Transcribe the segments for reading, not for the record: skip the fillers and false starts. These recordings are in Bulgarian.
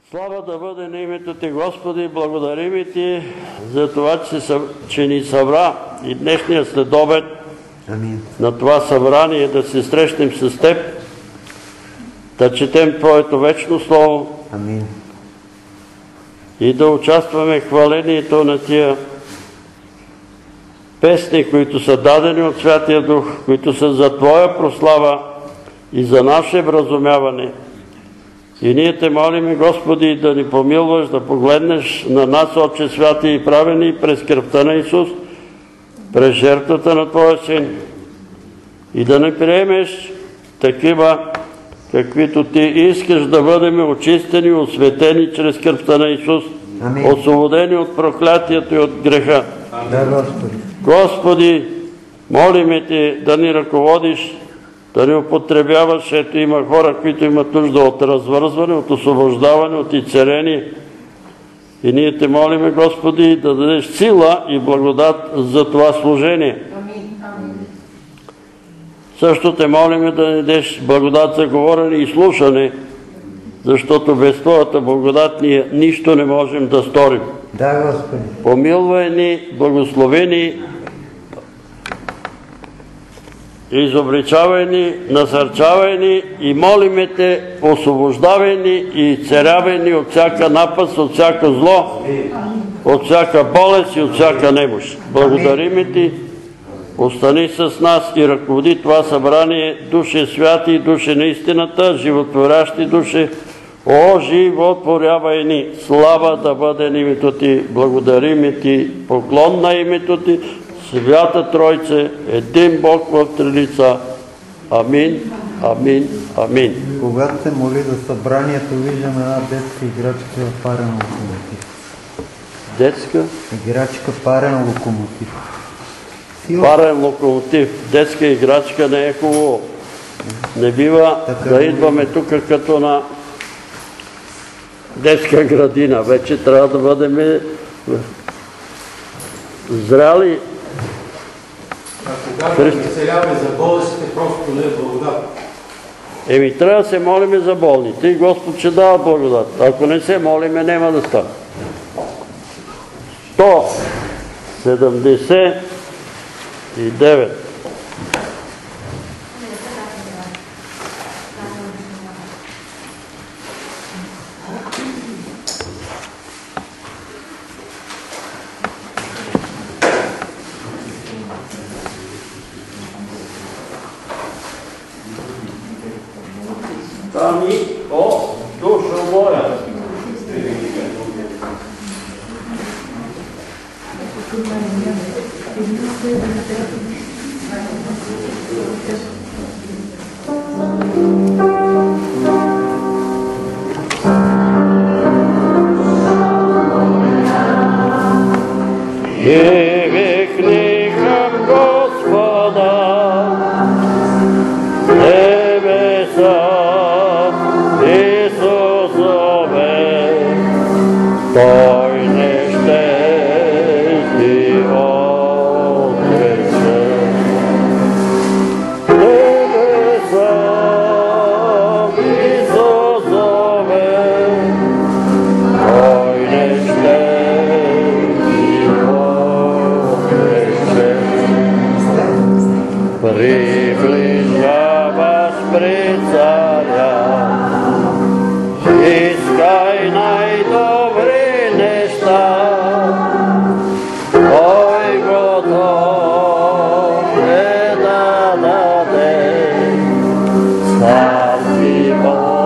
Слава да бъде на името Ти, Господи, благодарим Ти за това, че ни събра и днешния следобед на това събрание да се срещнем с Теб, да четем Твоето вечно Слово и да участваме в хвалението на тия песни, които са дадени от Святия Дух, които са за Твоя прослава и за наше вразумяване. И ние Те молим, Господи, да ни помилваш, да погледнеш на нас, Отче святи и правени, през кръвта на Исус, през жертвата на Твоя Син, и да не приемеш такива, каквито Ти искаш да бъдем очистени, осветени чрез кръвта на Исус, освободени от проклятието и от греха. Господи, молиме Те да ни ръководиш, да ни употребяваш. Ето има хора, които имат нужда от развързване, от освобождаване, от изцеление. И ние Те молиме, Господи, да дадеш сила и благодат за това служение. Също Те молиме да дадеш благодат за говорене и слушане, защото без Твоята благодат ние нищо не можем да сторим. Да, Господи. Помилвай ни, благослови ни, изобличавай ни, насърчавай ни и молиме Те, освобождавай ни и изцелявай ни от всяка напаст, от всяко зло, от всяка болест и от всяка немощ. Благодарим Ти, остани с нас и ръководи това събрание, Душе святи, Душе на истината, животворящи Душе. О, животворявай ни! Слава да бъде на името Ти, благодарим Ти, поклон на името Ти, Свята Тройце, един Бог в три лица. Амин, амин, амин. Когато се моли за събранието, виждам една детска играчка парен локомотив. Детска? Играчка парен локомотив. Парен локомотив. Детска играчка не е хубаво. Не бива да идваме тук като на детска градина. Вече трябва да бъдем зряли. А когато не целяваме за болестите, просто не е благодат. Трябва да се молиме за болните и Господ ще дава благодат. Ако не се молиме, няма да стане. 179. Стани, о, душо моя. Викни към Господа, небеса, Исусове, Той не ще ти отрече. Небеса, Исусове, Той не ще ти отрече. Приближаваш пред Царя, искай най-добри неща, Той готов е да даде, сам ти Бог.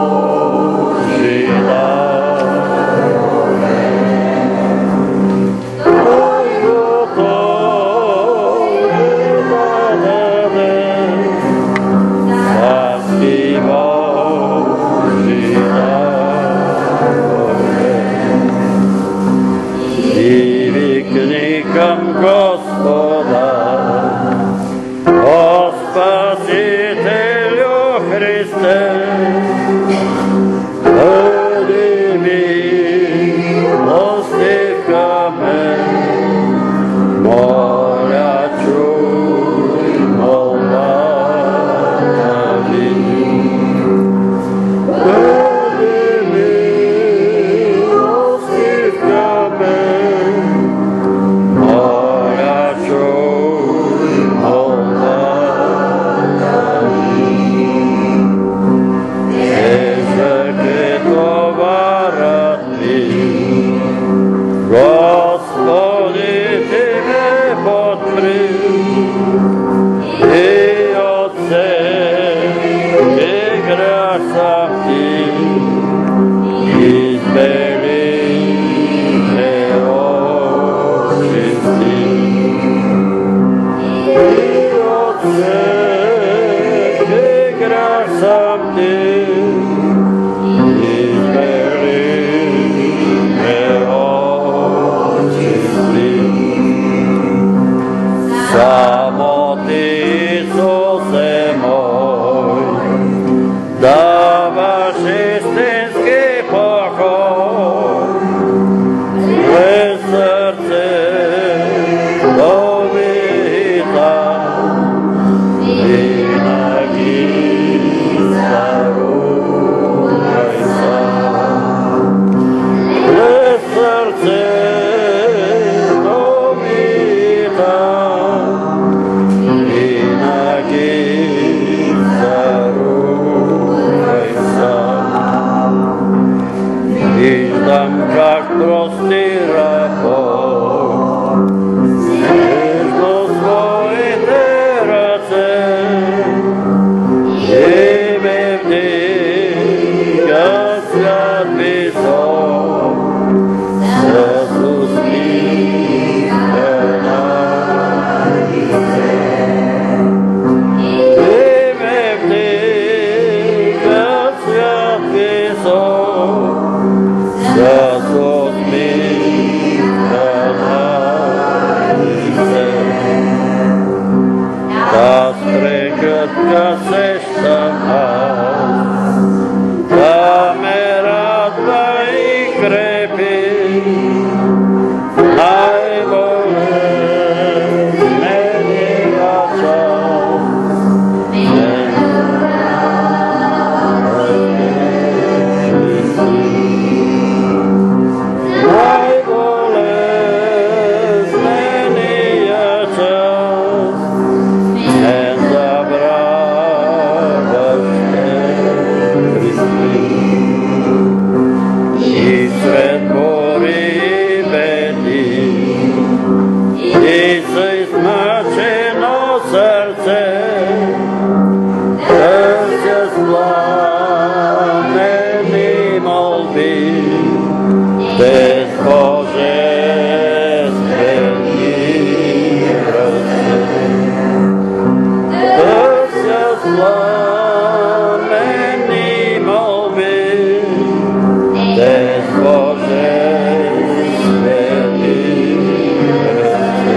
имаш истински покой, без сърце добита, винаги зарувай сам. Без сърце добита, винаги зарувай сам. Виждам как простира Бог между своите ръце и ме вдига свят висок с усмихнена лице. И ме вдига свят висок с усмихнена лице. Да стрекътка сещам аз, да ме радва и крепи, най-болезнения час. Най-болезнения час не забравяще Христи. И свет бори и беди, и с измъчено сърце търся с пламени молби, без божествени ръце. Търся с пламени молби, без божествени ръце.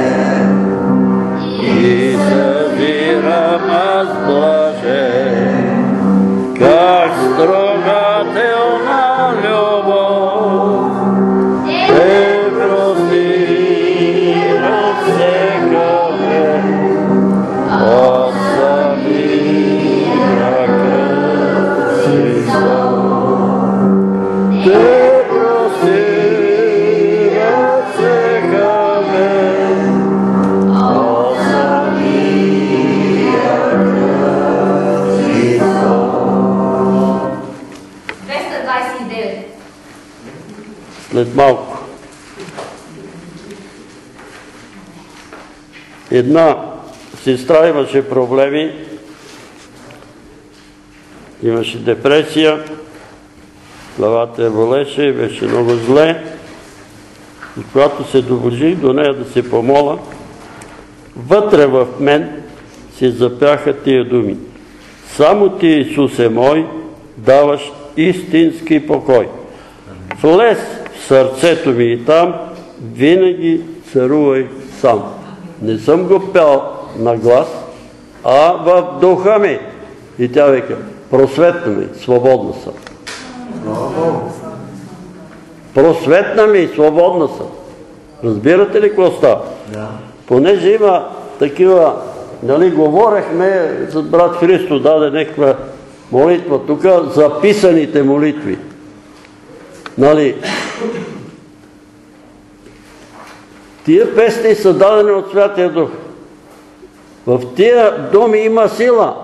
И съзирам аз блажен, как строгателна любов те простират всекъде от самия кръст Христов. Те простират всекъде от самия кръст Христов. 229. След малко. Една сестра имаше проблеми, имаше депресия, главата я болеше, беше много зле. И когато се доближих до нея да се помоля, вътре в мен се запяха тия думи. Само ти, Исусе мой, даваш истински покой. Влез в сърцето ми и там винаги царувай сам. Не съм го пял на глас, а в духа ми. И тя вика, просветна ми, свободна съм. Просветна ми, свободна съм. Разбирате ли какво става? Понеже има такива, нали, говорехме, за брат Христо даде някаква молитва тук, записаните молитви. Нали, тия песни са дадени от Святия Дух. В тия думи има сила.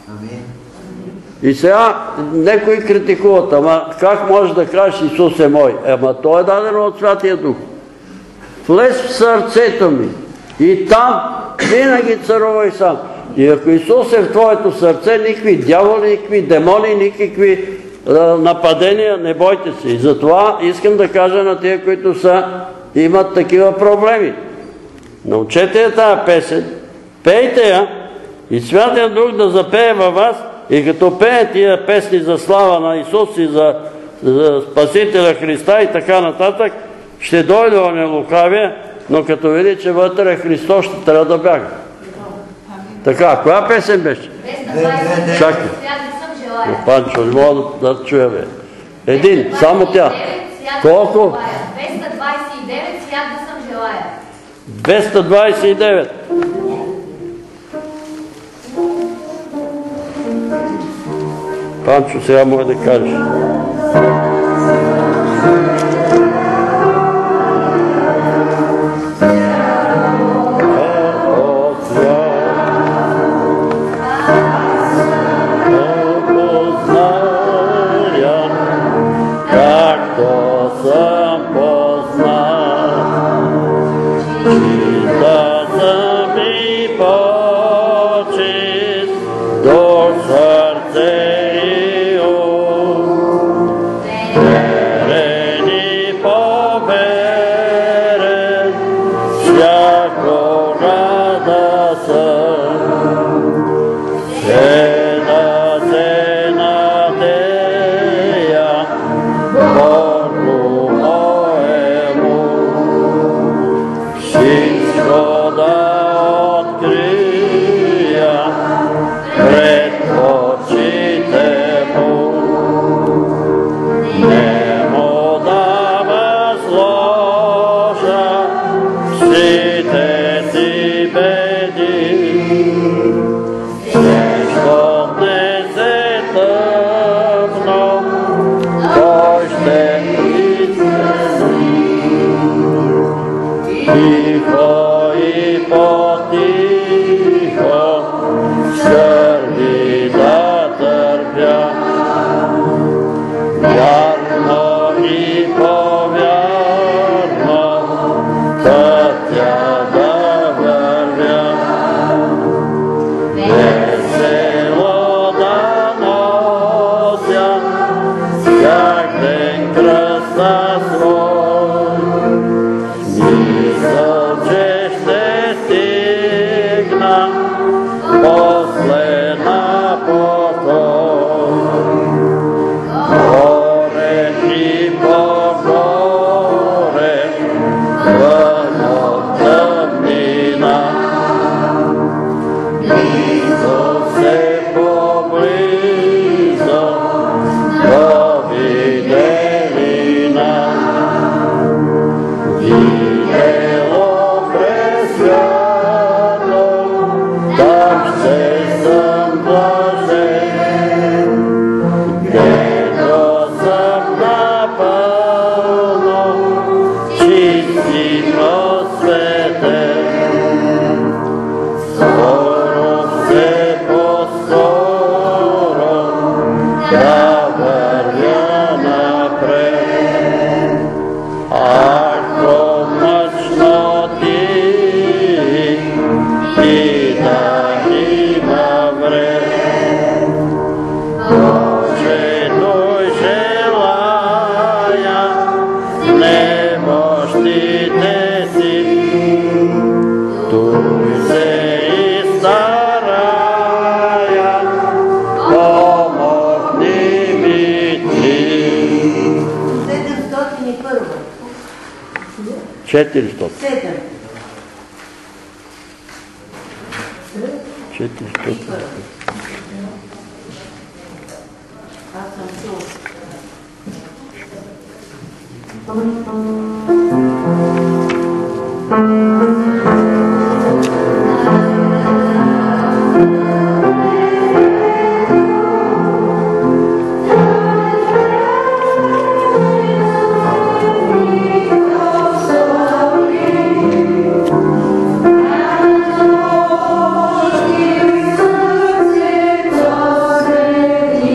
И сега некои критикуват, ама как можеш да кажеш Исус е мой? Ама то е дадено от Святия Дух. Влез в сърцето ми и там винаги царувай сам. И ако Исус е в твоето сърце, никакви дяволи, никакви демони, никакви нападения, не бойте се. И затова искам да кажа на тия, които имат такива проблеми. Научете я тази песен, пейте я и Святия Дух да запее във вас, и като пее тия песни за слава на Исус и за Спасителя Христа и така нататък, ще дойде оня лукавия, но като види, че вътре Христос, ще трябва да бяга. Така, коя песен беше? Чакай. желая. Панчо, не мога да чуя, бе. Един, само тя. Колко? 229, свят да съм желая. 229. Панчо, сега може да кажеш.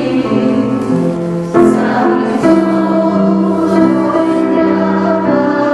Thank you.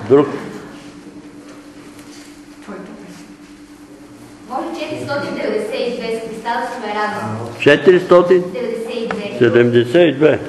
Друг? Може 492 с Христа да сме радостни. 472. 92.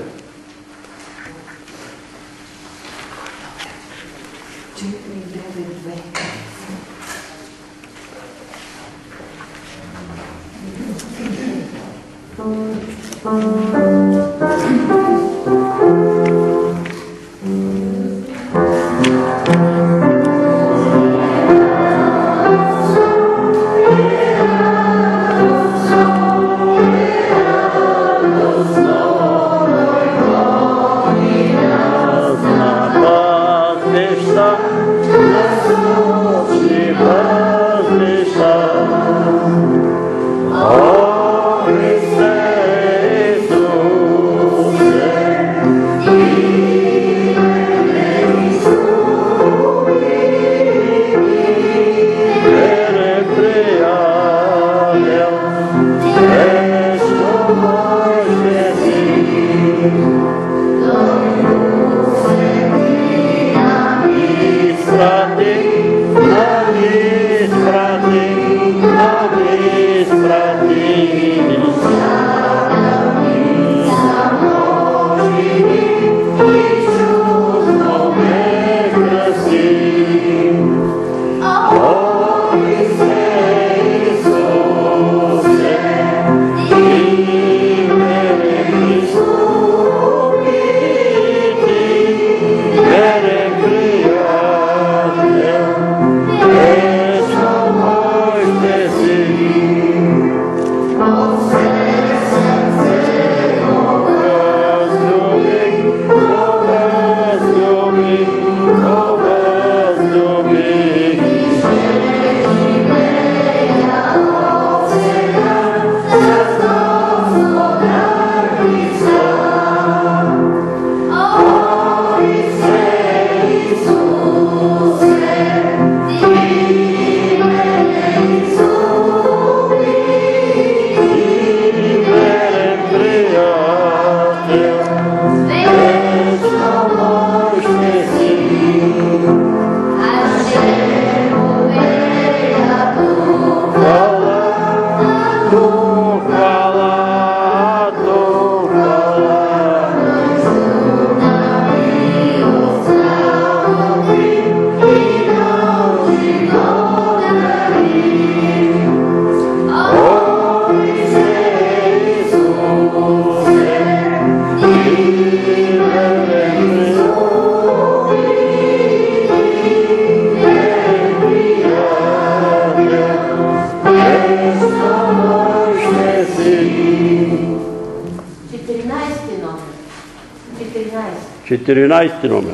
Четиринайсти номер.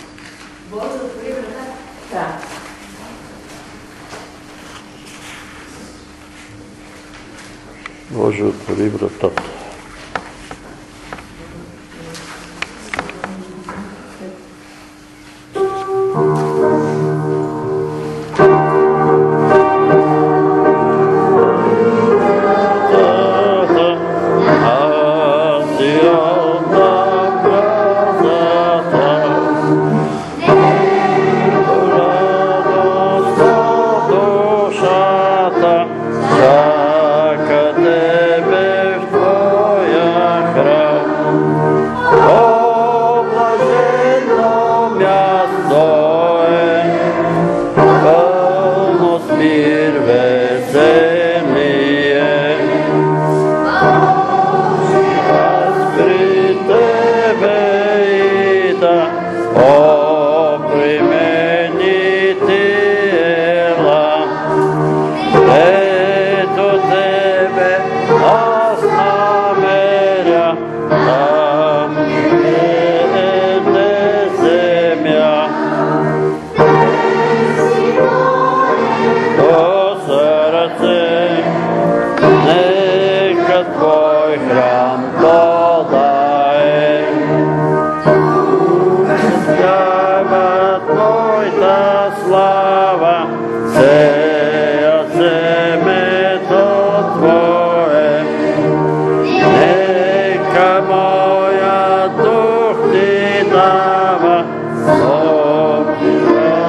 Боже, отвори вратата. Моя дух ти дава,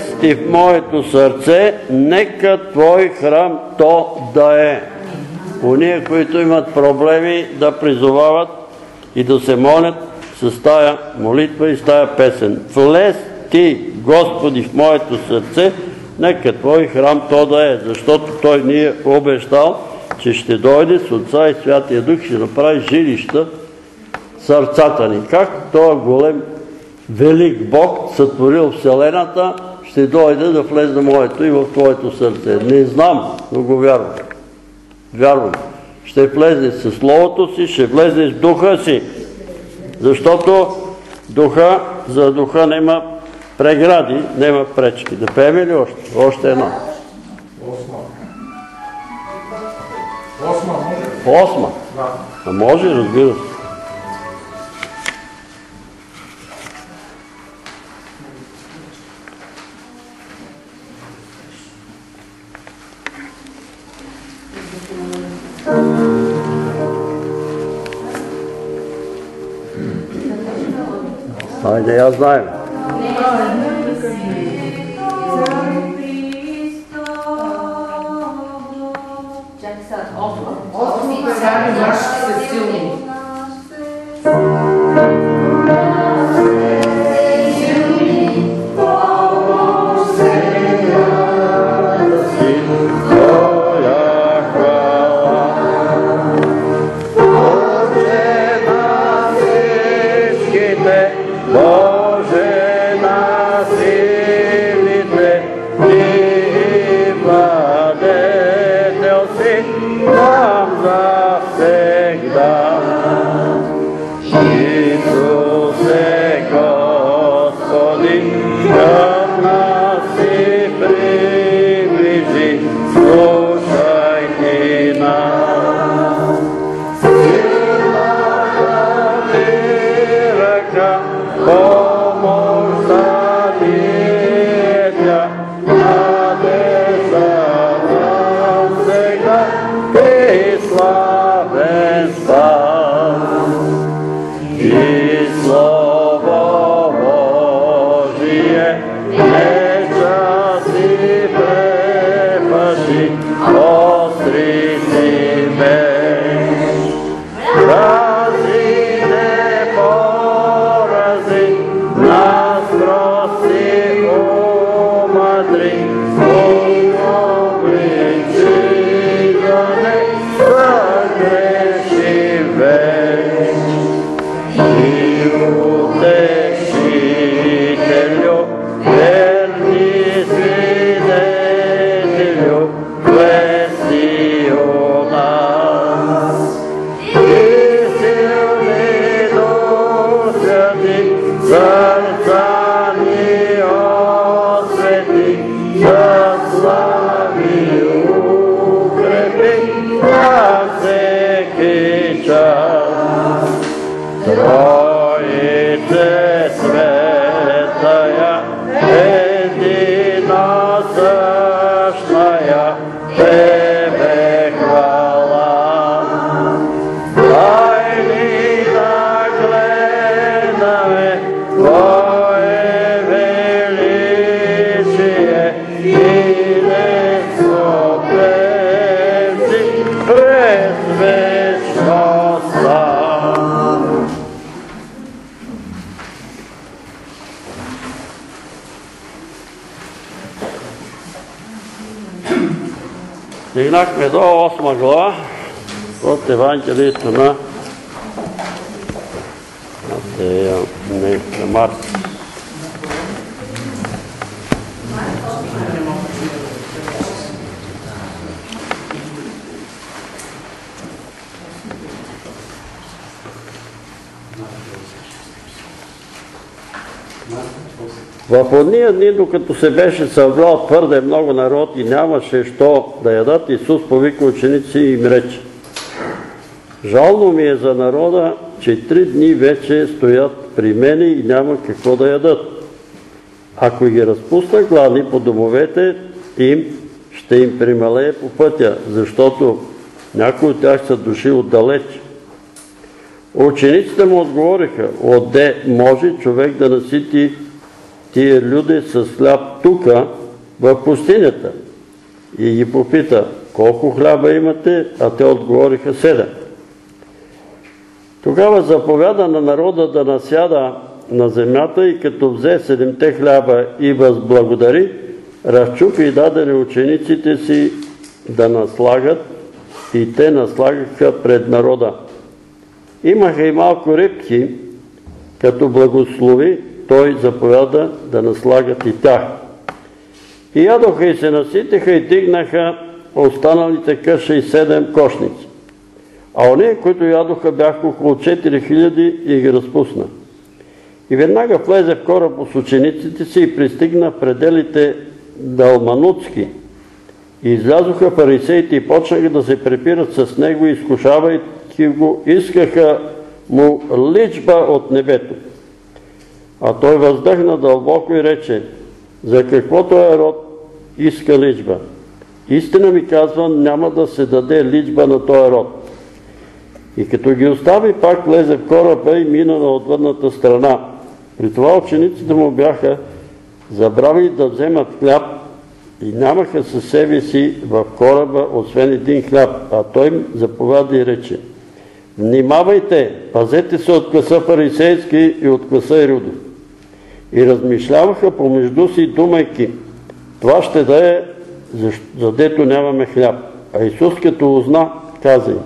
влезти в моето сърце, нека Твой храм то да е. Уния, които имат проблеми, да призовават и да се молят с тая молитва и с тая песен. Влез Ти, Господи, в моето сърце, нека Твой храм то да е, защото Той ни е обещал, че ще дойде с Отца и Святия Дух, ще направи жилища сърцата ни. Как този голем велик Бог сътворил Вселената, ще дойде да влезе моето и в Твоето сърце. Не знам, но го вярвам. Вярвам. Ще влезе със Словото си, ще влезе с Духа си. Защото за Духа нема прегради, нема пречки. Да пеем ли още? Още една. Осма? А може, разбира се. Хайде, я знаем. Стигнахме до 8 глава от Евангелието на Марк. В ония дни, докато се беше събрал твърде много народ и нямаше що да ядат, Исус повика ученици и им рече: жално ми е за народа, че 3 дни вече стоят при мене и няма какво да ядат. Ако ги разпусна гладни по домовете им, ще им прималее по пътя, защото някои от тях са дошли отдалеч. Учениците му отговориха: отде може човек да насити тия люди с хляб тука в пустинята? И ги попита, колко хляба имате? А те отговориха 7. Тогава заповяда на народа да насяда на земята и като взе 7-те хляба и възблагодари, разчупи и даде на учениците си да наслагат, и те наслагаха пред народа. Имаха и малко рибки, като благослови, той заповяда да наслагат и тях. И ядоха и се наситиха и дигнаха останалите къша и 7 кошници. А оние, които ядоха, бяха около 4000 и ги разпусна. И веднага влезе в кораба с учениците си и пристигна в пределите Далманутски. И излязоха фарисеите и почнаха да се препират с него, изкушавайки го, искаха му личба от небето. А той въздъхна дълбоко и рече, за какво този род иска личба? Истина ми казва, няма да се даде личба на този род. И като ги остави, пак влезе в кораба и мина на отвъдната страна. При това учениците му бяха забравили да вземат хляб и нямаха със себе си в кораба, освен един хляб. А той им заповяда и рече, внимавайте, пазете се от класа фарисейски и от класа Иродов. И размишляваха помежду си, думайки, това ще да е, задето нямаме хляб. А Исус като узна, каза им,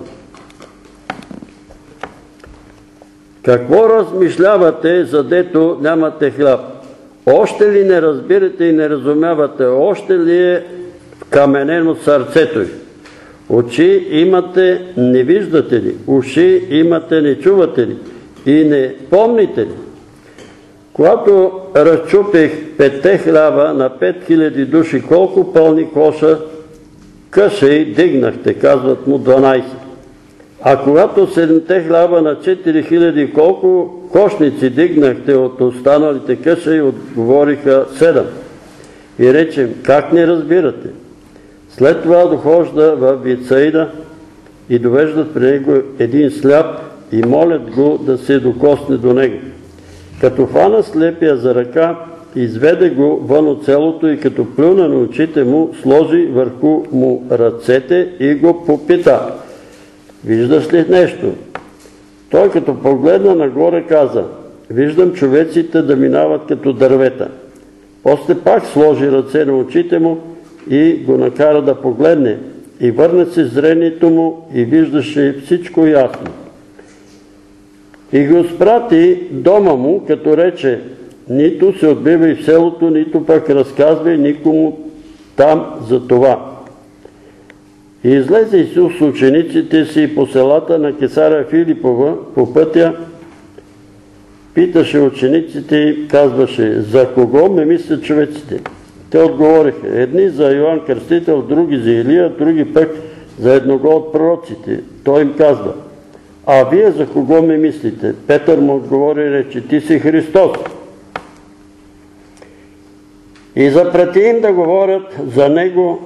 какво размишлявате, задето нямате хляб? Още ли не разбирате и не разумявате? Още ли е вкаменено сърцето ви? Очи имате, не виждате ли? Уши имате, не чувате ли? И не помните ли? Когато разчупих 5 хляба на 5000 души, колко пълни коша къши дигнахте, казват му 12. А когато 7 хляба на 4000, колко кошници дигнахте от останалите къши, отговориха 7. И речем, как не разбирате? След това дохожда в Вицаида и довеждат при него един сляп и молят го да се докосне до него. Като фана слепия за ръка, изведе го вън от селото и като плюна на очите му, сложи върху му ръцете и го попита, виждаш ли нещо? Той като погледна нагоре каза, виждам човеците да минават като дървета. После пак сложи ръце на очите му и го накара да погледне и върна се зрението му и виждаше всичко ясно. И го спрати дома му, като рече, нито се отбивай в селото, нито пък разказвай никому там за това. И излезе Исус с учениците си по селата на Кесария Филипова, по пътя, питаше учениците и казваше, за кого ме мислят човеците? Те отговориха, едни за Йоан Кръстител, други за Илия, други пък за едного от пророците. Той им казва, а вие за кого ме мислите? Петър му отговори и рече, ти си Христос. И запрети им да говорят за него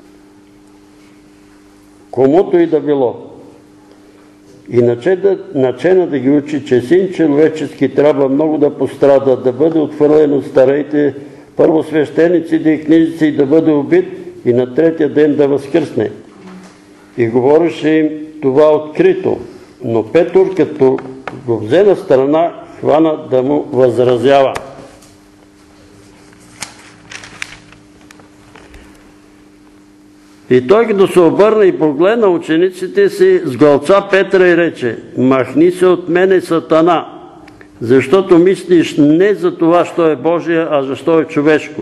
комуто и да било. И начена да ги учи, че син човечески трябва много да пострада, да бъде отхвърлен от старейте първосвещениците и книжици и да бъде убит и на третия ден да възкръсне. И говореше им това открито. Но Петър, като го взе на страна, хвана да му възразява. И той като се обърна и погледна учениците си, сгълца Петра и рече, махни се от мене, Сатана, защото мислиш не за това, що е Божие, а защо е човешко.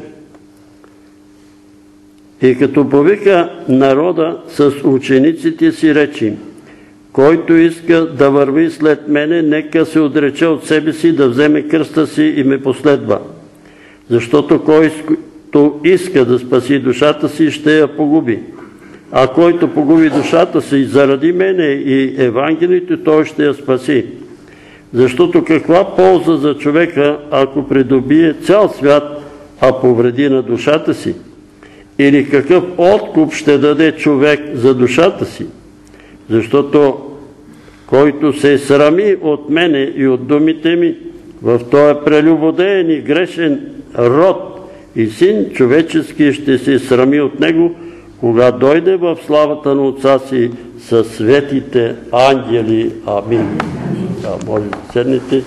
И като повика народа с учениците си, рече, който иска да върви след мене, нека се отрече от себе си, да вземе кръста си и ме последва. Защото който иска да спаси душата си, ще я погуби. А който погуби душата си заради мене и Евангелието, той ще я спаси. Защото каква полза за човека, ако придобие цял свят, а повреди на душата си? Или какъв откуп ще даде човек за душата си? Защото който се срами от мене и от думите ми, в този прелюбодеен и грешен род и Син човечески ще се срами от него, кога дойде в славата на Отца си със светите ангели. Амин. Може да седнете.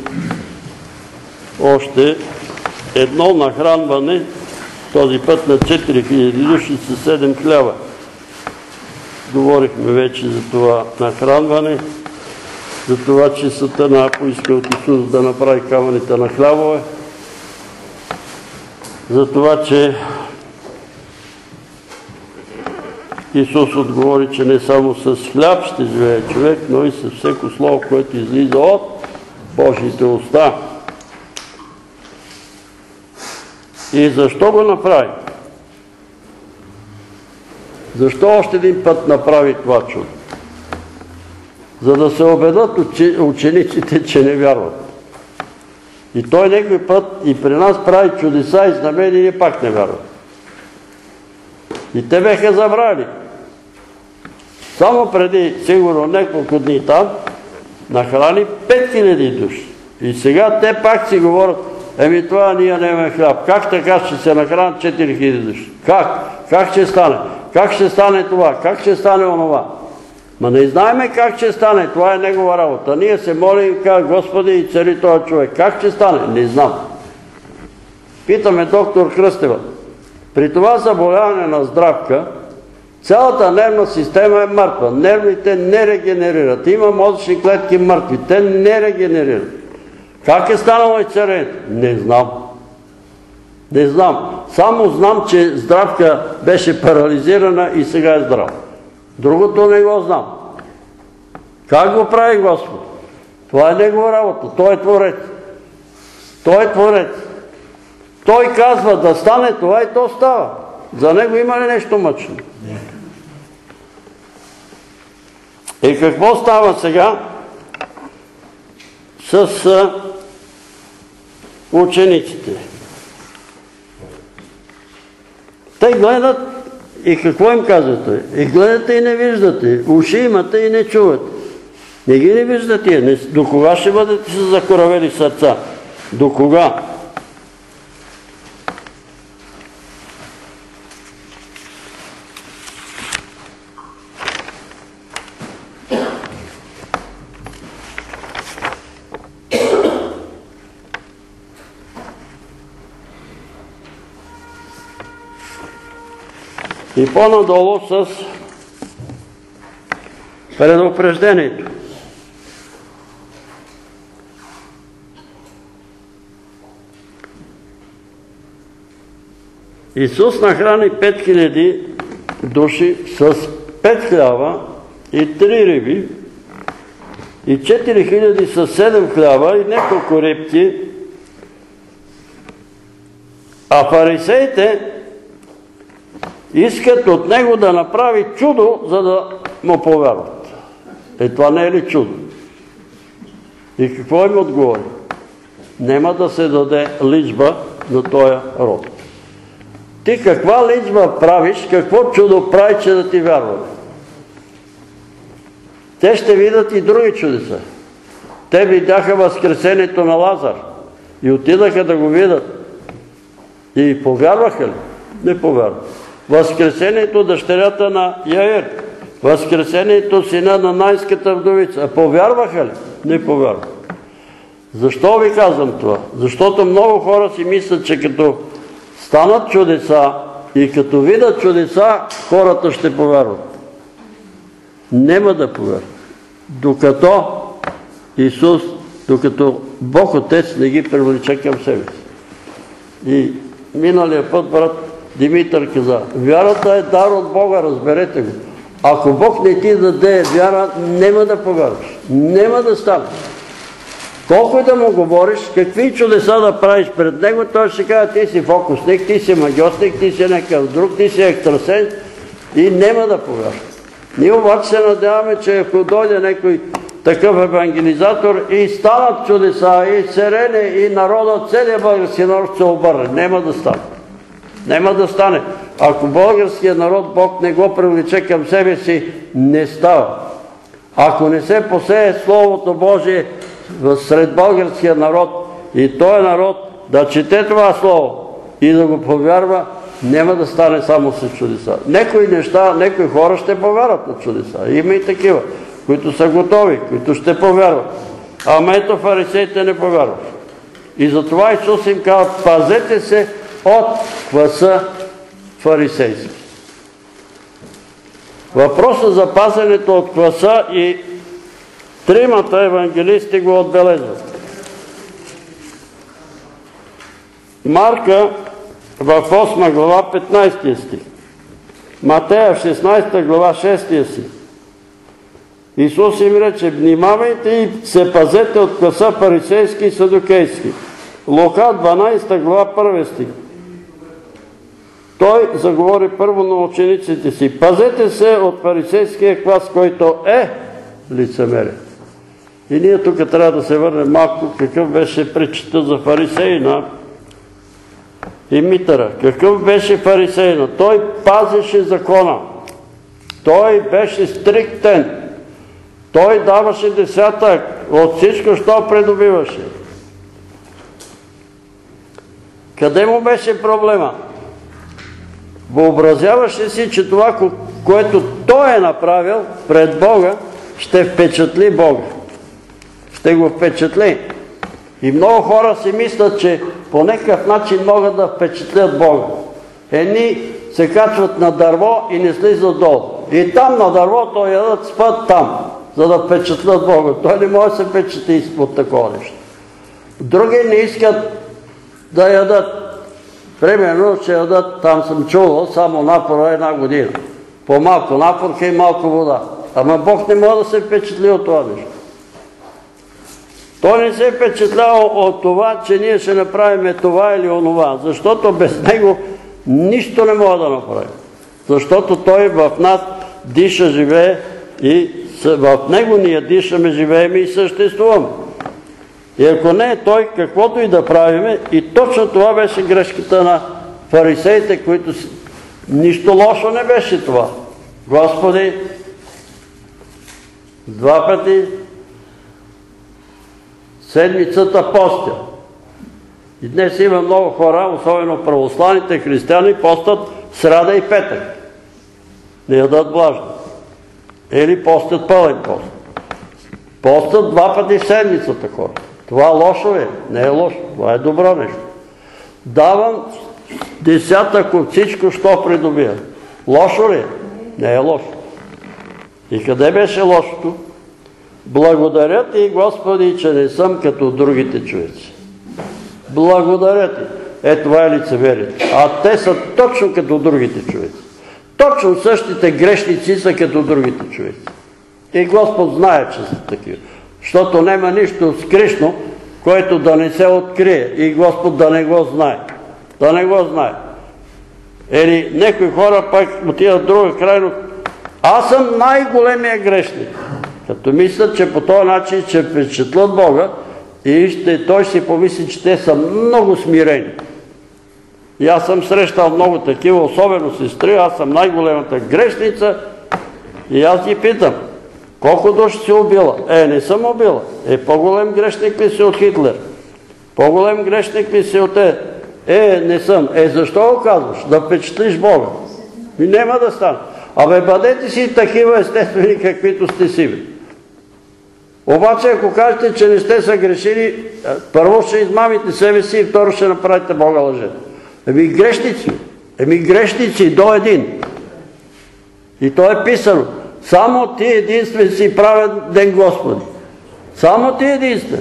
Още едно нахранване, този път на 4000 души с 7 хляба. Говорихме вече за това нахранване, за това, че Сатана поиска от Исус да направи камъните на хлябове, за това, че Исус отговори, че не само с хляб ще живее човек, но и с всеко слово, което излиза от Божиите уста. И защо го направи? Защо още един път направи това чудо? За да се убедят учениците, че не вярват. И той някой път и при нас прави чудеса и знамения и ние пак не вярват. И те беха забрали. Само преди сигурно няколко дни там нахрани 5000 души. И сега те пак си говорят, това ние нямаме хляб. Как така ще се нахранят 4000 души? Как? Как ще стане? Как ще стане това? Как ще стане онова? Ма не знаеме как ще стане. Това е негова работа. Ние се молим и казваме, Господи и цари този човек. Как ще стане? Не знам. Питаме доктор Кръстева. При това заболяване на Здравка, цялата нервна система е мъртва. Нервите не регенерират. Има мозъчни клетки мъртви. Те не регенерират. Как е станало изцелението? Не знам. Не знам. Само знам, че Здравка беше парализирана и сега е здрава. Другото не го знам. Как го прави Господ? Това е негова работа. Той е Творец. Той е Творец. Той казва да стане това и то става. За него има ли нещо мъчно? И какво става сега с учениците? Те гледат и какво им казвате? И гледате и не виждате. Уши имате и не чувате. Не ги не виждате. До кога ще бъдете с закоравели сърца? До кога? И по-надолу с предупреждението. Исус нахрани 5000 души с 5 хляба и 3 риби и 4000 с 7 хляба и няколко рибки, а фарисеите искат от него да направи чудо, за да му повярват. Това не е ли чудо? И какво им отговори? Нема да се даде личба на този род. Ти каква личба правиш, какво чудо прави, че да ти вярват? Те ще видят и други чудеса. Те видяха възкресението на Лазар и отидаха да го видят. И повярваха ли? Не повярваха. Възкресението дъщерята на Яир, възкресението сина на Найската вдовица. Повярваха ли? Не повярваха. Защо ви казвам това? Защото много хора си мислят, че като станат чудеса и като видят чудеса, хората ще повярват. Нема да повярват. Докато Исус, докато Бог Отец не ги привлече към себе си. И миналия път брат Димитър каза, вярата е дар от Бога, разберете го. Ако Бог не ти даде вяра, нема да повярваш. Нема да стане. Колко и да му говориш, какви чудеса да правиш пред него, той ще каже, ти си фокусник, ти си магиосник, ти си някакъв друг, ти си екстрасенс и нема да повярваш. Ние обаче се надяваме, че ако дойде някой такъв евангелизатор и станат чудеса, и Серене, и народът, целият български народ се обърне. Нема да стане. Нема да стане. Ако българският народ Бог не го привлече към себе си, не става. Ако не се посее Словото Божие сред българския народ и този народ да чете това Слово, и да го повярва, няма да стане само с чудеса. Некои неща, некои хора ще повярват на чудеса. Има и такива, които са готови, които ще повярват. Ама ето фарисеите не повярват. И затова Исус им казва, пазете се от кваса фарисейски. Въпросът за пазенето от кваса и тримата евангелисти го отбелезват. Марка в 8 глава 15 стих. Матея в 16 глава 6 стих. Исус им рече, внимавайте и се пазете от кваса фарисейски и садукейски. Лука 12 глава 1 стих. Той заговори първо на учениците си. Пазете се от фарисейския квас, който е лицемерие. И ние тук трябва да се върнем малко какъв беше притчата за фарисеина и Митъра. Какъв беше фарисеина? Той пазеше закона. Той беше стриктен. Той даваше десятък от всичко, що придобиваше. Къде му беше проблема? Въобразяваше си, че това, което той е направил пред Бога, ще впечатли Бога. Ще го впечатли. И много хора си мислят, че по някакъв начин могат да впечатлят Бога. Едни се качват на дърво и не слизат долу. И там на дървото ядат, спът там, за да впечатлят Бога. Той не може да се впечатли от такова нещо. Други не искат да ядат. Примерно ще ядат, там съм чувал, само напора една година. По-малко напорка и малко вода. Ама Бог не може да се впечатли от това нещо. Той не се впечатлява от това, че ние ще направим това или онова, защото без него нищо не може да направим. Защото той в нас диша, живее и в него ние дишаме, живеем и съществуваме. И ако не е той, каквото и да правиме, и точно това беше грешката на фарисеите, които нищо лошо не беше това. Господи, 2 пъти седмицата постя. И днес има много хора, особено православните християни, постат сряда и петък. Не ядат влажно. Или постят пълен пост. Постат 2 пъти в седмицата хора. Това лошо е. Не е лошо. Това е добро нещо. Давам десятък от всичко, що придобия. Лошо ли е? Не е лошо. И къде беше лошото? Благодаря ти, Господи, че не съм като другите човеци. Благодаря ти. Това е лицемерието. А те са точно като другите човеци. Точно същите грешници са като другите човеци. И Господ знае, че са такива. Защото няма нищо скришно, което да не се открие. И Господ да не го знае. Да не го знае. Или някои хора пак отиват друга крайно. Аз съм най-големия грешник. Като мислят, че по този начин ще впечатлят Бога и той си помисли, че те са много смирени. И аз съм срещал много такива, особено сестри, аз съм най-големата грешница и аз ги питам, колко души си убила? Не съм убила. По-голем грешник ли си от Хитлер? По-голем грешник ли си от не съм. Защо го казваш? Да впечатлиш Бога. И няма да стане. Бъдете си такива естествени, каквито сте си. Обаче, ако кажете, че не сте съгрешили, първо ще измамите себе си и второ ще направите Бога лъжец. Грешници. Грешници до един. И то е писано. Само ти единствен си правен ден, Господи. Само ти единствен.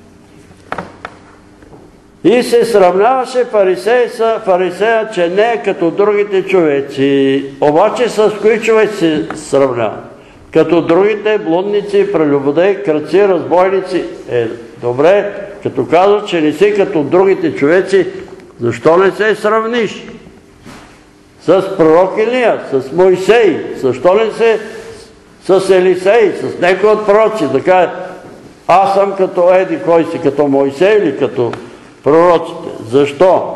И се сравняваше фарисея, че не е като другите човеци. Обаче с кои човек се сравнява? Като другите блудници, прелюбодеи, крадци, разбойници. Добре, като казва, че не си като другите човеци, защо не се сравниш? С пророк Илия, с Мойсей, защо не се с Елисей, с някой от пророци, да каже, аз съм като еди кой си, като Мойсей или като пророците. Защо?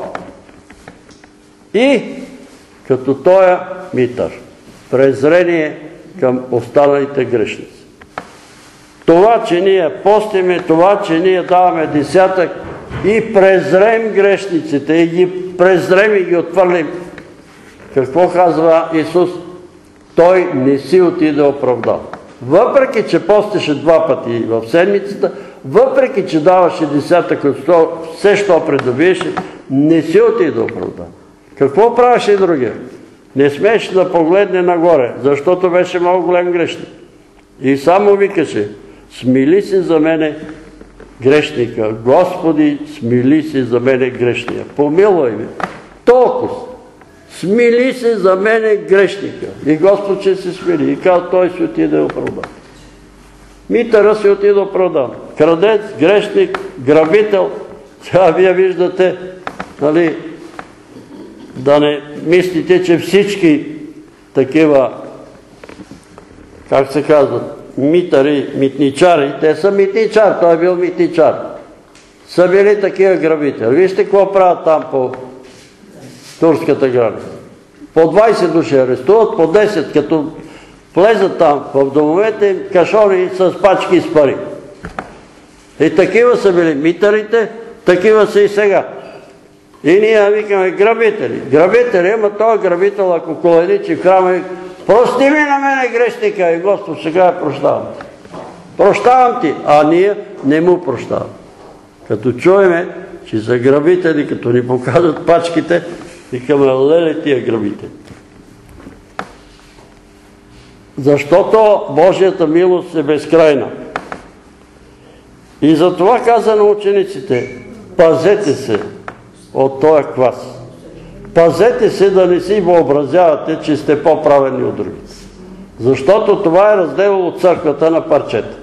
И като тоя Митър. Презрение към останалите грешници. Това, че ние постиме, това, че ние даваме десятък, и презрем грешниците, и ги презрем и ги отвърлим. Какво казва Исус? Той не си отиде оправдал. Въпреки, че постеше 2 пъти в седмицата, въпреки, че даваше десятък от 100, все, що придобиеше, не си отиде оправдал. Какво правеше и другия? Не смееше да погледне нагоре, защото беше много голям грешник. И само викаше: смили се за мене грешника. Господи, смили се за мене грешника. Помилвай ме. Толкова. Смили се за мене грешника. И Господ ще се смили. И каза: той си отиде оправдан. Митъра си отиде оправдан. Крадец, грешник, грабител. Сега вие виждате, нали, да не мислите, че всички такива, как се казват, митари, митничари, те са митничар, той е бил митничар, са били такива грабители. Вижте какво правят там по турската граница. По 20 души арестуват, по 10, като влезат там в домовете им, кашони с пачки с пари. И такива са били митарите, такива са и сега. И ние викаме грабители. Грабители, ама той грабител, ако коленичи в храма, прости ми на мене грешника, и Господ сега я прощавам. Прощавам ти, а ние не му прощавам. Като чуеме, че за грабители, като ни покажат пачките, викаме: леле тия грабители. Защото Божията милост е безкрайна. И затова каза на учениците: пазете се от този квас. Пазете се да не си въобразявате, че сте по-праведни от другите. Защото това е разделило църквата на парчета.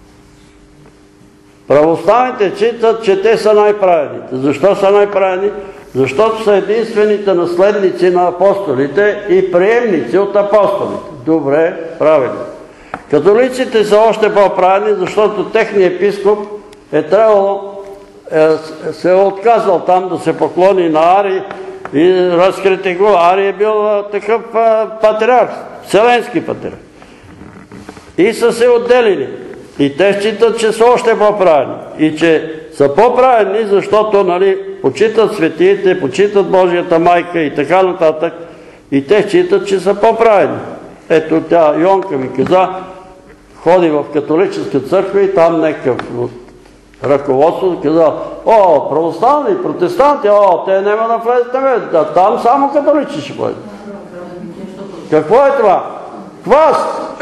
Православните читат, че те са най-праведните. Защо са най-праведни? Защото са единствените наследници на апостолите и приемници от апостолите. Добре, правилно. Католиците са още по-праведни, защото техният епископ е трябвало, се е отказал там да се поклони на Арий и разкритикува. Арий е бил такъв патриарх, вселенски патриарх. И са се отделили. И те считат, че са още по-праведни. И че са по-праведни, защото, нали, почитат светиите, почитат Божията майка и така нататък. И те считат, че са по-праведни. Ето тя, Йонка ми каза, ходи в католическа църква и там някакъв от ръководството казал: о, православни, протестанти, о, те няма да влезете, да там само католици ще влезат. Какво е това? Квас!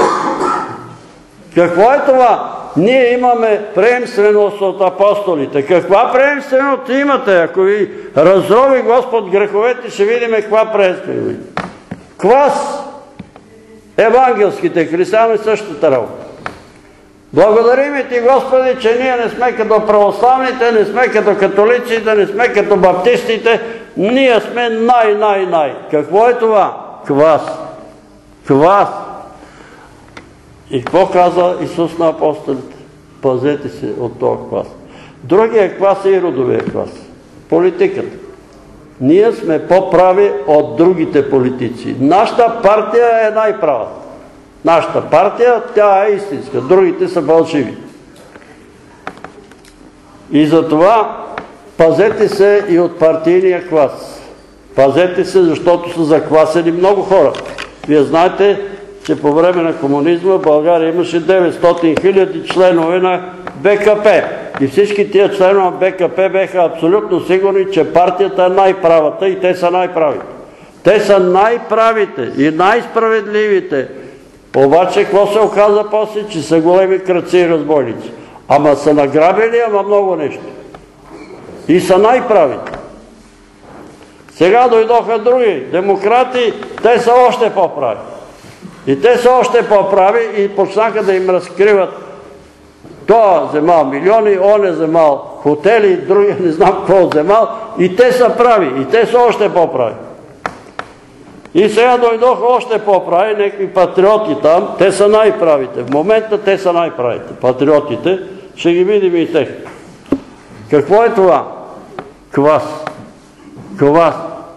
Какво е това? Ние имаме приемственост от апостолите. Каква приемственост имате? Ако ви разрови Господ греховете, ще видим каква приемственост. Квас! Евангелските християни същата работа. Благодарим ти, Господи, че ние не сме като православните, не сме като католиците, не сме като баптистите, ние сме най. Какво е това? Квас. Квас. И какво каза Исус на апостолите? Пазете се от този квас. Другия квас е и родовия квас. Политиката. Ние сме по-прави от другите политици. Нашата партия е най-правата. Нашата партия, тя е истинска. Другите са фалшиви. И затова пазете се и от партийния квас. Пазете се, защото са заквасени много хора. Вие знаете, че по време на комунизма в България имаше 900 000 членове на БКП. И всички тия членове на БКП беха абсолютно сигурни, че партията е най-правата и те са най-правите. Те са най-правите и най-справедливите. Обаче, какво се оказа после? Че са големи крадци и разбойници. Ама са награбили, ама много нещо. И са най-правите. Сега дойдоха други демократи, те са още по-прави. И те са още по-прави и почнаха да им разкриват: той вземал милиони, он е вземал хотели, другия не знам какво вземал, и те са прави, и те са още по-прави. И сега дойдоха още по-прави, някакви патриоти там, те са най-правите. В момента те са най-правите. Патриотите, ще ги видим и тех. Какво е това? Квас. Квас.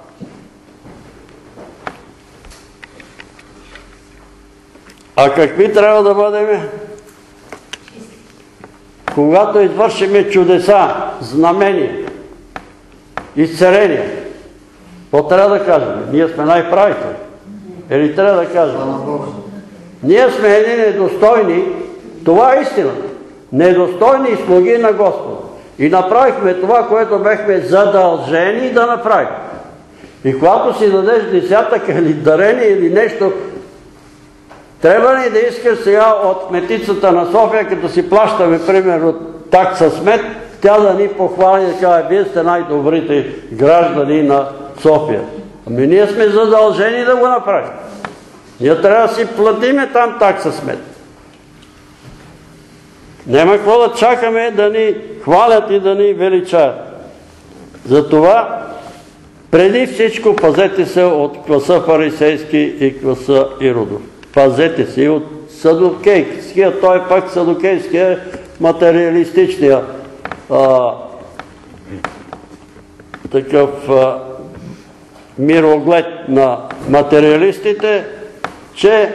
А какви трябва да бъдем? Когато извършиме чудеса, знамения, изцерения. Какво трябва да кажем? Ние сме най-правите. Или трябва да кажем? Ние сме едни недостойни, това е истината. Недостойни слуги на Господа. И направихме това, което бехме задължени да направим. И когато си дадеш десятък или дарение или нещо, трябва ли да искаш сега от кметицата на София, като си плащаме, примерно, такса смет, тя да ни похвали и да каже, вие сте най-добрите граждани на София. Ами ние сме задължени да го направим. Ние трябва да си платиме там такса смет. Няма какво да чакаме да ни хвалят и да ни величаят. Затова, преди всичко, пазете се от класа фарисейски и класа Иродов. Пазете се и от садукейския, той пак садукейския, материалистичния такъв мироглед на материалистите, че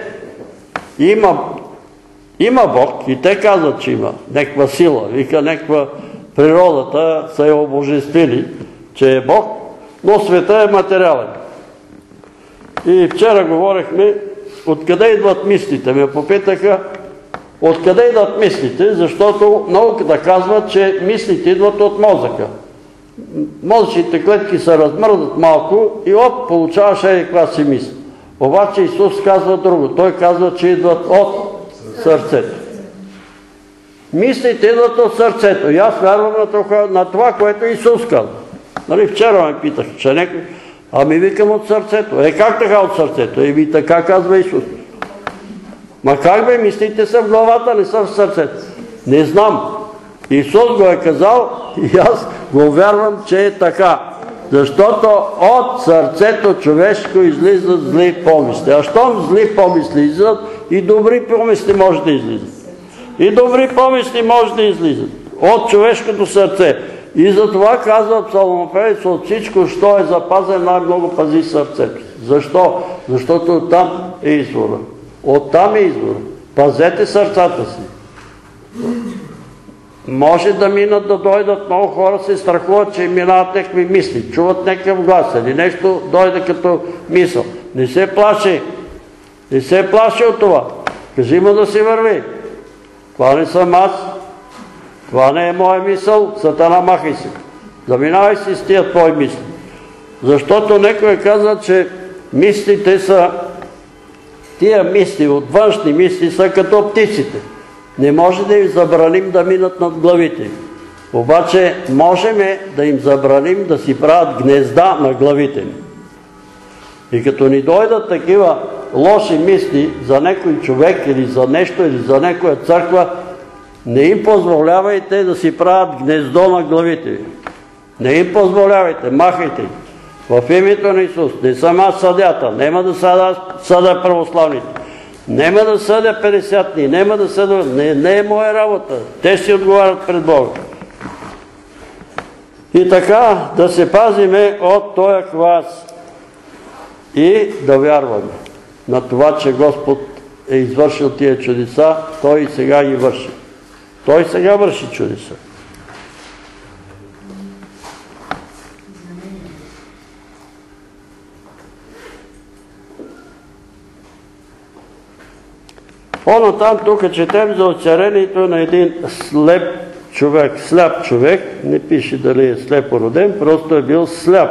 има Бог и те казват, че има някаква сила, вика някаква природата са я обожествили, че е Бог, но света е материален. И вчера говорихме откъде идват мислите. Ме попитаха откъде идват мислите, защото науката казва, че мислите идват от мозъка. Мозъчните клетки се размърдат малко и получаваш каква си мисъл. Обаче Исус казва друго. Той казва, че идват от сърцето. Мислите идват от сърцето. И аз вярвам на това, което Исус казва. Нали, вчера ме питах, че някой... Ами викам от сърцето. Как така от сърцето? Еми така казва Исус. Ма как бе, мислите са в главата, не са в сърцето? Не знам. Исус го е казал и аз го вярвам, че е така. Защото от сърцето човешко излизат зли помисли. А щом зли помисли излизат, и добри помисли може да излизат. И добри помисли може да излизат. От човешкото сърце. И затова казва псалмопевец, от всичко, що е запазен, най-много пази сърцето. Защо? Защото оттам е извора. Оттам е извора. Пазете сърцата си. Може да минат, да дойдат, много хора се страхуват, че минават някакви мисли, чуват някакъв глас или нещо дойде като мисъл. Не се плаши. Не се плаши от това. Кажи му да си върви. Това не съм аз. Това не е моя мисъл, Сатана, махай се. Заминавай си с тия твои мисли. Защото някой каза, че мислите са, тия мисли, от външни мисли са като птиците. Не може да им забраним да минат над главите им. Обаче можем да им забраним да си правят гнезда на главите им. И като ни дойдат такива лоши мисли за някой човек или за нещо, или за някоя църква, не им позволявайте да си правят гнездо на главите ви. Не им позволявайте, махайте им. В името на Исус, не съм аз съдята, няма да съда православните. Нема да съдя 50 дни, нема да съдя... Не е моя работа. Те си отговарят пред Бога. И така да се пазиме от този клас и да вярваме на това, че Господ е извършил тия чудеса, Той и сега ги върши. Той сега върши чудеса. Оно там тук четем за оцарението на един сляп човек, не пише дали е слепо роден, просто е бил сляп.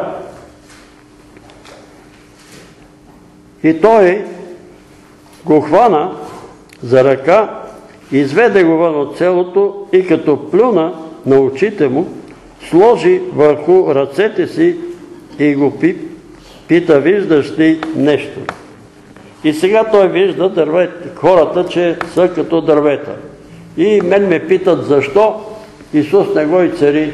И той го хвана за ръка, изведе го вън от селото и като плюна на очите му, сложи върху ръцете си и го пита, виждаш ли нещо? И сега той вижда хората, че са като дървета. И мен ме питат защо Исус не го изцери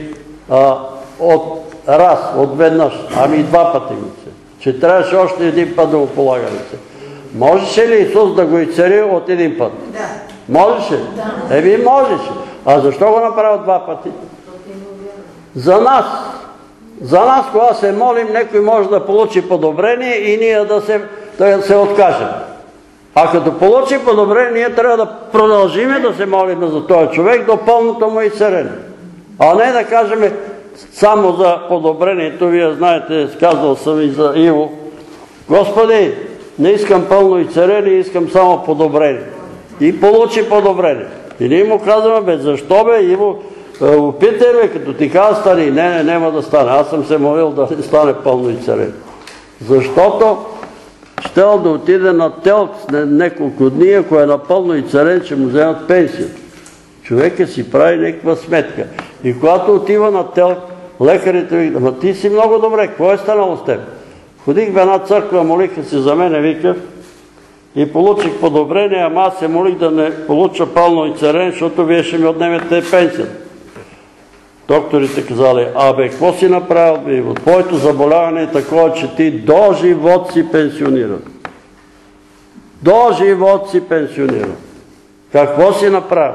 отведнъж, ами 2 пъти го цери. Че трябваше още един път да го полага лице. Можеше ли Исус да го изцери от един път? Да. Можеше? Да. Еми можеше. А защо го направи 2 пъти? За нас. За нас, когато се молим, някой може да получи подобрение и ние да се откажем. А като получи подобрение, ние трябва да продължиме да се молим за този човек до пълното му изцеление. А не да кажем, само за подобрението, вие знаете, казал съм и за Иво, Господи, не искам пълно изцеление, искам само подобрение. И получи подобрение. И ние му казваме, защо бе, Иво, опитай бе, като ти казва стани, не, няма да стане. Аз съм се молил да не стане пълно изцеление. Защото щел да отиде на телк след няколко дни, ако е напълно изцелен, ще му вземат пенсия. Човека си прави някаква сметка. И когато отива на телк, лекарите викат, ама ти си много добре, какво е станало с теб? Ходих в една църква, молиха се за мене, вика, и получих подобрение, ама аз се молих да не получа пълно изцеление, защото вие ще ми отнемете пенсията. Докторите казали, абе, какво си направил? Твоето заболяване е такова, че ти до живот си пенсиониран. До живот си пенсиониран. Какво си направил?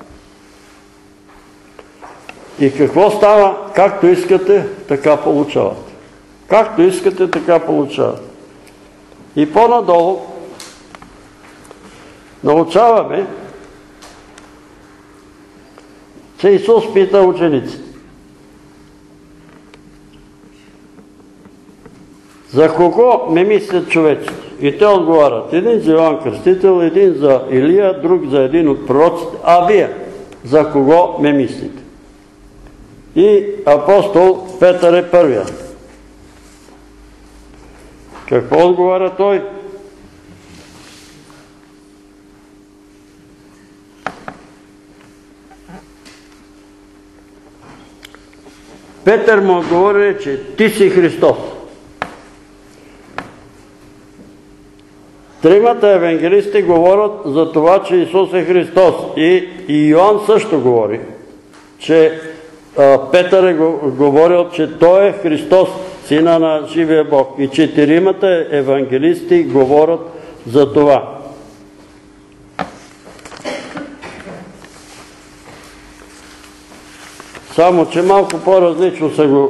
И какво става? Както искате, така получавате. Както искате, така получавате. И по-надолу научаваме, че Исус пита учениците. За кого ме мислят човеците? И те отговарят. Един за Йоан Кръстител, един за Илия, друг за един от пророците. А вие за кого ме мислите? И апостол Петър е първия. Какво отговаря той? Петър му отговори, че ти си Христос. Тримата евангелисти говорят за това, че Исус е Христос. И Йоан също говори, че Петър е говорил, че Той е Христос, Сина на живия Бог. И четиримата евангелисти говорят за това. Само, че малко по-различно са го.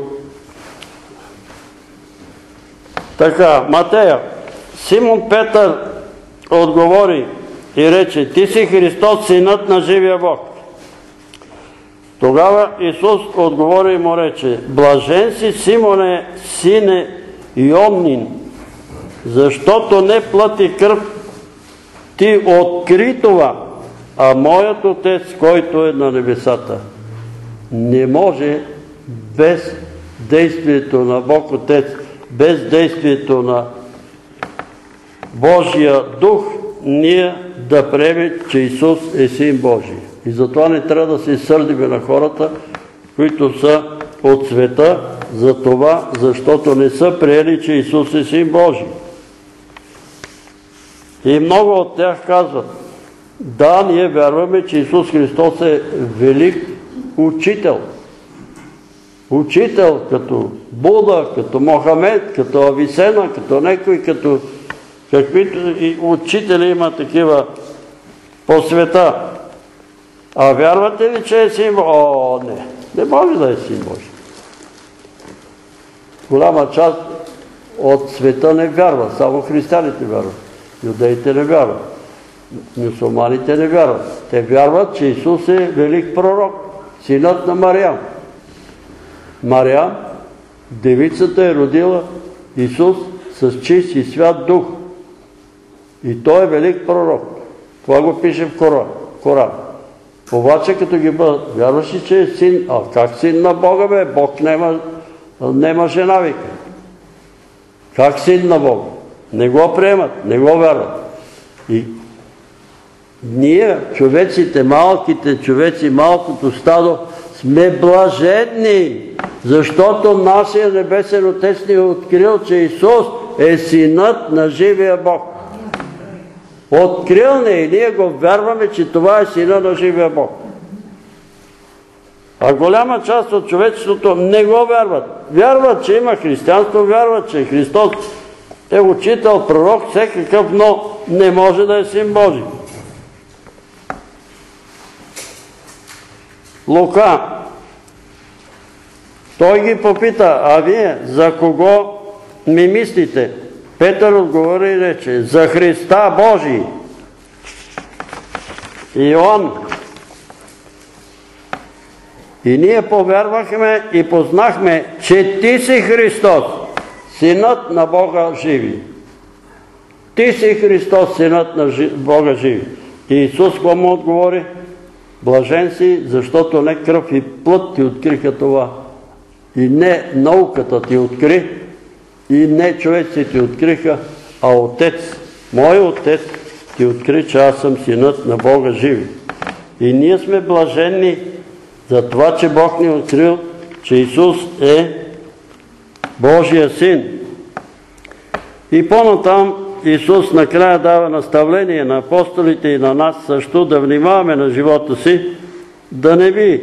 Така, Матея. Симон Петър отговори и рече, ти си Христос, Синът на живия Бог. Тогава Исус отговори и му рече, блажен си, Симоне, сине Йонин, защото не плът и кръв ти откри това, а моят Отец, който е на небесата. Не може без действието на Бог Отец, без действието на Божия Дух, ние да приемем, че Исус е Син Божий. И затова не трябва да се сърдиме на хората, които са от света, за това, защото не са приели, че Исус е Син Божий. И много от тях казват, да, ние вярваме, че Исус Христос е велик учител. Учител като Буда, като Мохамед, като Ависена, като някой, като каквито и учители има такива по света. А вярвате ли, че е Син Божий? О, не. Не може да е Син Божий. Голяма част от света не вярва. Само християните вярват. Юдеите не вярват. Мюсюлманите не вярват. Те вярват, че Исус е велик пророк. Синът на Мариам. Мариам, девицата е родила Исус с чист и свят дух. И той е велик пророк. Това го пише в Коран. Обаче като ги бъдат, вярваш ли, че е син? А как син на Бога бе? Бог нема жена, вика. Как син на Бога? Не го приемат, не го вярват. И ние, човеците, малките човеци, малкото стадо, сме блаженни, защото нашия небесен Отец ни е открил, че Исус е Синът на живия Бог. Открил ни и ние го вярваме, че това е Сина на живия Бог. А голяма част от човечеството не го вярват. Вярват, че има християнство, вярват, че Христос е учител, пророк, всекакъв, но не може да е Син Божий. Лука, той ги попита, а вие за кого ми мислите? Петър отговори и рече, за Христа Божий. И ние повярвахме и познахме, че Ти си Христос, Синът на Бога живи. Ти си Христос, Синът на Бога живи. И Исус какво му отговори? Блажен си, защото не кръв и плът ти откриха това. И не науката ти откри, и не човеци ти откриха, а Отец, мой Отец, ти откри, че аз съм Синът на Бога живи. И ние сме блаженни за това, че Бог ни открил, че Исус е Божия Син. И по-натам Исус накрая дава наставление на апостолите и на нас също да внимаваме на живота си, да не би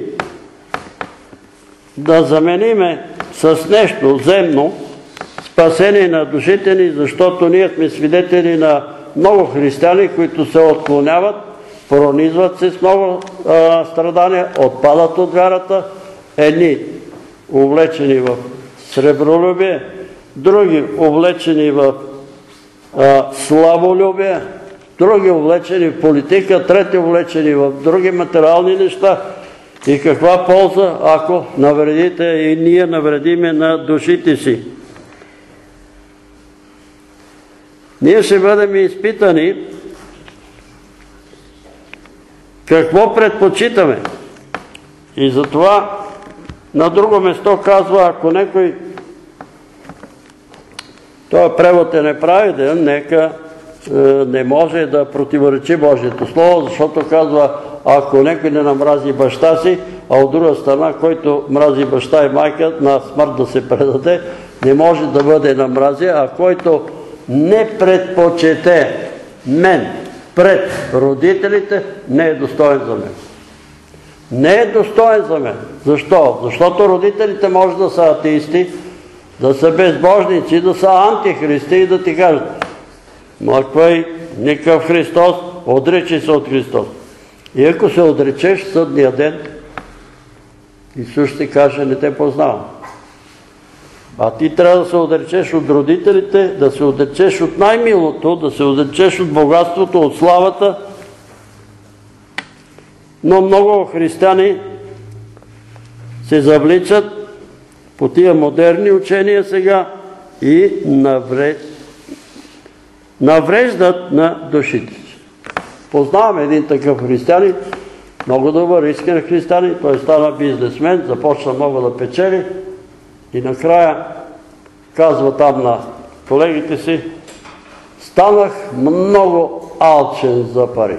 да замениме с нещо земно спасение на душите ни, защото ние сме свидетели на много християни, които се отклоняват, пронизват се с много страдания, отпадат от вярата, едни увлечени в сребролюбие, други увлечени в славолюбие, други увлечени в политика, трети увлечени в други материални неща. И каква полза, ако навредите и ние навредиме на душите си? Ние ще бъдем изпитани какво предпочитаме. И затова на друго место казва, ако някой този превод е неправилен, нека не може да противоречи Божието Слово, защото казва, ако някой не намрази баща си, а от друга страна, който мрази баща и майка, на смърт да се предаде, не може да бъде намрази, а който не предпочете мен пред родителите, не е достоен за мен. Не е достоен за мен. Защо? Защото родителите може да са атеисти, да са безбожници, да са антихристи и да ти кажат: млъквай, никакъв Христос, отречи се от Христос. И ако се отречеш съдния ден, Исус ще каже: не те познавам. А ти трябва да се отречеш от родителите, да се отречеш от най-милото, да се отречеш от богатството, от славата. Но много християни се завличат по тия модерни учения сега и навреждат на душите си. Познаваме един такъв християнин, много добър, искрен християнин, той стана бизнесмен, започна много да печели и накрая казва там на колегите си: станах много алчен за пари.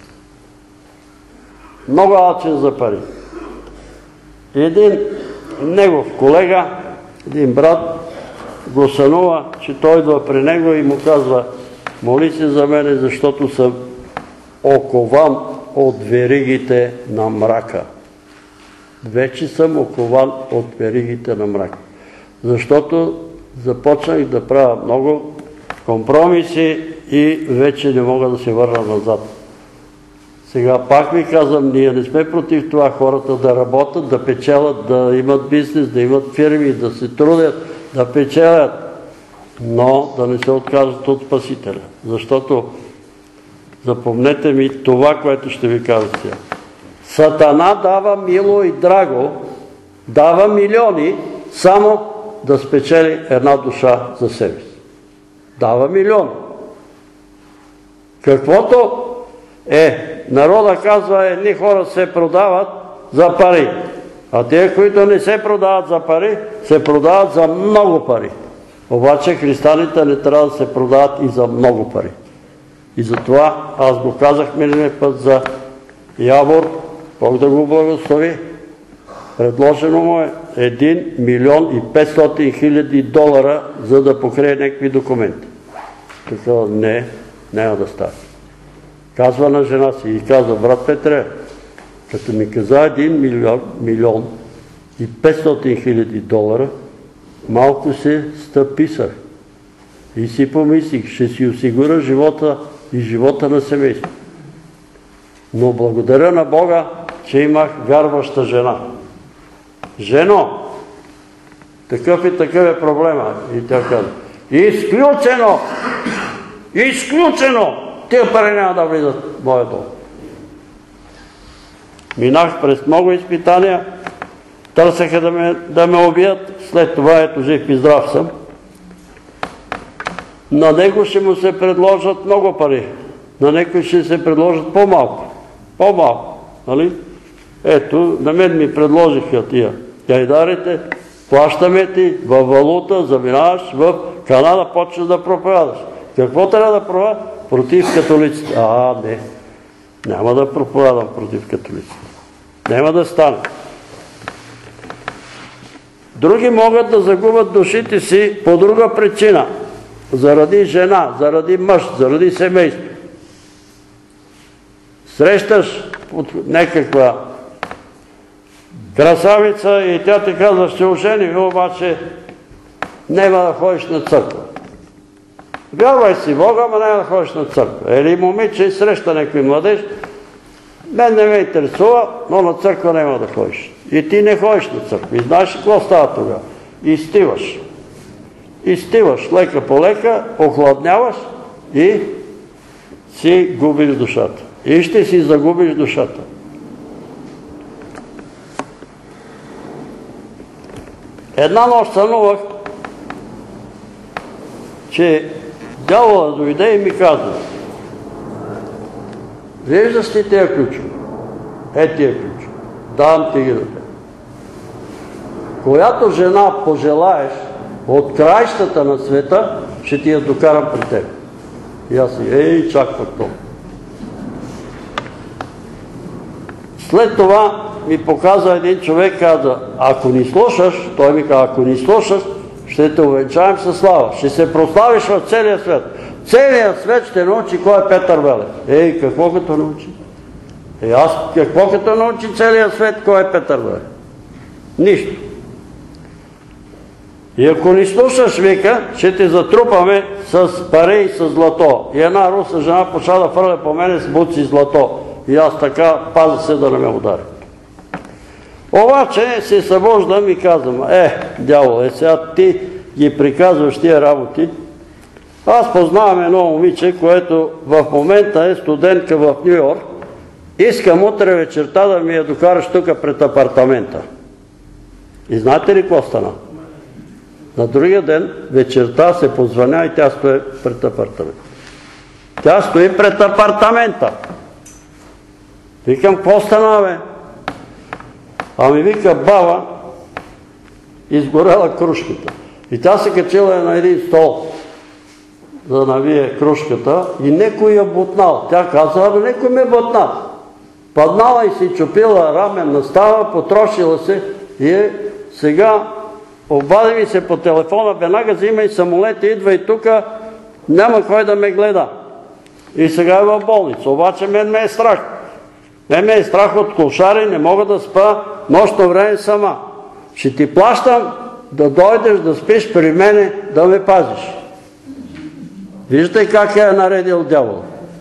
Много алчен за пари. Един негов колега, един брат, го сънува, че той идва при него и му казва: моли се за мене, защото съм окован от веригите на мрака. Вече съм окован от веригите на мрака. Защото започнах да правя много компромиси и вече не мога да се върна назад. Сега пак ви казвам, ние не сме против това хората да работят, да печелят, да имат бизнес, да имат фирми, да се трудят, да печелят, но да не се откажат от Спасителя. Защото, запомнете ми това, което ще ви кажа сега. Сатана дава мило и драго, дава милиони, само да спечели една душа за себе си. Дава милиони. Каквото народа казва, едни хора се продават за пари, а те, които не се продават за пари, се продават за много пари. Обаче християните не трябва да се продават и за много пари. И затова аз го казах миналия път за Явор, Бог да го благослови. Предложено му е 1 милион и 500 хиляди долара, за да покрие някакви документи. Така, не, няма да стане. Казва на жена си и казва: брат Петре, като ми каза 1 милион и 500 хиляди долара, малко се стъписах. И си помислих, ще си осигуря живота и живота на семейство. Но благодаря на Бога, че имах вярваща жена. Жено, такъв и такъв е проблема. И тя казва: изключено! Изключено! Тия пари няма да влизат в моя дом. Минах през много изпитания, Търсеха да ме убият, след това ето жив и здрав съм. На него ще му се предложат много пари. На някой ще се предложат по-малко. По-малко. Нали? Ето, на мен ми предложиха тия гайдарите, плащаме ти във валута, заминаваш в Канада, почнеш да проповядаш. Какво трябва да проповядаш? Против католиците. Не. Няма да проповядам против католиците. Няма да стане. Други могат да загубят душите си по друга причина. Заради жена, заради мъж, заради семейство. Срещаш някаква красавица и тя ти казва, ще ожени, обаче няма да ходиш на църква. Вярвай си Бога, ама няма да ходиш на църква. Или момиче среща някой младеж, мен не ме интересува, но на църква няма да ходиш. И ти не ходиш на църква. И знаеш какво става тогава? Изтиваш. Изтиваш лека по лека, охладняваш и си губиш душата. И ще си загубиш душата. Една нощ сънувах, че дяволът дойде и ми каза: виждаш ли тия ключове? Тия ключове. Давам ти ги на теб. Която жена пожелаеш от краищата на света, ще ти я докарам при теб. И аз си, чаквах това. След това ми показа един човек, каза, ако ни слушаш, той ми каза, ако ни слушаш, ще те увенчаем със слава. Ще се прославиш в целия свет. Целият свет ще научи кой е Петър Велев. Какво като научи? Какво като научи целият свет кой е Петър Велев? Нищо. И ако ни слушаш, вика, ще те затрупаме с пари и с злато. И една руса жена почва да фърля по мене с буци злато. И аз така пазя се да не ме удари. Обаче се събуждам и казвам, дявол, сега ти ги приказваш тия работи. Аз познавам едно момиче, което в момента е студентка в Ню Йорк. Искам утре вечерта да ми я докараш тук пред апартамента. И знаете ли какво стана? На другия ден вечерта се позвъня и тя стои пред апартамента. Тя стои пред апартамента. Викам, какво стана, бе? Ами вика, баба, изгорела крушката. И тя се качила на един стол, за да навие крушката, и некой я бутнал. Тя казала, некой ме бутнал. Паднала и си чупила раменна става, потрошила се и сега обади ми се по телефона, веднага взима и самолет, идва и тука, няма кой да ме гледа. И сега е в болница. Обаче мен ме е страх. Мен ме е страх от клошари, не мога да спа нощно време сама. Ще ти плащам да дойдеш да спиш при мене, да ме пазиш. Виждате как е наредил дявол.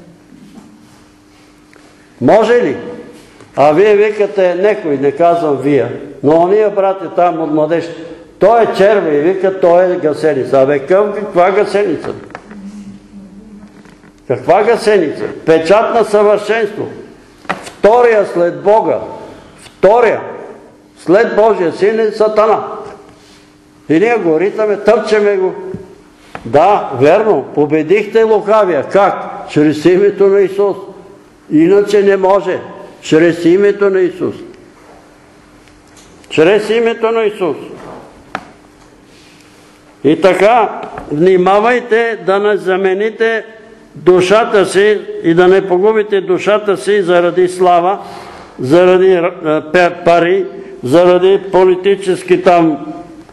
Може ли? А вие викате некой, не казвам вие, но ония брати там от младеж, той е черва и вика, той е гасеница. Абе, каква гасеница? Каква гасеница? Печат на съвършенство. Втория след Бога. Втория след Божия син е Сатана. И ние го ритаме, тъпчеме го. Да, верно, победихте лукавия. Как? Чрез името на Исус. Иначе не може. Чрез името на Исус. Чрез името на Исус. И така, внимавайте да не замените душата си и да не погубите душата си заради слава, заради пари, заради политически там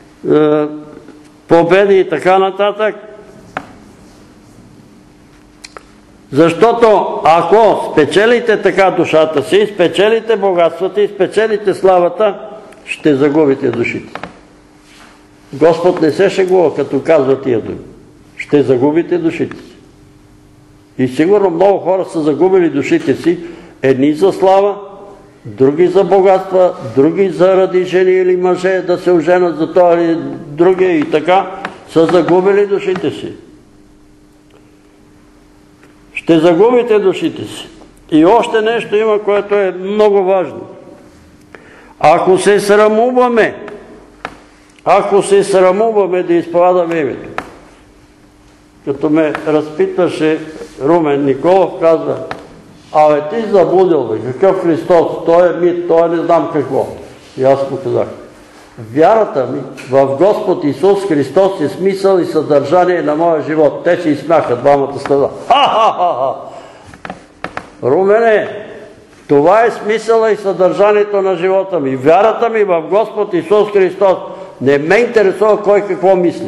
победи и така нататък. Защото ако спечелите така душата си, спечелите богатствата и спечелите славата, ще загубите душите. Господ не се шегува, като казва тия думи. Ще загубите душите си. И сигурно много хора са загубили душите си, едни за слава, други за богатства, други заради жени или мъже да се оженят за това или другия и така, са загубили душите си. Ще загубите душите си. И още нещо има, което е много важно. Ако се срамуваме да изповядаме името. Като ме разпитваше Румен Николов, казва: абе ти заблудил бе, какъв Христос, той е мит, той не знам какво. И аз му казах: вярата ми в Господ Исус Христос е смисъл и съдържание на моя живот. Те се изсмяха двамата стада. Ха-ха-ха-ха! Румене, това е смисъла и съдържанието на живота ми. Вярата ми в Господ Исус Христос. Не ме интересува кой какво мисли.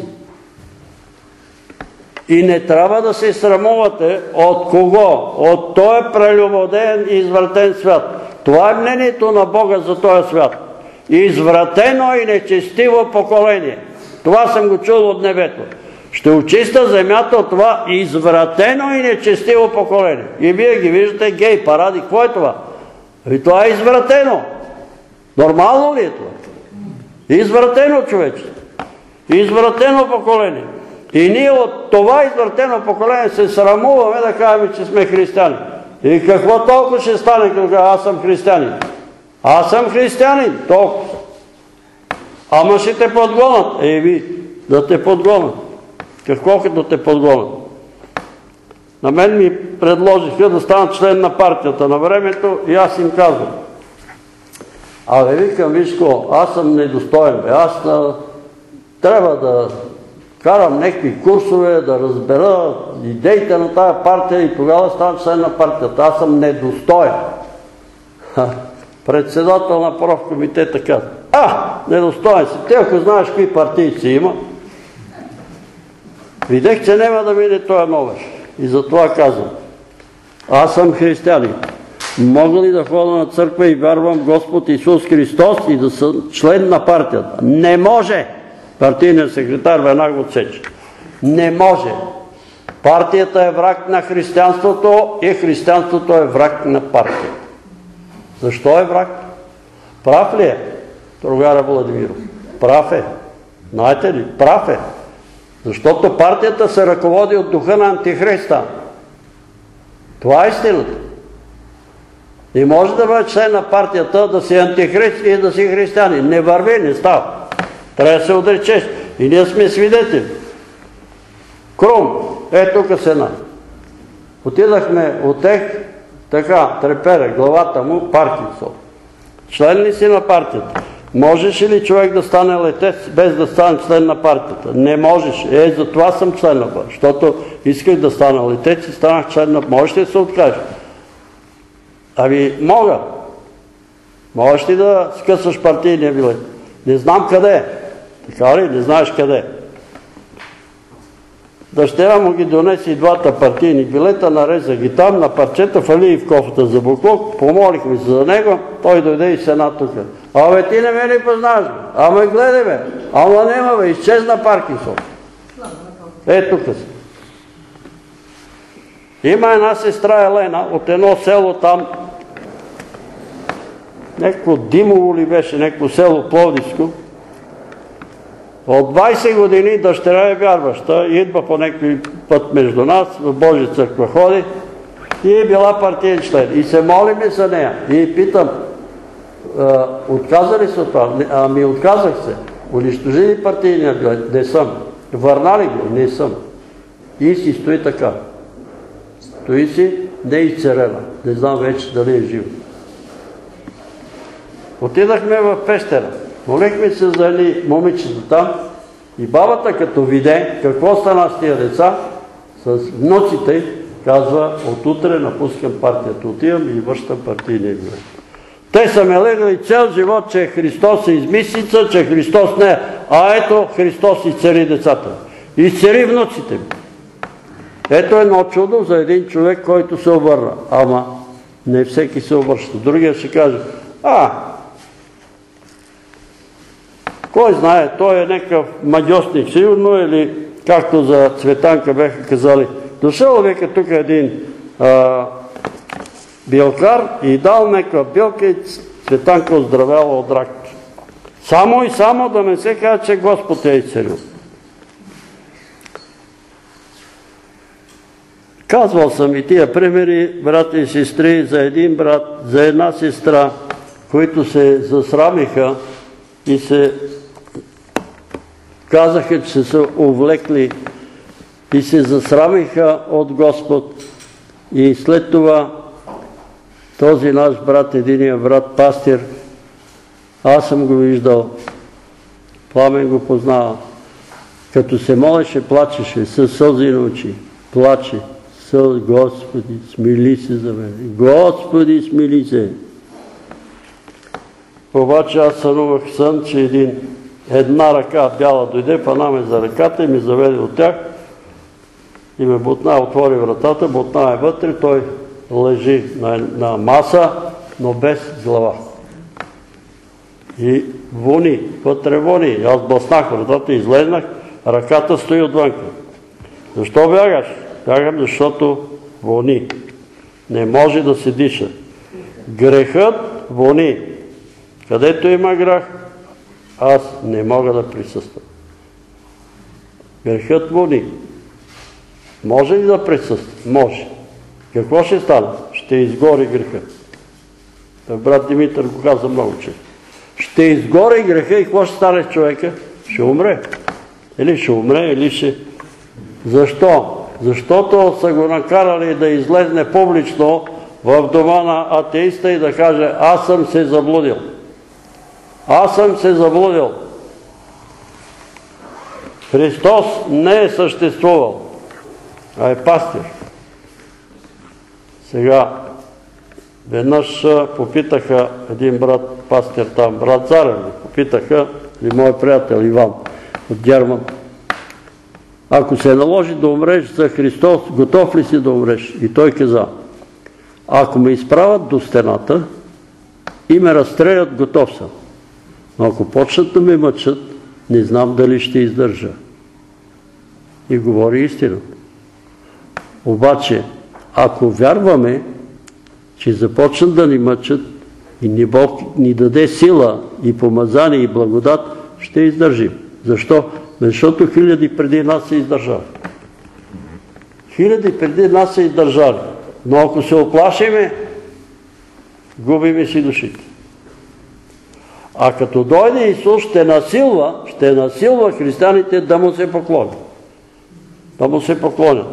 И не трябва да се срамувате от кого? От този прелюбодеен и извратен свят. Това е мнението на Бога за този свят. Извратено и нечестиво поколение. Това съм го чул от небето. Ще очиста земята от това извратено и нечестиво поколение. И вие ги виждате гей паради. Какво е това? И това е извратено. Нормално ли е това? Извратено човече. Извратено поколение. И ние от това извратено поколение се срамуваме да кажем, че сме християни. И какво толкова ще стане, когато аз съм християнин? Аз съм християнин, толкова. Ама ще те подгонат. Ви, да те подгонат. Какво като те подгонат? На мен ми предложиха да стана член на партията на времето и аз им казвам: абе, викам, вижко, аз съм недостоен, аз трябва да карам някакви курсове, да разбера идеите на тая партия и тогава ставам член на партията. Аз съм недостоен. Председател на профкомитета каза: недостоен си. Те, ако знаеш какви партийци има, видех, че няма да мине този новеш. И затова казвам: аз съм християнин. Мога ли да ходя на църква и вярвам в Господ Исус Христос и да съм член на партията? Не може! Партийният секретар веднага отсече. Не може! Партията е враг на християнството и християнството е враг на партията. Защо е враг? Прав ли е другара Владимиров? Прав е. Знаете ли? Прав е. Защото партията се ръководи от духа на Антихриста. Това е истината. И може да бъде член на партията, да си антихрист и да си християнин. Не върви, не става. Трябва да се отречеш. И ние сме свидетели. Крум, тук сена. Отидахме от тех, така, трепере, главата му, Паркинсон. Член ли си на партията? Можеш ли човек да стане летец без да стане член на партията? Не можеш. Затова съм член на партията. Защото исках да стана летец и станах член на партията. Можеш ли да се откажеш? Мога. Можеш ли да скъсаш партийния билет? Не знам къде е. Така ли? Не знаеш къде е. Дъщеря му ги донеси и двата партийни билета, нареза ги там на парчета, фали и в кофата за буклук, помолихме се за него, той дойде и сена тук. Абе, ти не ме ли познаваш? Ама гледай бе, ама нема бе, изчезна Паркинсон. Тук си. Има една сестра Елена от едно село там, някакво Димово ли беше, някакво село Пловдивско. От 20 години дъщеря е вярваща, идва по някой път между нас, в Божия църква ходи и е била партиен член. И се молиме за нея. И питам: отказа ли се от това? Ами отказах се. Унищожи ли партийния билет? Не съм. Върна ли го? Не съм. И си стои така. Стои си, не изцерена. Не знам вече дали е жив. Отидахме в Пещера. Молихме се за едни момичета там и бабата, като виде какво стана с тия деца, с внуците, казва: от утре напускам партията, отивам и връщам партийния билет. Те са ме легали цял живот, че Христос е измислица, че Христос не е. Ето Христос изцери децата. Изцери внуците ми. Ето едно чудо за един човек, който се обърна. Ама не всеки се обръща. Другия ще каже: кой знае, той е някакъв магиосник сигурно, или както за Цветанка бяха казали: дошъл века тук един билкар и дал някаква билка и Цветанка оздравяла от рак. Само и само да не се каже, че Господ е изцелил. Казвал съм и тия примери, брати и сестри, за един брат, за една сестра, които се засрамиха и се казаха, че се са увлекли и се засрамиха от Господ. И след това този наш брат, единия брат пастир, аз съм го виждал, Пламен го познава, като се молеше, плачеше, със сълзи на очи, плаче, Господи, смили се за мен, Господи, смили се. Обаче аз сънувах сън, че една ръка бяла дойде, пана ме за ръката и ме заведе от тях и ме бутна, отвори вратата, бутна е вътре, той лежи на маса, но без глава. И вони, вътре вони. Аз блъснах вратата, излезнах, ръката стои отвънка. Защо бягаш? Бягам, защото вони. Не може да се диша. Грехът вони. Където има грях, аз не мога да присъствам. Грехът вони. Може ли да присъства? Може. Какво ще стане? Ще изгори грехът. Брат Димитър го каза много често. Ще изгори греха и какво ще стане с човека? Ще умре. Или ще умре, или ще... Защо? Защото са го накарали да излезне публично в дома на атеиста и да каже: аз съм се заблудил. Аз съм се заблудил. Христос не е съществувал, а е пастир. Сега, веднъж попитаха един брат, пастир там, брат Зарев, попитаха и мой приятел Иван от Герман: ако се наложи да умреш за Христос, готов ли си да умреш? И той каза: ако ме изправят до стената и ме разстрелят, готов съм. Но ако почнат да ме мъчат, не знам дали ще издържа. И говори истината. Обаче, ако вярваме, че започнат да ни мъчат и Бог ни даде сила и помазание и благодат, ще издържим. Защо? Защото хиляди преди нас са издържали. Хиляди преди нас са издържали. Но ако се оплашиме, губиме си душите. А като дойде Исус, ще насилва християните да му се поклонят. Да му се поклонят.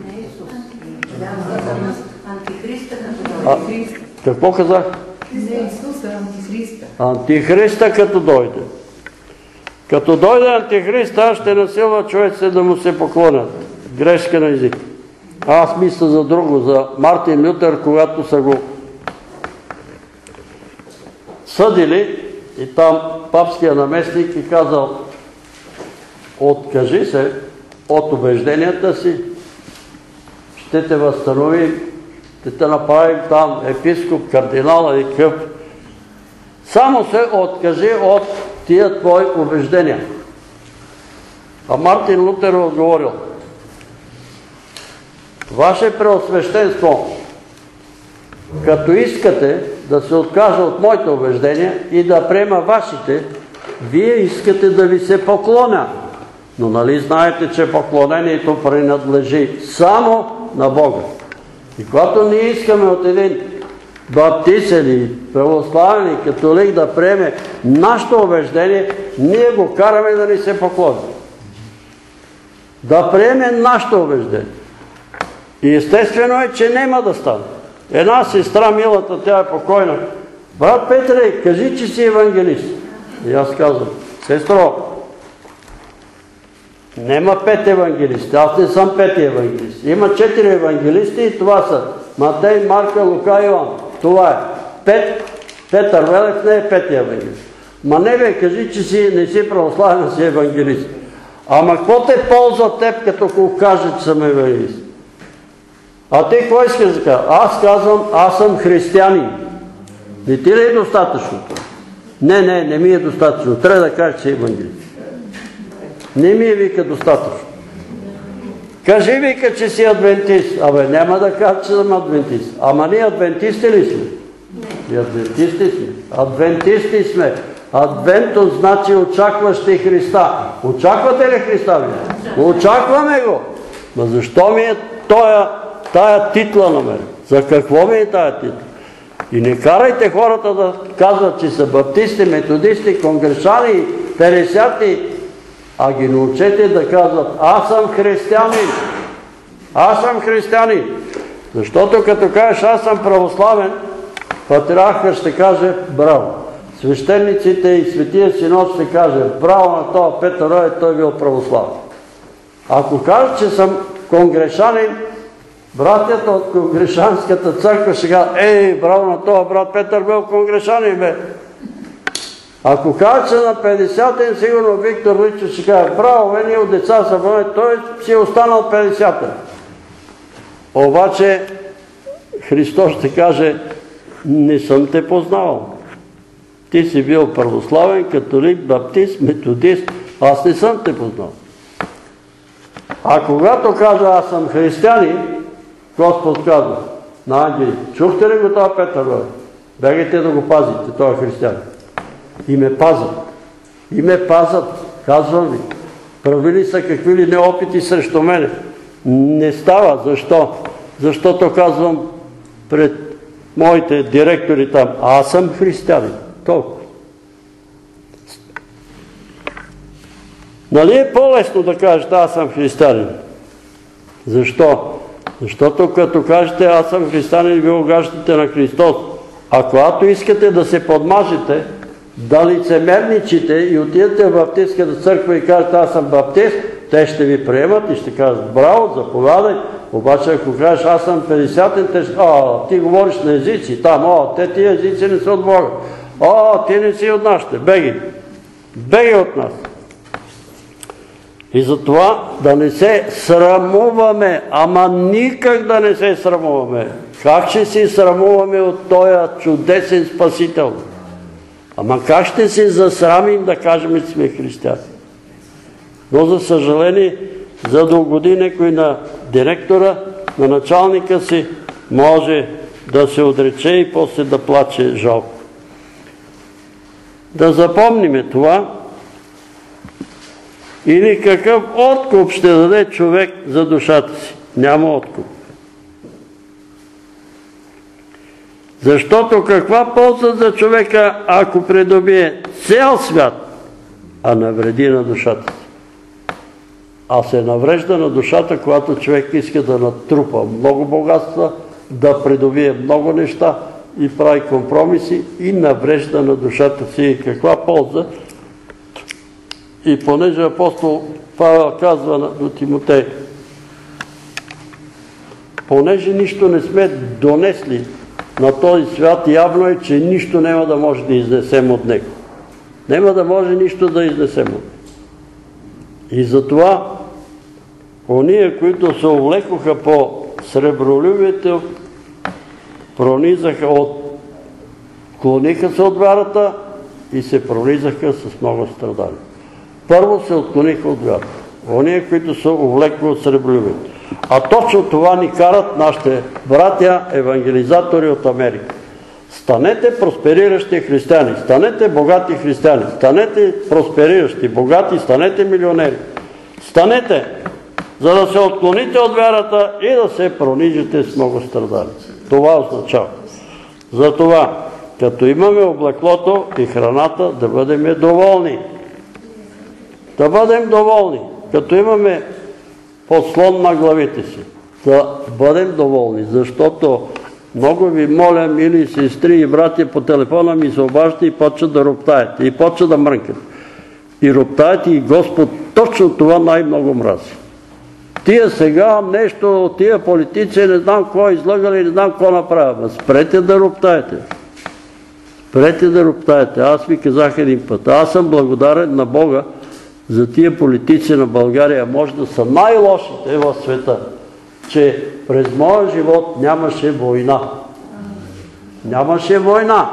Какво казах? За Исуса, антихриста. Антихриста като дойде. Като дойде антихриста, ще насилва човеците да му се поклонят. Грешка на език. Аз мисля за друго, за Мартин Лютер, когато са го съдили и там папския наместник и казал: откажи се от убежденията си, ще те възстановим, ще те направим там епископ, кардинал и къв. Само се откажи от тия твои убеждения. А Мартин Лутер отговорил: Ваше Преосвещенство, като искате да се откажа от моите убеждения и да приема вашите, вие искате да ви се поклоня. Но нали знаете, че поклонението принадлежи само на Бога. И когато ние искаме от един баптист или православен и католик да приеме нашето убеждение, ние го караме да ни се поклони. Да приеме нашето убеждение. И естествено е, че няма да стане. Една сестра, милата, тя е покойна: брат Петре, кажи, че си евангелист. И аз казвам: сестро, нема 5 евангелисти, аз не съм 5 евангелист. Има 4 евангелисти и това са Матей, Марка, Лука и Йоан. Това е. 5. Петър Велев не е 5 евангелист. Ма не бе, кажи, че не си православен, си евангелист. Ама какво те ползва теб, като го кажа, че съм евангелист? А ти какво искаш да кажа? Аз казвам: аз съм християнин. Не ти ли е достатъчно? Не ми е достатъчно. Трябва да кажеш, че си евангелист. Не ми е, вика, достатъчно. Кажи, вика, че си адвентист. Абе, няма да кажа, че съм адвентист. Ама ние адвентисти ли сме? И адвентисти сме. Адвентисти сме. Адвентус значи очакващи Христа. Очаквате ли Христа ви? Очакваме го. Ма защо ми е тая титла на мен? За какво ми е тая титла? И не карайте хората да казват, че са баптисти, методисти, конгресани, тересяти, а ги научете да казват: аз съм християнин. Аз съм християнин. Защото като кажеш: аз съм православен, патриархът ще каже: браво. Свещениците и Светия Синод ще каже: браво на това Петър Рой, той бил православен. Ако кажеш, че съм конгрешанин, братята от конгрешанската църква ще кажат: браво на това брат Петър бил конгрешанин, бе. Ако кажеш, че на 50-тен, сигурно Виктор Личев ще каже: браво, бе, ние от деца събрани, той си е останал 50-тен. Обаче Христос ще каже: не съм те познавал. Ти си бил православен, католик, баптист, методист, аз не съм те познал. А когато кажа: аз съм християнин, Господ казва на ангели: чухте ли го това Петър? Бегайте да го пазите, той е християнин. И ме пазят. И ме пазят, казвам ви. Правили са какви ли неопити срещу мене. Не става. Защо? Защото казвам пред моите директори там: аз съм християнин. Толкова. Нали е по-лесно да кажете: аз съм християнин? Защо? Защото като кажете: аз съм християнин, ви огаждате на Христос. А когато искате да се подмажете, да лицемерничите и отидете в баптистската църква и кажете: аз съм баптист, те ще ви приемат и ще кажат: браво, заповядай. Обаче ако кажеш: аз съм 50-тен, ти говориш на езици там, тия езици не са от Бога. Ти не си от нашите, беги. Беги от нас. И затова да не се срамуваме, ама никак да не се срамуваме. Как ще се срамуваме от този чудесен Спасител? Ама как ще се засрамим да кажем, че сме християни? Но за съжаление, за да угоди някой на директора, на началника си, може да се отрече и после да плаче жалко. Да запомниме това. Или какъв откуп ще даде човек за душата си? Няма откуп. Защото каква полза за човека, ако придобие цял свят, а навреди на душата си? А се наврежда на душата, когато човек иска да натрупа много богатства, да придобие много неща и прави компромиси и наврежда на душата си. И каква полза? И понеже апостол Павел казва до Тимотей: понеже нищо не сме донесли на този свят, явно е, че нищо няма да може да изнесем от него. Няма да може нищо да изнесем от него. И затова ония, които се увлекоха по сребролюбието, пронизаха отклониха се от вярата и се пронизаха с много страдания. Първо се отклониха от вярата. Ония, които са увлекли от сребролюбието. А точно това ни карат нашите братя евангелизатори от Америка. Станете проспериращи християни, станете богати християни, станете проспериращи, богати, станете милионери. Станете, за да се отклоните от вярата и да се пронижите с много страдания. Това означава. Затова, като имаме облеклото и храната, да бъдем доволни. Да бъдем доволни. Като имаме подслон на главите си, да бъдем доволни, защото много ви моля, мили сестри и братя, по телефона ми се обаждате и почват да роптаете, и почват да мрънкат. И роптаете, и Господ точно това най-много мрази. Тия сега нещо, тия политици, не знам какво излъгали, не знам какво направят. Спрете да роптаете. Спрете да роптаете. Аз ви казах един път. Аз съм благодарен на Бога за тия политици на България. Може да са най-лошите в света, че през моя живот нямаше война. Нямаше война.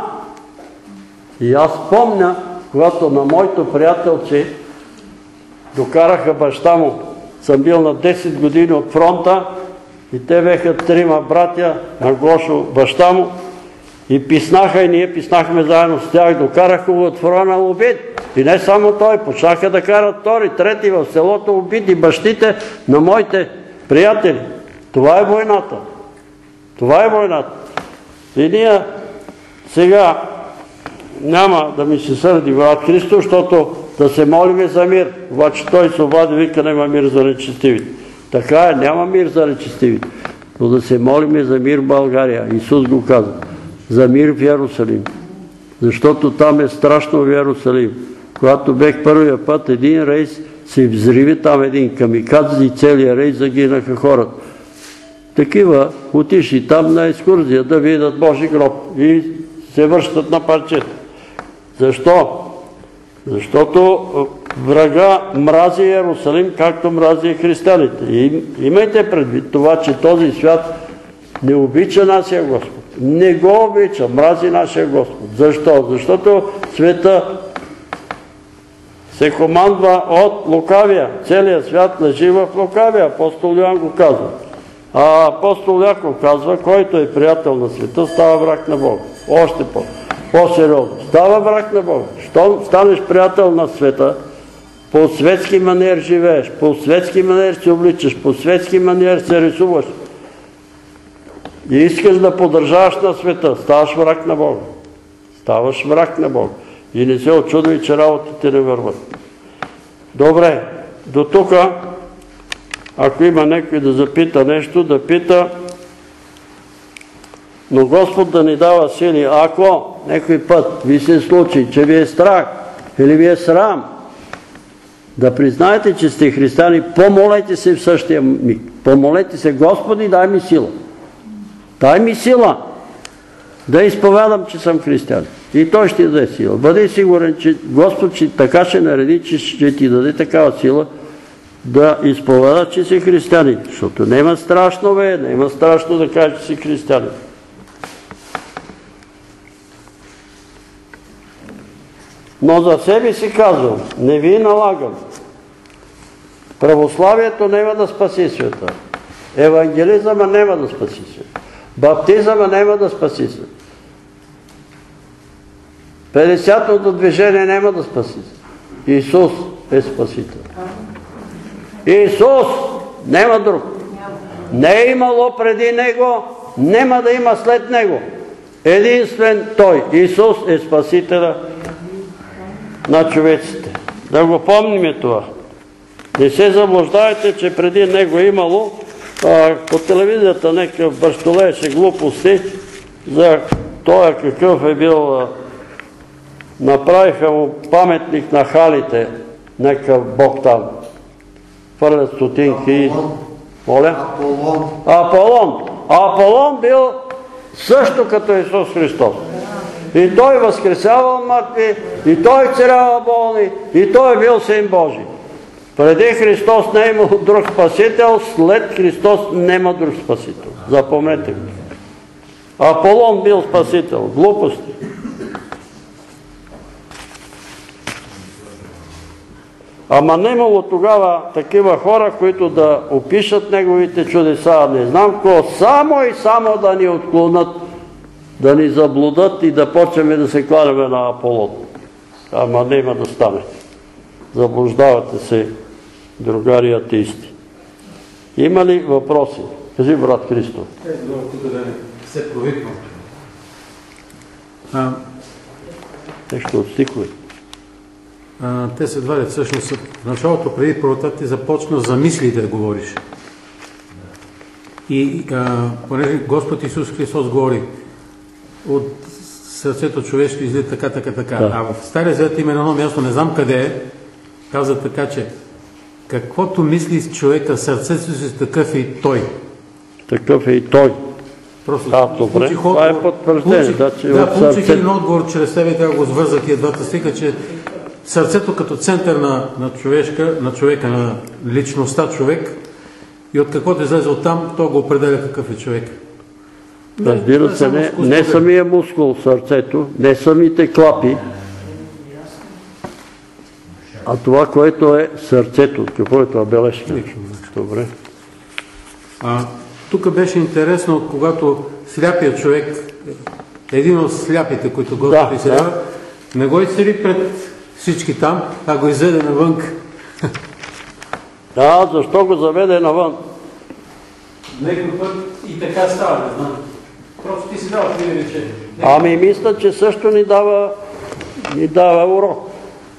И аз помня, когато на моето приятелче докараха баща му, съм бил на 10 години от фронта и те беха 3 братя на Гошо, баща му, и писнаха, и ние писнахме заедно с тях, докараха го от фронта убит. И не само той, почнаха да карат втори, трети в селото убити бащите на моите приятели. Това е войната. Това е войната. И ние Сега няма да ми се сърди брат Христо, защото да се молиме за мир. Обаче той се обади, вика, няма мир за нечестивите. Така е, няма мир за нечестивите. Но да се молиме за мир в България. Исус го каза. За мир в Йерусалим. Защото там е страшно в Йерусалим. Когато бех първия път, един рейс се взриви там един камикадзе и целият рейс загинаха хората. Такива отишли там на екскурзия да видят Божи гроб и се връщат на парчета. Защо? Защото врага мрази Йерусалим, както мрази християните. И имайте предвид това, че този свят не обича нашия Господ. Не го обича, мрази нашия Господ. Защо? Защото света се командва от лукавия. Целият свят лежи в лукавия. Апостол Йоан го казва. А апостол Яков казва, който е приятел на света, става враг на Бога. Още по-сериозно. Става враг на Бога. Щом станеш приятел на света, по светски маниер живееш, по светски маниер се обличаш, по светски маниер се рисуваш и искаш да поддържаваш на света, ставаш враг на Бога. Ставаш враг на Бога. И не се очудвай, че работите не върват. Добре, до тук, ако има някой да запита нещо, да пита, но Господ да ни дава сили. Ако някой път ви се случи, че ви е страх или ви е срам, да признаете, че сте християни, помолете се в същия миг. Помолете се, Господи, дай ми сила. Дай ми сила да изповядам, че съм християн. И той ще даде сила. Бъди сигурен, че Господ така ще нареди, че ще ти даде такава сила да изповядаш, че си християнин. Защото няма страшно, няма страшно да кажеш, че си християнин. Но за себе си казвам, не ви налагам. Православието няма да спаси света. Евангелизъма няма да спаси света. Баптизъма няма да спаси света. 50-тото движение няма да спаси света. Исус е спасител. Исус! Няма друг. Не е имало преди Него, няма да има след Него. Единствен Той. Исус е спасителя на човеците. Да го помним това. Не се заблуждайте, че преди Него имало по телевизията някакъв бърстолееше глупости за той какъв е бил. Направиха му паметник на халите, някакъв бог там. Фърлят стотинки и... Аполон. Аполон бил също като Исус Христос. И той възкресявал мъртви, и той царява болни, и той е бил Син Божий. Преди Христос не е имал друг спасител, след Христос няма друг спасител. Запомнете го. Аполон бил спасител. Глупости. Ама не имало тогава такива хора, които да опишат неговите чудеса. Не знам какво. Само и само да ни отклонат, да ни заблудат и да почнем да се кланяме на Аполон. Ама няма да стане. Заблуждавате се, другари атеисти. Има ли въпроси? Кажи, брат Христо. Тук да не се провиквам. Нещо от стихове. Те се дварят всъщност. В началото, преди пролетта, ти започна за мислите да говориш. И понеже Господ Исус Христос говори, от сърцето човешко излиза така. Да. А в Стария Завет има едно място, не знам къде е, казва така, че каквото мисли с човека, сърцето си, такъв е и той. Такъв е и той. Просто добре. Това е потвърждение. Получих един отговор чрез тебе, тя го свързах и двата стиха, че сърцето като център на човека, на личността човек, и от каквото излезе оттам, то го определя какъв е човек. Разбира се, не самия мускул сърцето, не самите клапи, а това, което е сърцето. Какво е това бележка? Добре. Тук беше интересно, когато сляпия човек, един от сляпите, които Господ изселява, не го изцели пред всички там, а го изведе навън. Да, защо го заведе навън? Некой път и така става, не знам. Просто ти си дал примери, че Ами мисля, че също ни дава урок.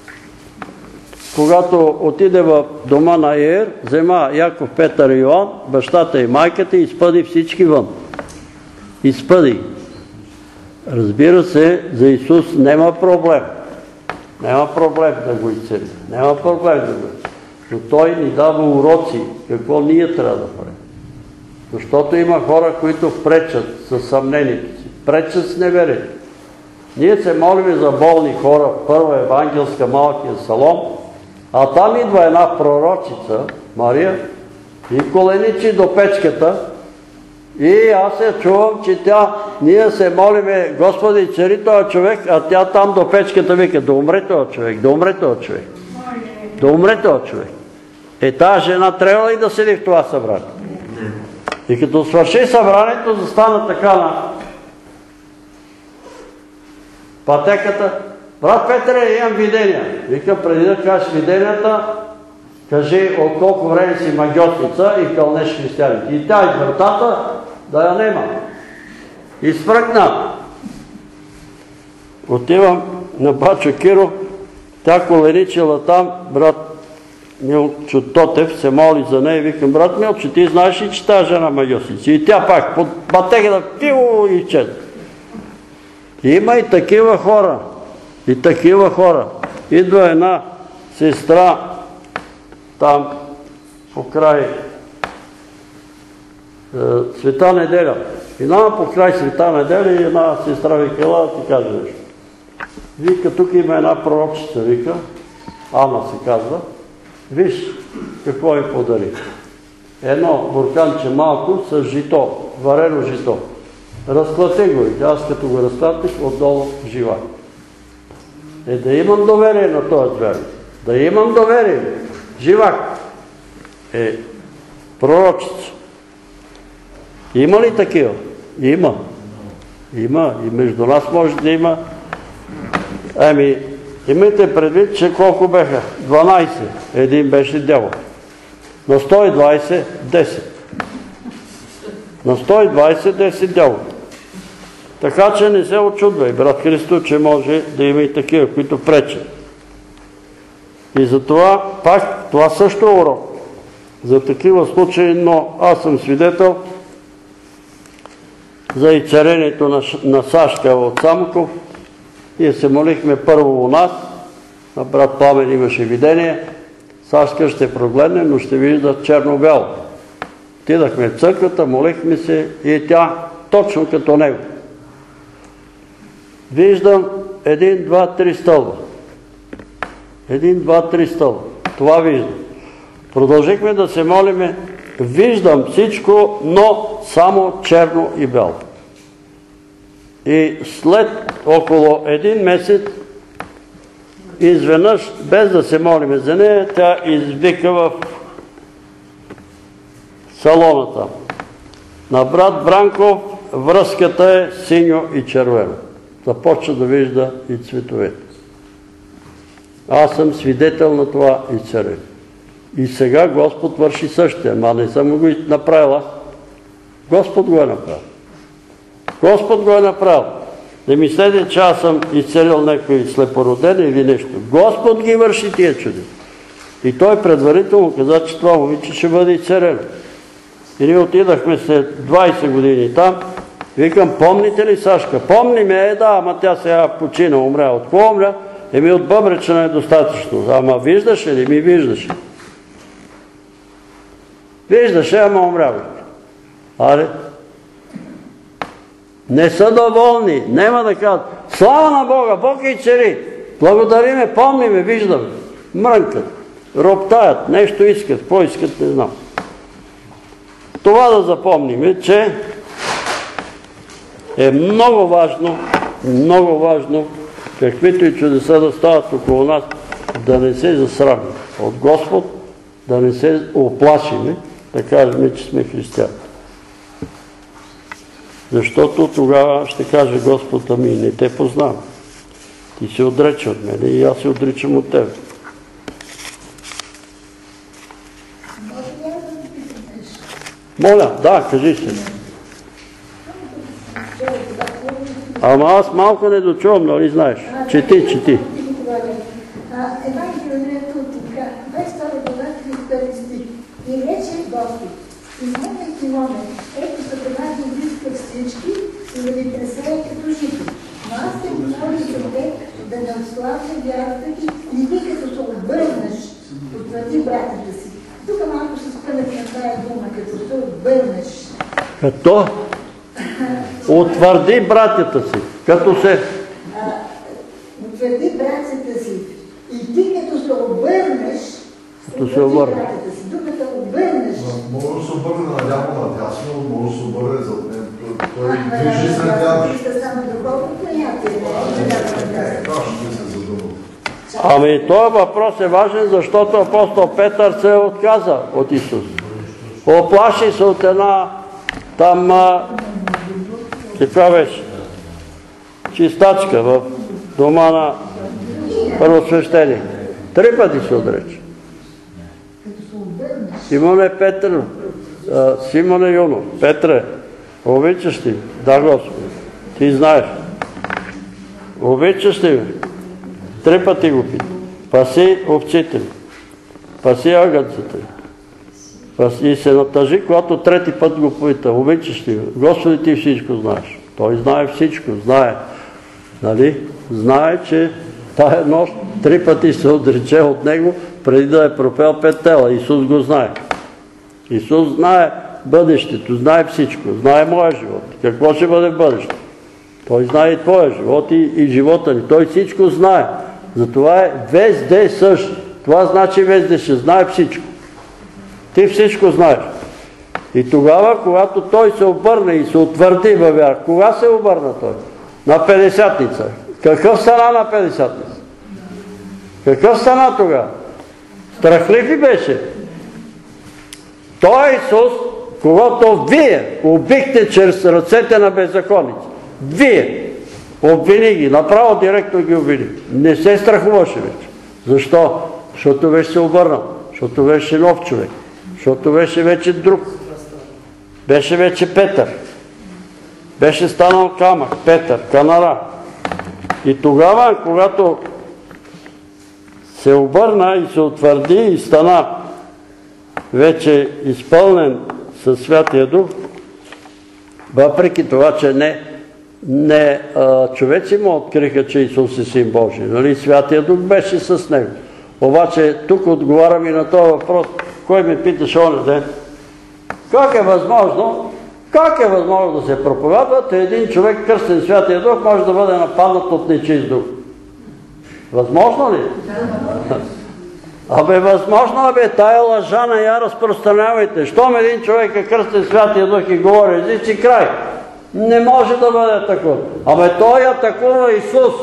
Когато отиде в дома на Яир, взема Яков, Петър и Йоан, бащата и майката и изпъди всички вън. Изпъди. Разбира се, за Исус няма проблем. Няма проблем да го изцели. Няма проблем да го изцели. Но Той ни дава уроци, какво ние трябва да правим. Защото има хора, които пречат със съмнението си, пречат с неверието. Ние се молим за болни хора в Първа евангелска малкия салон, а там идва една пророчица, Мария, и коленичи до печката, и аз я чувам, че ние се молиме, Господи, цари този човек, а тя там до печката вика, да умре този човек, да умре този човек, да умре този човек. Тази жена трябва ли да седи в това събрание? И като свърши събранието, застана така на пътеката. Брат Петре, имам видения. Вика, преди да кажеш виденията, кажи от колко време си магиотница и кълнеш християните. И тя и вратата да я нема. И спръкна. Отивам на бачо Киро, тя коленичила там, брат Милчо Тотев се моли за нея и викам, брат Милчо, ти знаеш ли, че тази жена магиотница? И тя пак под пътеката пиво и чет. Има и такива хора. И такива хора. Идва една сестра там покрай Света неделя. Една покрай Света неделя и една сестра викала да ти каже нещо. Вика, тук има една пророчица, вика, Ана се казва. Виж какво ми подари. Едно бурканче малко с жито, варено жито. Разклати го. Аз като го разклатих, отдолу жива. Да имам доверие на този звер. Да имам доверие. Живак. Пророчица. Има ли такива? Има. Има. И между нас може да има. Имайте предвид, че колко беха? 12. Един беше дявол. На 120, 10. На 120, 10 дявол. Така че не се очудвай, брат Христо, че може да има и такива, които пречат. И затова пак, това също е урок. За такива случаи, но аз съм свидетел за изцелението на Сашка от Самоков. Ние се молихме първо у нас, на брат Пламен имаше видение, Сашка ще прогледне, но ще вижда черно-бяло. Отидахме в църквата, молихме се и тя точно като него. Виждам 1, 2, 3 стълба. 1, 2, 3 стълба. Това виждам. Продължихме да се молиме, виждам всичко, но само черно и бяло. И след около един месец, изведнъж, без да се молиме за нея, тя извика в салона там. На брат Бранков връзката е синьо и червено. Започва да вижда и цветовете. Аз съм свидетел на това изцеление. И сега Господ върши същия, ама не съм го направила. Господ го е направил. Господ го е направил. Не мислете, че аз съм изцелил някой слепороден или нещо. Господ ги върши тия чуди. И той предварително каза, че това момиче ще бъде изцелено. И ние отидахме след 20 години там. Викам, помните ли Сашка? Помниме, да, ама тя сега почина, умря. От кого умря? От бъбречна е достатъчно. Ама виждаше ли? Ми виждаше. Виждаше, ама умря. Аре? Не са доволни. Нема да кажат. Слава на Бога, Бог и цари. Благодариме, помниме, виждаме. Мрънкат, роптаят, нещо искат. Какво искат, не знам. Това да запомниме, че е много важно, каквито и чудеса да стават около нас, да не се засрамим от Господ, да не се оплашиме, да кажем, че сме християни. Защото тогава ще каже Господ, ами не те познавам. Ти се отрече от мене и аз се отричам от тебе. Моля, да, кажи се. Ама аз малко не дочувам, нали знаеш? Чети. Евангелието от Лука, 22 глава, 31 стих. И рече Господ: измъкнете момент, ето сатаната близка всички, за да ви пресее като жито. Но аз те говоря за теб, да не отслабне вярата ти, и ти като се обърнеш, утвърди братята си. Тук малко се спънах на тая дума, като се обърнеш. Като? Утвърди братята си. Като се... Утвърди братята си. И ти като се обърнеш, братята си. Докато обърнеш. Може да се обърне наляво, надясно, може да се обърне зад мен. Той движи след тях. Това само духовно понятие. Ами този въпрос е важен, защото апостол Петър се отказа от Исус. Оплаши се от една там, каква беше? Чистачка в дома на първосвещеник. 3 пъти се отрече. Симоне Петър, Симоне Юно, Петре, обичаш ли? Да, Господи, ти знаеш. Обичаш ли ме? 3 пъти го пита. Паси овците ми. Паси агънцата ми. И се натъжи, когато 3 път го пита. Обичаш ли ме? Господи, ти всичко знаеш. Той знае всичко, знае. Нали? Знае, че тая нощ 3 пъти се отрече от него, преди да е пропел 5 тела. Исус го знае. Исус знае бъдещето, знае всичко, знае моя живот. Какво ще бъде в бъдещето? Той знае и твоя живот и живота ни. Той всичко знае. Затова е везде също. Това значи везде ще знае всичко. Ти всичко знаеш. И тогава, когато той се обърне и се утвърди във вяра, кога се обърна той? На 50-ница. Какъв стана на 50-ница? Какъв стана тогава? Страхлив ли беше? Той Исус, когато вие убихте чрез ръцете на беззаконници. Вие обвини ги, направо директно ги обвини. Не се страхуваше вече. Защо? Защото беше се обърнал. Защото беше нов човек. Защото беше вече друг. Беше вече Петър. Беше станал камък, Петър, канара. И тогава, когато се обърна и се утвърди и стана вече изпълнен със Святия Дух, въпреки това, че не човеци му откриха, че Исус е Син Божий. Нали? Святия Дух беше с него. Обаче тук отговарям и на този въпрос, кой ме питаше оня ден. Как е възможно да се проповядват един човек кръстен Святия Дух може да бъде нападнат от нечист дух? Възможно ли? Абе, възможно, тая лъжа не я разпространявайте. Щом един човек е кръстен Святия Дух и говори езици, край. Не може да бъде такова. Абе, той атакува Исус.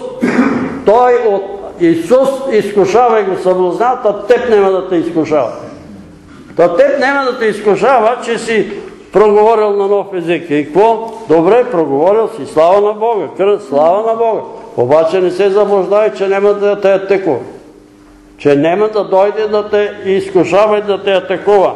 Исус изкушава и го съблазнява, а теб няма да те изкушава. Теб няма да те изкушава, че си проговорил на нов език. И какво? Добре, проговорил си. Слава на Бога. Слава на Бога. Обаче не се заблуждай, че няма да те атакува. Че няма да дойде да те изкушава и да те атакува.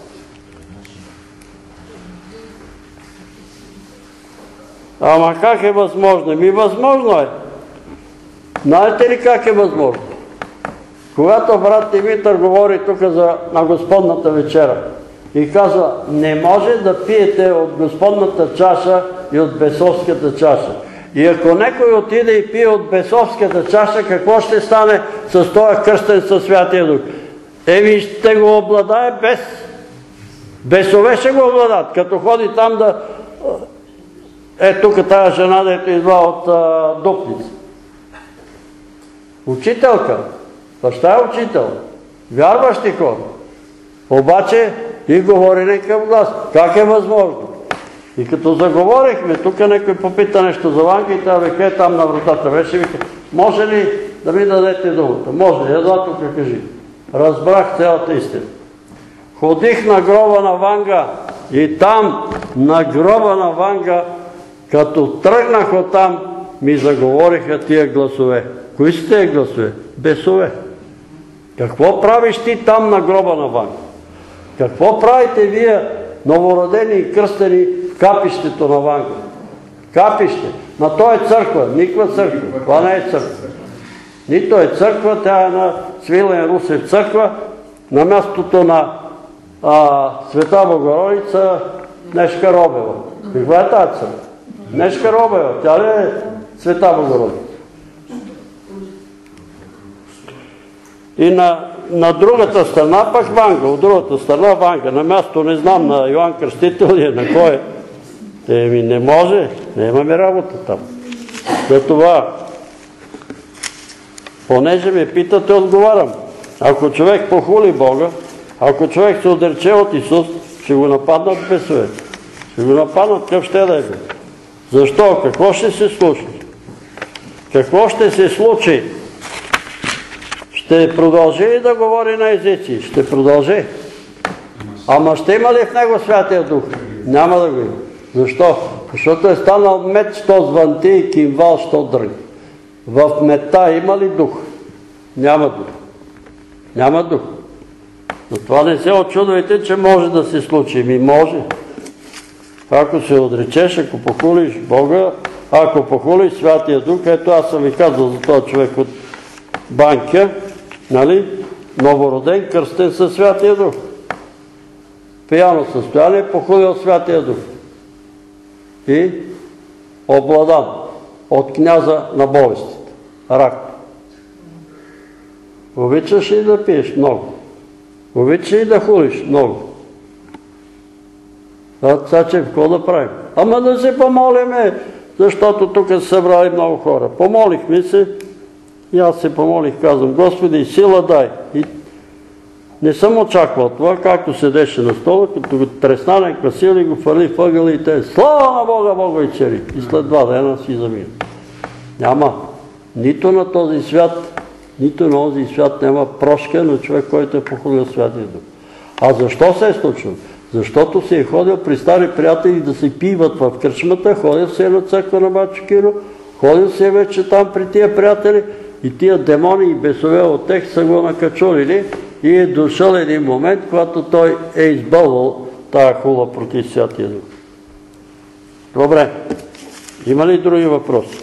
Ама как е възможно? Възможно е. Знаете ли как е възможно? Когато брат Димитър говори тук на Господната вечера и казва, не може да пиете от Господната чаша и от бесовската чаша. И ако някой отиде и пие от бесовската чаша, какво ще стане с този кръстен със Святия Дух? Ще го обладае без. Бесове ще го обладат. Като ходи там да... тук тая жена, дето идва от Дупница. Учителка. Баща е учител. Вярващи хора. Обаче и говори не към глас. Как е възможно? И като заговорихме, тук някой попита нещо за Ванка и тя вика там на вратата. Беше вика, може ли да ми дадете думата? Може, едва тук кажи. Разбрах цялата истина. Ходих на гроба на Ванга и там на гроба на Ванга, като тръгнах оттам, ми заговориха тия гласове. Кои са тия гласове? Бесове. Какво правиш ти там на гроба на Ванга? Какво правите вие, новородени и кръстени, в капището на Ванга? Капище. Ма то е църква, никаква църква. Това не е църква. Нито е църква, тя е на Свилен Русев църква, на мястото на Света Богородица Нешка Робева. Каква е тази църква? Нешка Робева, тя ли е Света Богородица? И на другата страна пък Ванга, от другата страна Ванга, на място не знам на Йоан Кръстител ли, на кой е. Не може, не имаме работа там. Затова, понеже ме питате, отговарям. Ако човек похули Бога, ако човек се отрече от Исус, ще го нападнат бесовете. Ще го нападнат къв ще да е. Защо? Какво ще се случи? Какво ще се случи? Ще продължи ли да говори на езици? Ще продължи. Ама ще има ли в него Святия Дух? Няма да го има. Защо? Защото е станал мед, що звънти и кимвал, що дръги. В медта има ли дух? Няма дух. Няма дух. Но това не се очудвайте, че може да се случи. Ми може. Ако се отречеш, ако похулиш Бога, ако похулиш Святия Дух, ето аз съм ви казал за този човек от Банкя, нали? Новороден, кръстен със Святия Дух. Пияно състояние, похулил Святия Дух. И обладан от княза на болестите. Рак. Обичаш ли да пиеш? Много. Обичаш ли да хулиш? Много. Цаче, какво да правим? Ама да се помолиме, защото тук са събрали много хора. Помолихме се и аз се помолих, казвам, Господи, сила дай. И не съм очаквал това, както седеше на стола, като го тресна някаква сила и го фърли в ъгъла и те слава на Бога, Бога и цари. И след 2 дена си замина. Няма. Нито на този свят, нито на този свят няма прошка на човек, който е похулил Святия Дух. А защо се е случило? Защото се е ходил при стари приятели да се пиват в кръчмата, ходил се на църква на Бачо Киро, ходил се вече там при тия приятели и тия демони и бесове от тех са го накачулили и е дошъл един момент, когато той е избълвал тая хула против Святия Дух. Добре. Има ли други въпроси?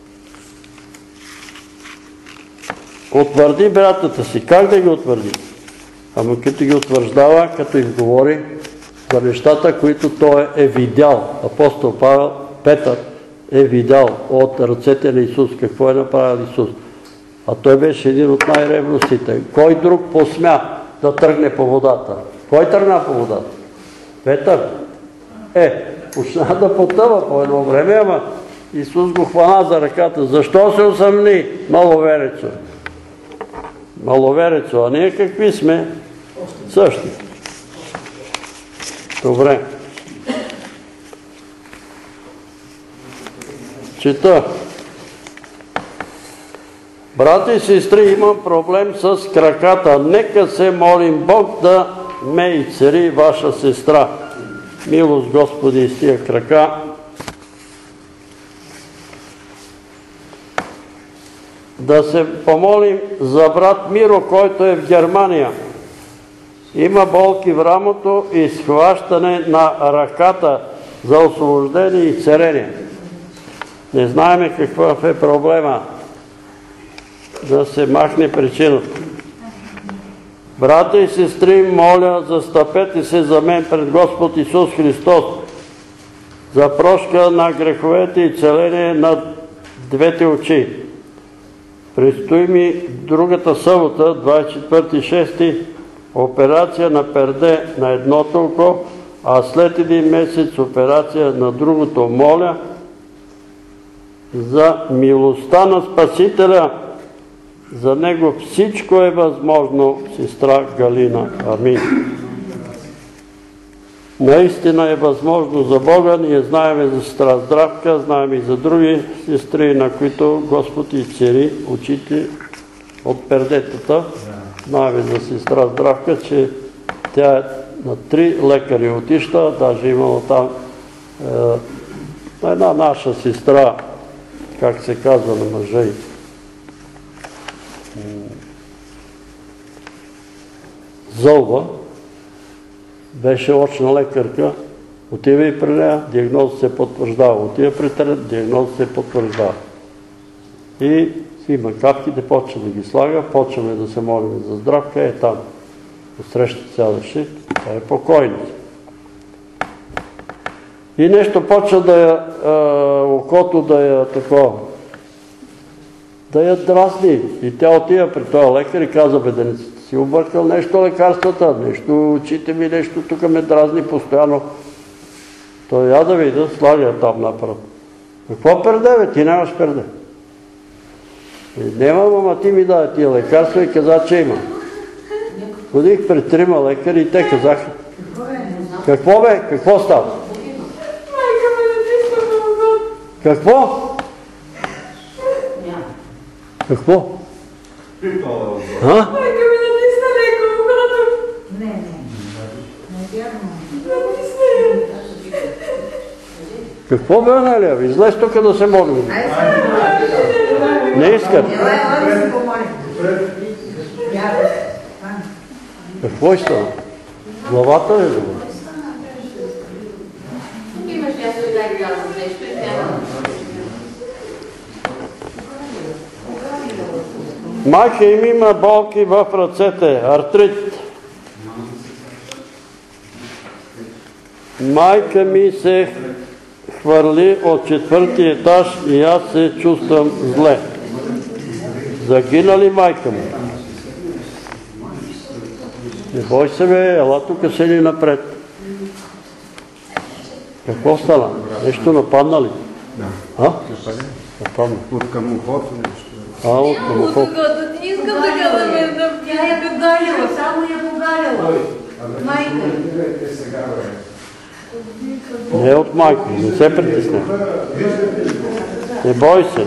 Утвърди братата си. Как да ги утвърди? Ама като ги утвърждава, като им говори за нещата, които той е видял. Апостол Петър е видял от ръцете на Исус. Какво е направил Исус? А той беше един от най-ревностите. Кой друг посмя да тръгне по водата? Кой тръгна по водата? Петър. Почна да потъва по едно време, ама Исус го хвана за ръката. Защо се усъмни? Маловерецо. Маловерецо. А ние какви сме? Същи. Добре. Чета. Брати и сестри, имам проблем с краката. Нека се молим Бог да ме изцери ваша сестра. Милост Господи с тия крака. Да се помолим за брат Миро, който е в Германия. Има болки в рамото и схващане на ръката за освобождение и изцеление. Не знаеме какъв е проблема. Да се махне причината. Брата и сестри, моля, застъпете се за мен пред Господ Исус Христос за прошка на греховете и целение на двете очи. Предстои ми другата събота, 24.6, операция на перде на едното око, а след 1 месец операция на другото. Моля за милостта на Спасителя. За него всичко е възможно, сестра Галина. Амин. Наистина е възможно за Бога. Ние знаем за сестра Здравка, знаем и за други сестри, на които Господ изцели очите от пердетата. Знаем за сестра Здравка, че тя е на 3 лекари отишла, даже имала там една наша сестра, как се казва на мъжа й, Зълва, беше очна лекарка Отива и при нея, диагноза се потвърждава. Отива при терен, диагноза се потвърждава. И има капките, почва да ги слага, почваме да се молим за здравка, е там. Отсреща сядаше, тя е покойна. И нещо почва да я, окото да я такова, да я дразни. И тя отива при този лекар и каза, бе, да не си объркал нещо лекарствата, нещо очите ми, нещо тук ме дразни постоянно. Той я да видя, слага там напред. Какво перде, бе? Ти нямаш перде. Нямам, ама ти ми даде тия лекарства и каза, че има. Ходих при 3 лекари и те казаха. Какво бе? Какво става? Майка ме натисна в огото. Какво? Какво? Майка ме натисна леко в огото. Не вярвам. Натисна я. Какво бе, Анелия? Излез тук да се молим. Не искат. Какво иска? Главата ли да го? Имаш място и дай казвам нещо и тя... Майка им има болки в ръцете, артрит. Майка ми се хвърли от 4-ти етаж и аз се чувствам зле. Загина ли майка му? Не бой се, бе, ела тук седи напред. Какво стана? Нещо нападна ли? А? Нападна. От към ухото нещо. От към ухото. Не искам така да ме да... Тя я погарила, само я погарила. Майка. Не от майка, не се притесня. Не бой се.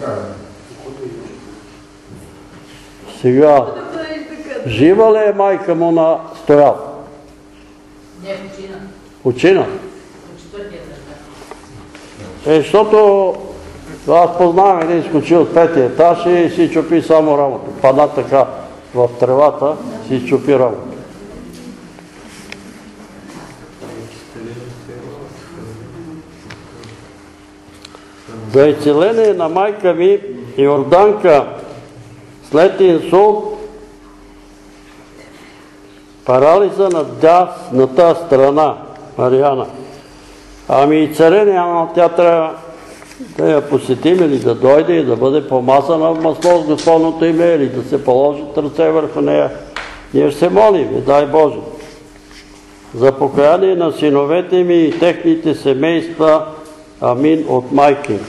Сега, жива ли е майка му на Стоял? Не, почина. Почина? От 4-тия етаж. Защото аз познавам един скочи от 5-ти етаж и си чупи само работа. Падна така в тревата, си чупи работа. За изцеление на майка ми Йорданка след инсулт, парализа на дясната страна, Мариана. Ами и царение, ама тя трябва да я посетим или да дойде и да бъде помазана в масло с Господното име или да се положат ръце върху нея. Ние ще се молим, дай Боже, за покаяние на синовете ми и техните семейства. Амин от майки.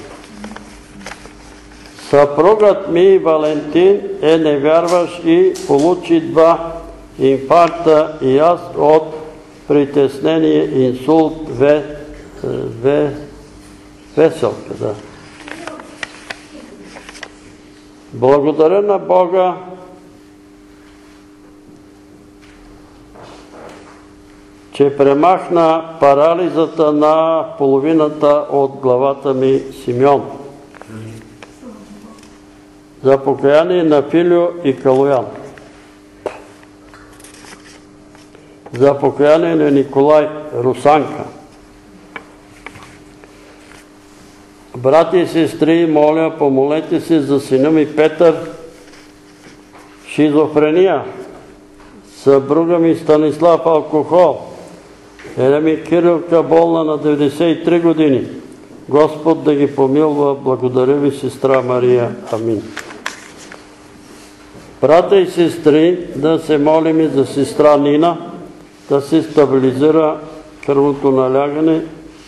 Съпругът ми Валентин е невярващ и получи 2 инфаркта и аз от притеснение инсулт веселка. Да. Благодаря на Бога, че премахна парализата на половината от главата ми Симеон. За покаяние на Филио и Калоян. За покаяние на Николай Русанка. Брати и сестри, моля, помолете се за сина ми Петър, шизофрения, съпруга ми Станислав, алкохол, Еля ми Кирилка, болна на 93 години. Господ да ги помилва. Благодаря ви, сестра Мария. Амин. Брата и сестри, да се молим и за сестра Нина, да се стабилизира кръвното налягане,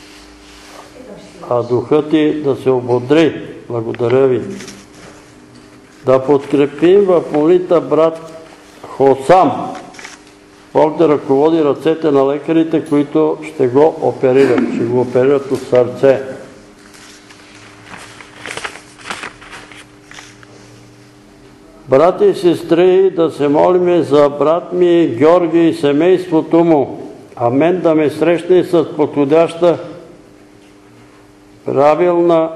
а духът ти да се ободри. Благодаря ви. Да подкрепим в молитва брат Хосам. Бог да ръководи ръцете на лекарите, които ще го оперират. Ще го оперират от сърце. Брати и сестри, да се молим за брат ми Георги и семейството му. Амен, да ме срещне с подходяща правилна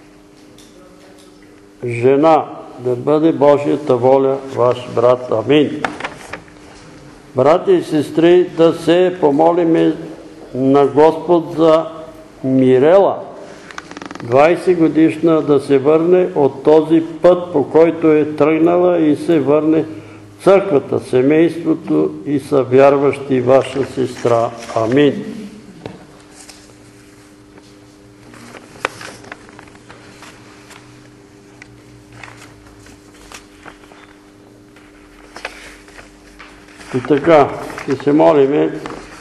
жена, да бъде Божията воля, ваш брат. Амин. Брати и сестри, да се помолим на Господ за Мирела, 20 годишна, да се върне от този път, по който е тръгнала и се върне в църквата, семейството и са вярващи ваша сестра. Амин. И така, ще се молиме.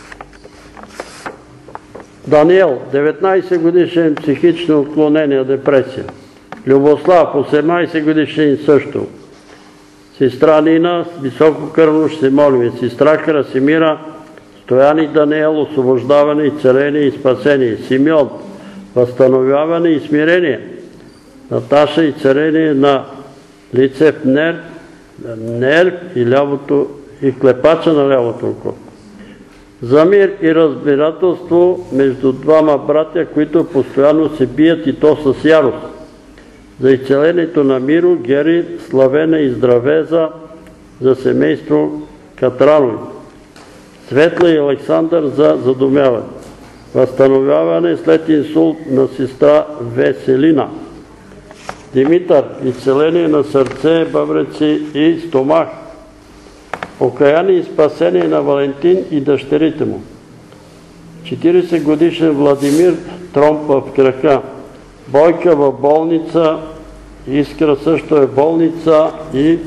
Даниел, 19 годишен психично отклонение, депресия. Любослав, 18 годишен също. Сестра Нина, високо кръвно ще се молиме. Сестра Красимира, Стоян и Даниел, освобождаване и целение и спасение. Симеон, възстановяване и смирение. Наташа и целение на лице в нерв и лявото и клепача на лявото око. За мир и разбирателство между двама братя, които постоянно се бият и то с ярост. За изцелението на Миро, Гери, Славена и Здравеза, за семейство Катранови. Светла и Александър за задумяване. Възстановяване след инсулт на сестра Веселина. Димитър, изцеление на сърце, бъбреци и стомах. Покаяние и спасение на Валентин и дъщерите му. 40 годишен Владимир, тромб в крака. Бойка в болница, Искра също е в болница и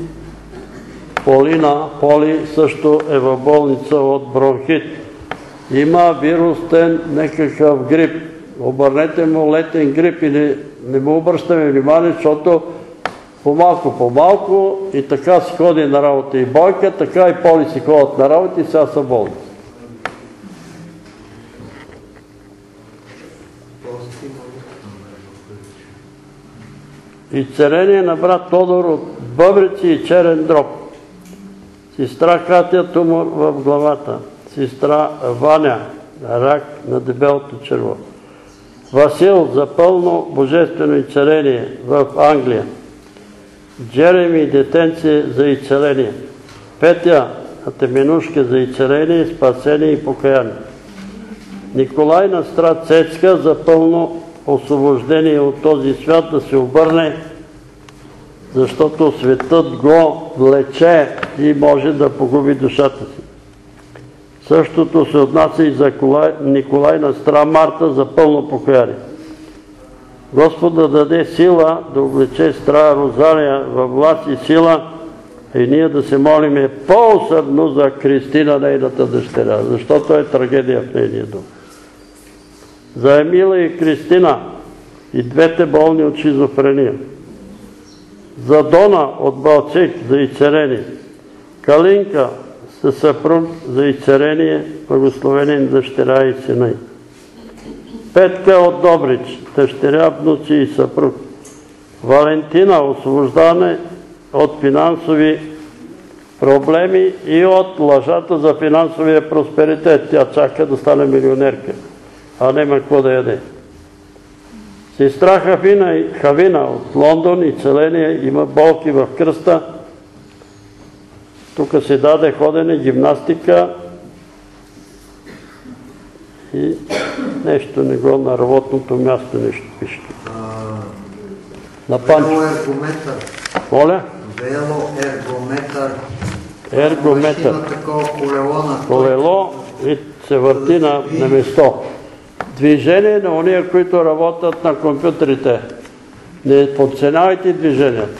Поли също е в болница от бронхит. Има вирусен некакъв грип. Обърнете му летен грип или не му обръщаме внимание, защото по-малко и така си ходи на работа и Бойка, така и Поли си ходят на работа и сега са болни. Изцеление на брат Тодор от бъбреци и черен дроб. Сестра Катя, тумор в главата. Сестра Ваня, рак на дебелото черво. Васил за пълно божествено изцеление в Англия. Джереми детенце за изцеление. Петя Атеменушка за изцеление, спасение и покаяние. Николай на страт Цецка за пълно освобождение от този свят, да се обърне, защото светът го влече и може да погуби душата си. Същото се отнася и за Николай на страт Марта за пълно покаяние. Господ да даде сила да облече сестра Розалия във власт и сила и ние да се молиме по-усърдно за Кристина, нейната дъщеря, защото е трагедия в нейния дом. За Емила и Кристина и двете болни от шизофрения. За Дона от Балчик за изцеление. Калинка със съпруг за изцеление, благословение на дъщеря и сина. Петка от Добрич, дъщеря, внуци и съпруг. Валентина, освобождане от финансови проблеми и от лъжата за финансовия просперитет. Тя чака да стане милионерка, а нема какво да яде. Сестра Хавина от Лондон, изцеление, има болки в кръста. Тук се даде ходене, гимнастика и нещо не го на работното място, нещо пише. На Панчо. Велоергометър. Моля? Велоергометър. Ергометър. Има такова колело на Колело и се върти на место. Движение на уния, които работят на компютрите. Не подценявайте движенията.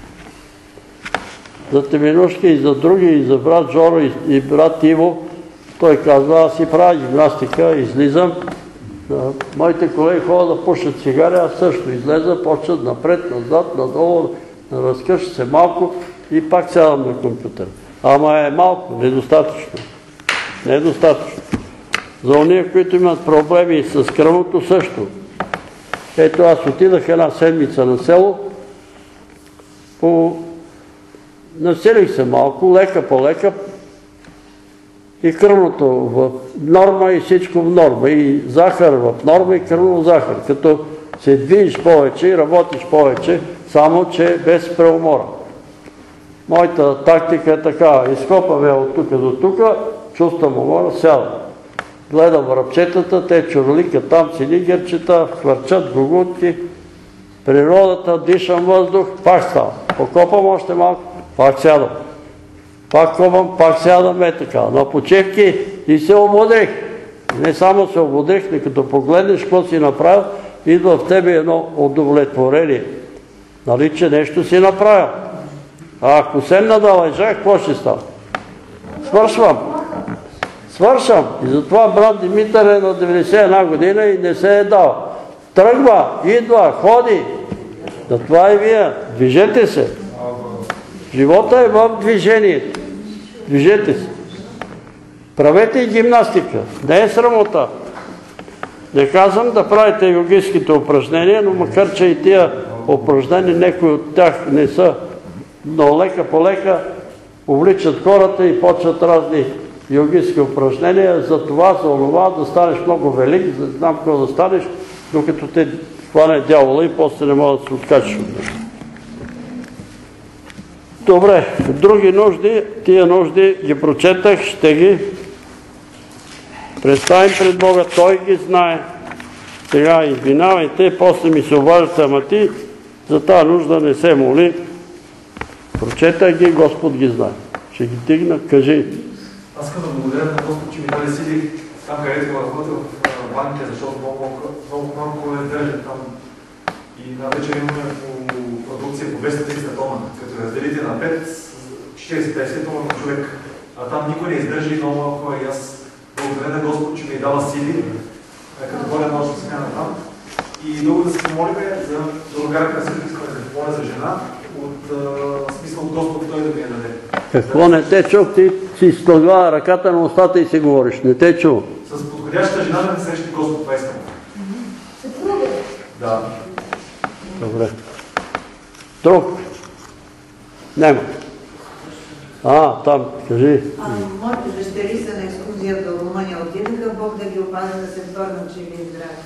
За Теменушки и за други, и за брат Жоро и брат Иво, той казва, аз си правя гимнастика, излизам. Моите колеги ходят да пушат цигари, аз също излеза, почват напред, назад, надолу, разкъща се малко и пак сядам на компютър. Ама е малко, недостатъчно. Недостатъчно. За уния, които имат проблеми с кръвното също. Ето аз отидах една седмица на село, населих се малко, лека по лека, и кръвното в норма и всичко в норма, и захар в норма и кръвно захар. Като се движиш повече и работиш повече, само че без преумора. Моята тактика е такава, изкопаме от тук до тук, чувствам умора, сядам. гледам ръбчетата, те чурликат там си нигерчета, хвърчат гугутки, природата, дишам въздух, пак ставам. Покопам още малко, пак сядам. Пак копам, пак сядам, така. На почивки и се ободрих. Не само се ободрих, но като погледнеш какво си направил, идва в тебе едно удовлетворение. Нали, че нещо си направил. А ако седна да лежа, какво ще става? Свършвам. И затова брат Димитър е на 91 година и не се е дал. Тръгва, идва, ходи. Затова и вие. Движете се. Живота е в движението. Движете се. Правете и гимнастика. Не е срамота. Не казвам да правите йогийските упражнения, но макар че и тия упражнения, някои от тях не са, но лека по лека увличат хората и почват разни йогийски упражнения за това, за онова, да станеш много велик, да знам какво да станеш, докато те хване дявола и после не могат да се откачиш от нещо. Добре, други нужди, тия нужди ги прочетах, ще ги представим пред Бога, Той ги знае. Сега извинавайте, после ми се обаждате, ама ти за тази нужда не се моли. Прочетах ги, Господ ги знае. Ще ги дигна, кажи. Аз искам да благодаря на Господ, че ми даде сили там, където го работя в банките, защото много малко е държа там. И на вечер имаме продукция по 200-300 тона. Като разделите на 5, 40-50 тона на човек. А там никой не издържа и много малко. И аз благодаря на Господ, че ми дава сили, като воля нощна смяна там. И много да се помолим за другарка, също искаме да помоля за жена, от смисъл от Господ той да ми я даде. Какво не те чух, ти си слагава ръката на устата и си говориш. Не те чух. С подходяща жена да не срещи Господ, това искам. Да. Добре. Друг? Няма. Там, кажи. Моите дъщери са на екскурзия до Румъния. Отидаха, Бог да ги опази да се върнат живи и здрави.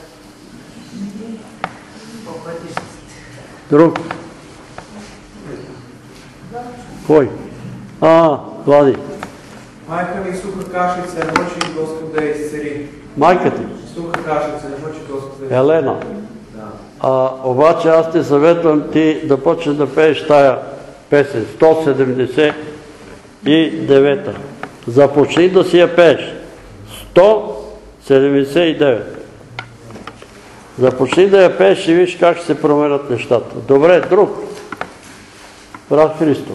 По пътищата. Друг? Кой? Влади. Майка ми суха кашица, не може Господ да я изцели. Майка ти? Суха кашица, не може Господ да я изцели. Елена. Обаче аз те съветвам ти да почнеш да пееш тая песен, 179. Започни да си я пееш. 179. Започни да я пееш и виж как ще се променят нещата. Добре, друг. Брат Христо.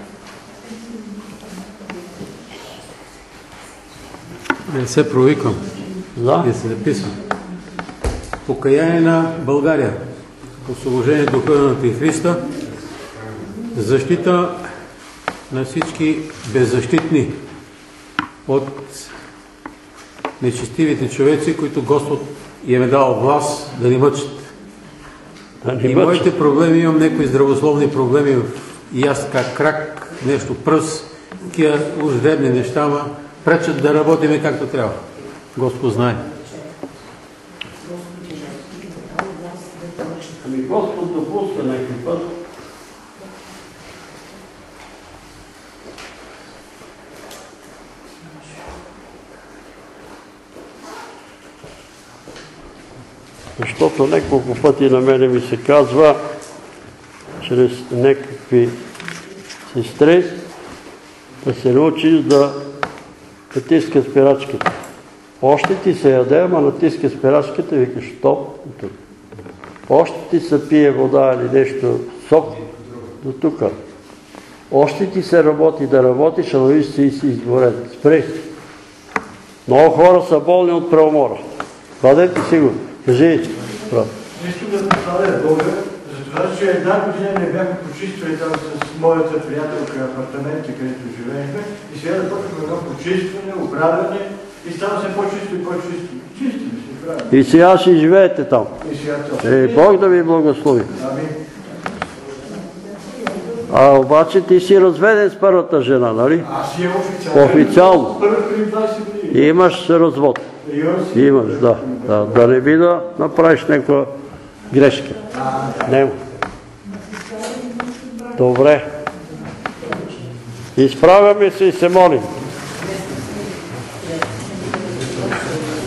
Не се провиквам. Не се записвам. Покаяние на България. Освобождение духа на Антихриста. Защита на всички беззащитни от нечестивите човеци, които Господ им е дал власт да ни мъчат. И моите проблеми, имам някои здравословни проблеми и аз как крак, нещо пръст, такива уж дребни неща, ма пречат да работиме както трябва. Господ знае. Господ допуска някакви път. Защото няколко пъти на мене ми се казва, чрез някакви сестри, да се научиш да натиска спирачката. Още ти се яде, ама натиска спирачката и викаш стоп. Още ти се пие вода или нещо, сок, до тук. Още ти се работи да работиш, а виж си изгорен. Спри. Много хора са болни от преумора. Бъдете сигурни. Кажи, брат. Нещо да представя Бога, за това, че една година не бяхме почиствали там с моята приятелка апартамента, където живеехме, и сега да почваме едно почистване, оправяне, и става се по-чисто и по-чисто. Чистим се, правилно. И сега ще живеете там. И сега точно. Бог да ви благослови. Обаче ти си разведен с първата жена, нали? Аз си официално. Официално. Първо преди 20 години. Имаш развод. Имаш, да. Да не би да направиш някаква грешка. Нема. Добре. Изправяме се и се молим.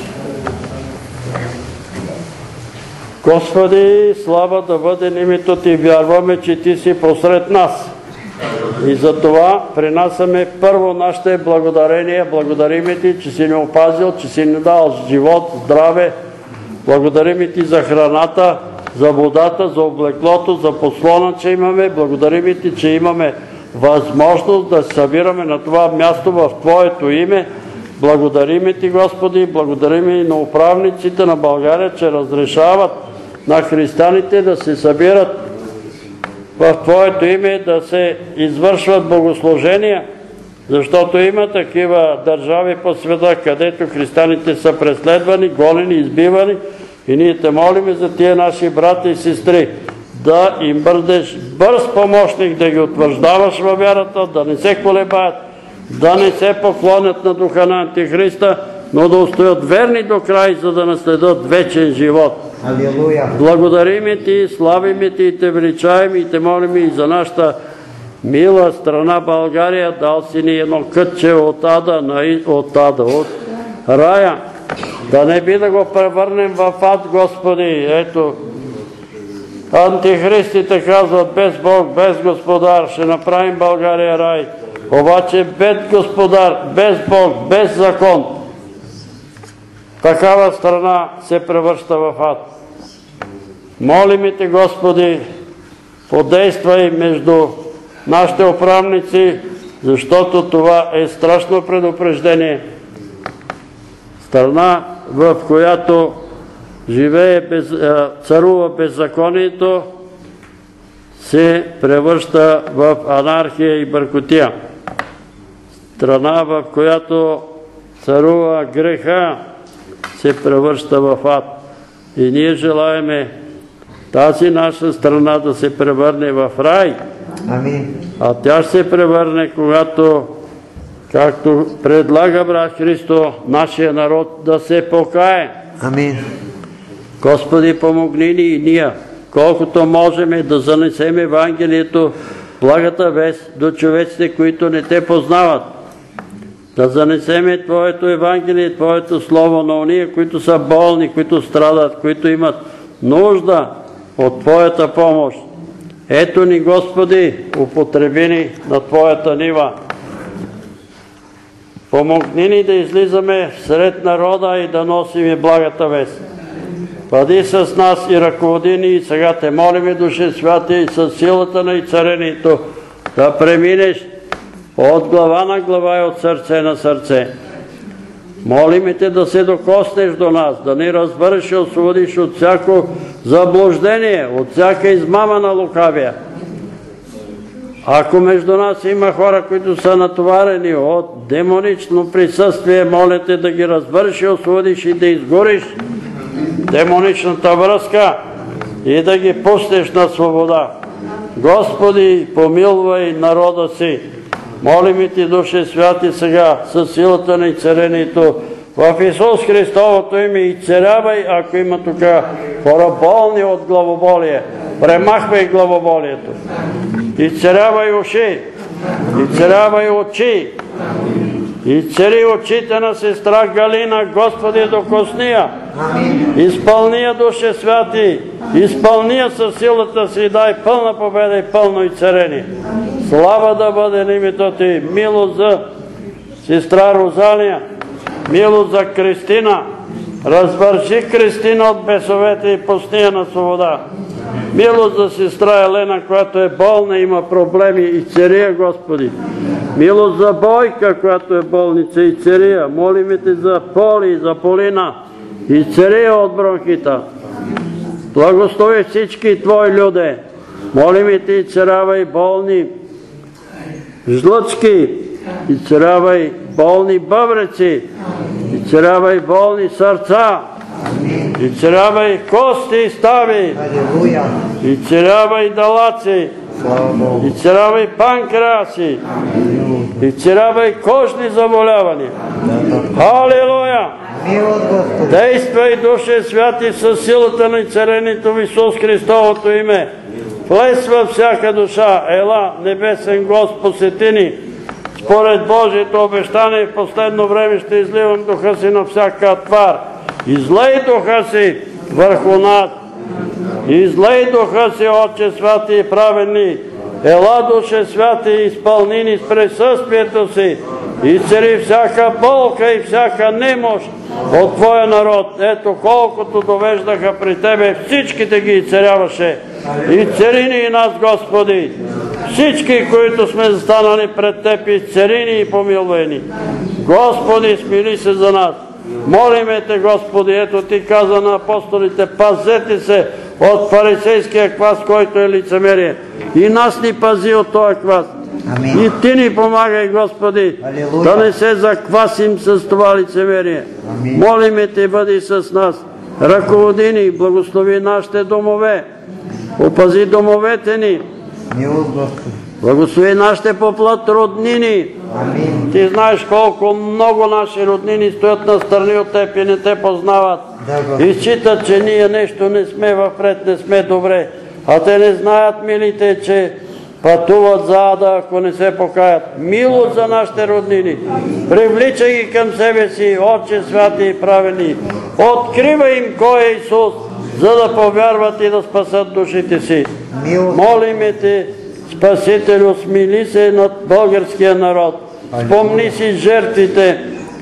Господи, слава да бъде името Ти, вярваме, че Ти си посред нас. И за това принасяме първо нашите благодарения. Благодарим Ти, че си ни опазил, че си ни дал живот, здраве. Благодарим Ти за храната, за водата, за облеклото, за послона, че имаме. Благодарим Ти, че имаме възможност да се събираме на това място в Твоето име. Благодарим Ти, Господи, благодарим и на управниците на България, че разрешават на християните да се събират в Твоето име, да се извършват богослужения, защото има такива държави по света, където християните са преследвани, гонени, избивани, и ние Те молиме за тия наши брати и сестри, да им бъдеш бърз помощник, да ги утвърждаваш във вярата, да не се колебаят, да не се поклонят на духа на Антихриста, но да устоят верни до край, за да наследят вечен живот. Алилуя! Благодариме Ти, славиме Ти и Те величаем и Те молим и за нашата мила страна България. Дал си ни едно кътче от рая. Да не би да го превърнем в ад, Господи. Ето, антихристите казват: без Бог, без Господар ще направим България рай. Обаче без Господар, без Бог, без закон, такава страна се превръща в ад. Молим Те, Господи, подействай между нашите управници, защото това е страшно предупреждение. Страна, в която царува беззаконието, се превръща в анархия и бъркотия. Страна, в която царува греха, се превръща в ад. И ние желаеме тази наша страна да се превърне в рай. Амин. А тя ще се превърне, когато, както предлага брат Христо, нашия народ да се покае. Амин. Господи, помогни ни и ние, колкото можем да занесем Евангелието, благата вест до човеците, които не Те познават. Да занесем Твоето Евангелие, Твоето Слово на ония, които са болни, които страдат, които имат нужда от Твоята помощ. Ето ни, Господи, употреби ни на Твоята нива. Помогни ни да излизаме сред народа и да носим благата вест. Бъди с нас и ръководи ни, и сега Те молиме, Душе Святи, и с силата на и царението да преминеш от глава на глава и от сърце на сърце. Молиме Те да се докоснеш до нас, да ни разбереш и освободиш от всяко заблуждение, от всяка измама на лукавия. Ако между нас има хора, които са натоварени от демонично присъствие, моля Те да ги разбереш и освободиш и да изгориш демоничната връзка и да ги пуснеш на свобода. Господи, помилвай народа си. Молим Ти, Душе Святи, сега със силата на изцелението в Исус Христовото име, изцелявай, ако има тук хора болни от главоболие. Премахвай главоболието. Изцелявай уши, изцелявай очи, изцели очите на сестра Галина, Господи, докосни я. Изпълни я, Душе Святи, изпълни я със силата си, дай пълна победа и пълно изцеление. Слава да бъде на името Ти, милост за сестра Розалия, милост за Кристина, развърши Кристина от бесовете и пусни я на свобода. Милост за сестра Елена, която е болна, има проблеми, изцели я, Господи. Милост за Бойка, която е болница, изцели я. Молиме Те за Поли, за Полина, изцели я от бронхита. Благослови всички Твои люде. Молиме Те, изцелявай болни жлъчки, изцелявай болни бъбреци, изцелявай болни сърца, изцелявай кости и стави, изцелявай далаци, изцелявай панкреаси, изцелявай кожни заболявания. Халилуя! Действай, Душе Святи, със силата на изцелението в Исус Христовото име. Влез във всяка душа. Ела, небесен Господ, посети ни. Според Божието обещание в последно време ще изливам духа си на всяка твар. Излей духа си върху нас, Излей духа си, Отче святи и праведни. Ела, Душе святи, изпълни ни с присъствието си. Изцели всяка болка и всяка немощ от Твоя народ. Ето колкото довеждаха при Тебе, всичките ги изцеляваше. Изцели ни и нас, Господи. Всички, които сме застанали пред Теб, изцели ни и помилвай ни. Господи, смили се за нас. Молиме Те, Господи, ето Ти каза на апостолите, пазете се от фарисейския квас, който е лицемерие. И нас ни пази от този квас. И Ти ни помагай, Господи, да не се заквасим с това лицемерие. Молиме Те, бъди с нас. Ръководи ни, благослови нашите домове. Опази домовете ни. Благослови нашите по плът роднини. Ти знаеш колко много наши роднини стоят настрани от Теб и не Те познават. И считат, че ние нещо не сме във ред, не сме добре. А те не знаят, милите, че пътуват за ада, ако не се покаят. Милост за нашите роднини. Привличай ги към себе си, Отче святи и праведни. Откривай им кой е Исус, за да повярват и да спасат душите си. Молиме Те, Спасителю, смили се над българския народ. Спомни си жертвите,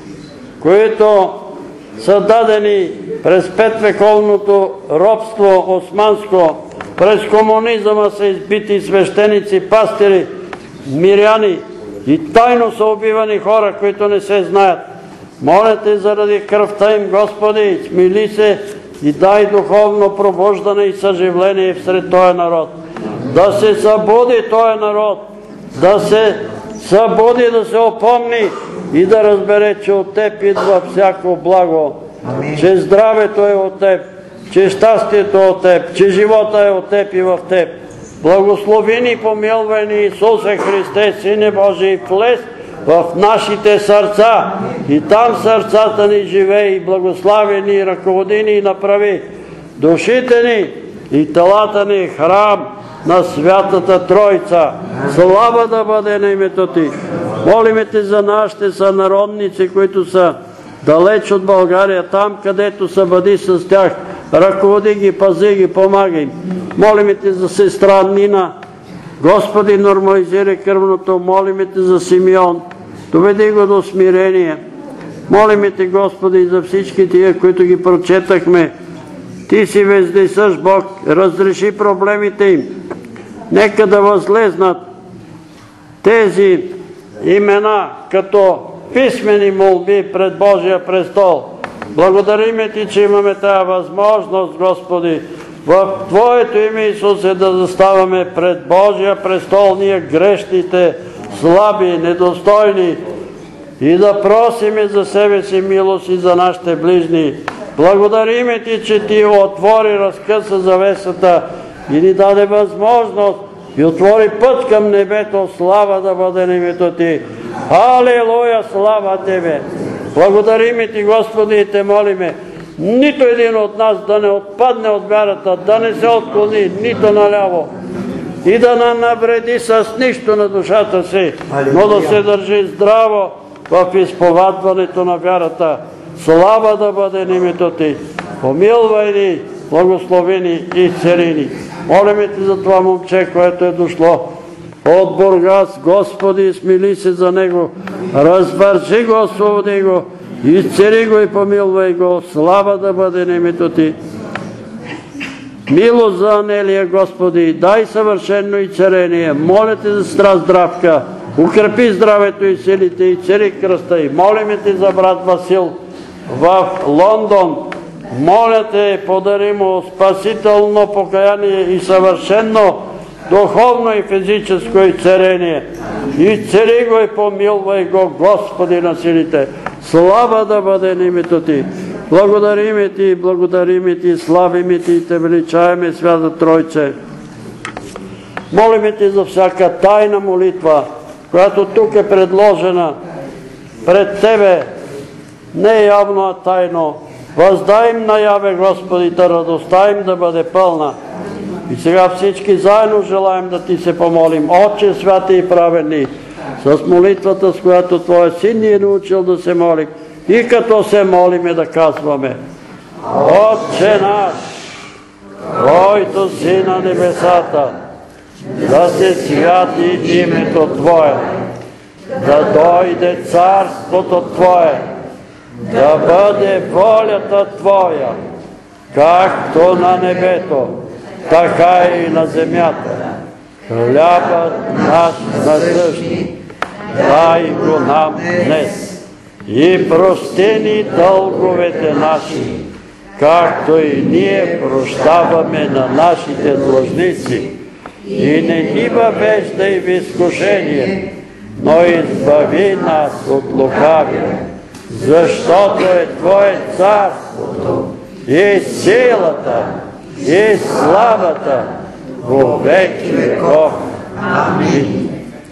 които са дадени през 5-вековното робство османско. През комунизма са избити свещеници, пастири, миряни и тайно са убивани хора, които не се знаят. Моля Те заради кръвта им, Господи, смили се и дай духовно пробуждане и съживление всред този народ. Да се събуди този народ, да се събуди, да се опомни и да разбере, че от Теб идва всяко благо, че здравето е от Теб, че щастието е от Теб, че живота е от Теб и в Теб. Благослови ни, помилвай ни, Исусе Христе, Сине Божий, влез в нашите сърца и там сърцата ни живей, благослави ни, ръководи ни и направи душите ни и телата ни храм на Святата Тройца. Слава да бъде на името Ти. Молиме Те за нашите сънародници, които са далеч от България, там където са, бъди с тях. Ръководи ги, пази ги, помагай. Молиме Те за сестра Нина. Господи, нормализирай кръвното. Молиме Те за Симеон. Доведи го до смирение. Молиме Те, Господи, за всички тия, които ги прочетахме. Ти си вездесъщ Бог. Разреши проблемите им. Нека да възлезнат тези имена като писмени молби пред Божия престол. Благодариме Ти, че имаме тази възможност, Господи, в Твоето име, Исусе, да заставаме пред Божия престол, ние грешните, слаби, недостойни, и да просиме за себе си милост и за нашите ближни. Благодариме Ти, че Ти отвори, разкъса завесата и ни даде възможност и отвори път към небето. Слава да бъде на името Ти. Алелуя, слава Тебе! Благодариме Ти, Господи, и Те молиме, нито един от нас да не отпадне от вярата, да не се отклони нито наляво и да не навреди с нищо на душата си, но да се държи здраво в изповядването на вярата. Слава да бъде на името Ти. Помилвай ни, благослови ни и цели ни. Молиме Ти за това момче, което е дошло от Бургас. Господи, смили се за него. Развържи го, освободи го, изцели го и помилвай го. Слава да бъде на името Ти. Милост за Анелия, Господи, дай съвършено изцеление. Моля Те за сестра Здравка. Укрепи здравето и силите и цели кръста й. Молиме Те за брат Васил в Лондон. Моля Те, подари му спасително покаяние и съвършено духовно и физическо изцеление. Изцели го и помилвай го, Господи на силите. Слава да бъде на името Ти. Благодариме Ти, славиме Ти и Те величаеме, Свята Тройче. Молиме Ти за всяка тайна молитва, която тук е предложена пред Тебе, не явно, а тайно. Въздай им наяве, Господи, да радостта им да бъде пълна. И сега всички заедно желаем да Ти се помолим. Отче святи и праведни, с молитвата, с която Твоя Син ни е научил да се молим, и като се молиме да казваме: Отче наш, който си на небесата, да се святи името Твое, да дойде царството Твое, да бъде волята Твоя, както на небето, така и на земята. Хлябът наш насъщни, дай го нам днес и прости ни дълговете наши, както и ние прощаваме на нашите длъжници. И не ни въвеждай в изкушение, но избави нас от лукавия, защото е Твое царството и силата и славата во веки веков. Амин.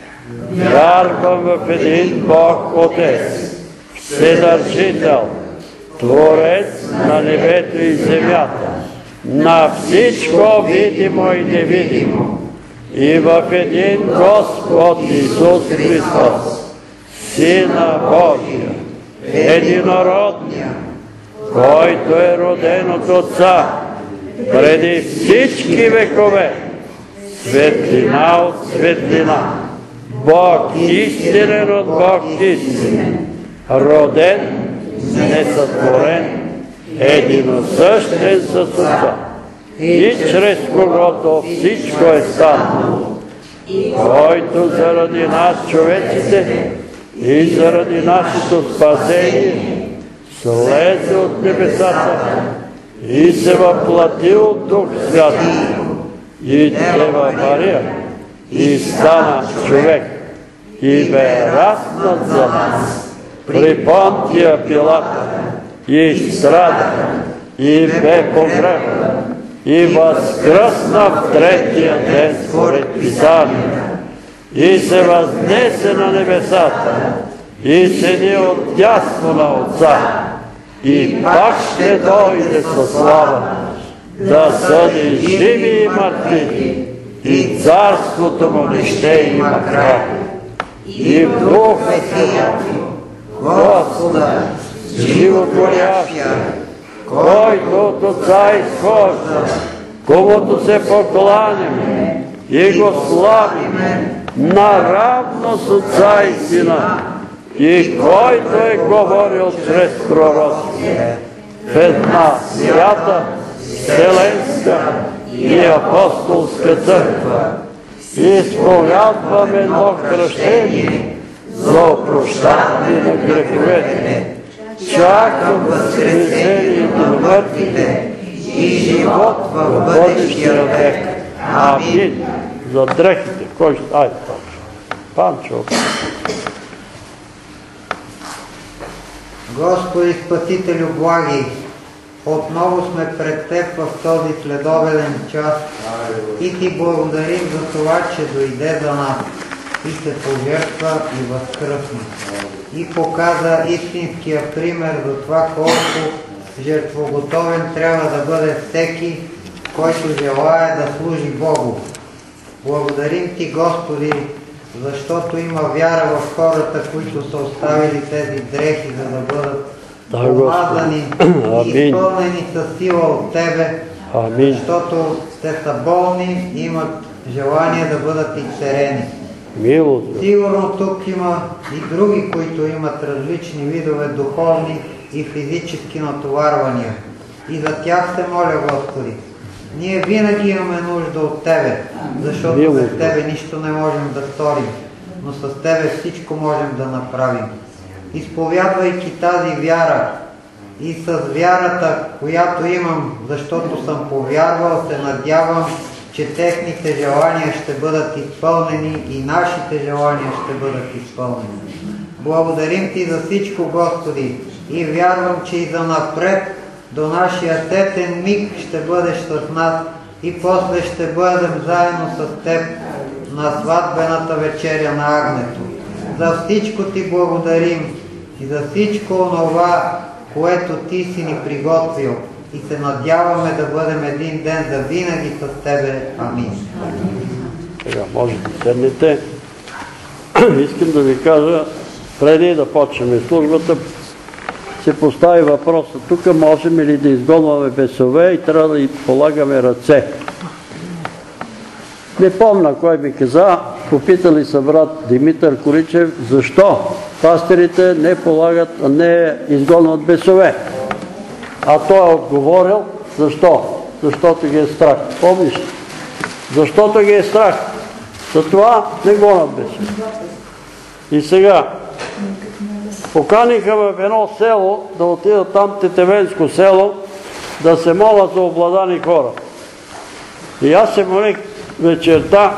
Вярвам в един Бог Отец, Вседържител, Творец на небето и земята, на всичко видимо и невидимо, и в един Господ Исус Христос, Сина Божия, единородния, който е роден от Отца преди всички векове, светлина от светлина, Бог истинен от Бог истинен, роден, несътворен, единосъщен с Отца, и чрез когото всичко е станало, който заради нас човеците и заради нашето спасение слезе от небесата и се въплати от Дух Свят и Дева Мария и стана човек и бе разнат за нас при Понтия Пилата и страда и бе погребан и възкръсна в третия ден според Писанията и се възнесе на небесата и седи отдясно на Отца и пак ще дойде със слава да съди живи и мъртви и царството му не ще има край. И в Духа Святия Господа, животворящия, който от Отца изхожда, комуто се покланяме и го славиме наравно с Отца и Сина, и който е говорил чрез пророците в една свята, вселенска и апостолска църква, изповядваме едно кръщение за опрощаване на греховете, чакам възкресението на мъртвите и живот в бъдещия век. Амин. За дрехите, кой ще... Айде, Панчо. Господи Спасителю благи, отново сме пред Теб в този следобеден час и Ти благодарим за това, че дойде за нас и се пожертва и възкръсна. И показа истинския пример за това колко жертвоготовен трябва да бъде всеки, който желае да служи Богу. Благодарим Ти, Господи, защото има вяра в хората, които са оставили тези дрехи, за да бъдат помазани и изпълнени със сила от Тебе, защото те са болни и имат желание да бъдат изцерени. Сигурно тук има и други, които имат различни видове духовни и физически натоварвания. И за тях се моля, Господи. Ние винаги имаме нужда от Тебе, защото без Тебе нищо не можем да сторим, но с Тебе всичко можем да направим. Изповядвайки тази вяра и с вярата, която имам, защото съм повярвал, се надявам, че техните желания ще бъдат изпълнени и нашите желания ще бъдат изпълнени. Благодарим Ти за всичко, Господи, и вярвам, че и за напред до нашия сетен миг ще бъдеш с нас и после ще бъдем заедно с Теб на сватбената вечеря на Агнето. За всичко Ти благодарим и за всичко онова, което Ти си ни приготвил, и се надяваме да бъдем един ден за винаги с Тебе. Амин. Сега може да седнете. Искам да ви кажа, преди да почнем службата, се постави въпроса, тук можем ли да изгонваме бесове и трябва да им полагаме ръце. Не помня кой ми каза, попитали са брат Димитър Количев, защо пастирите не изгонват бесове. А той е отговорил, защо? Защото ги е страх. Помниш? Защото ги е страх. Затова не гонят бесове. И сега, поканиха в едно село, да отидат там, Тетевенско село, да се молят за обладани хора. И аз се молих вечерта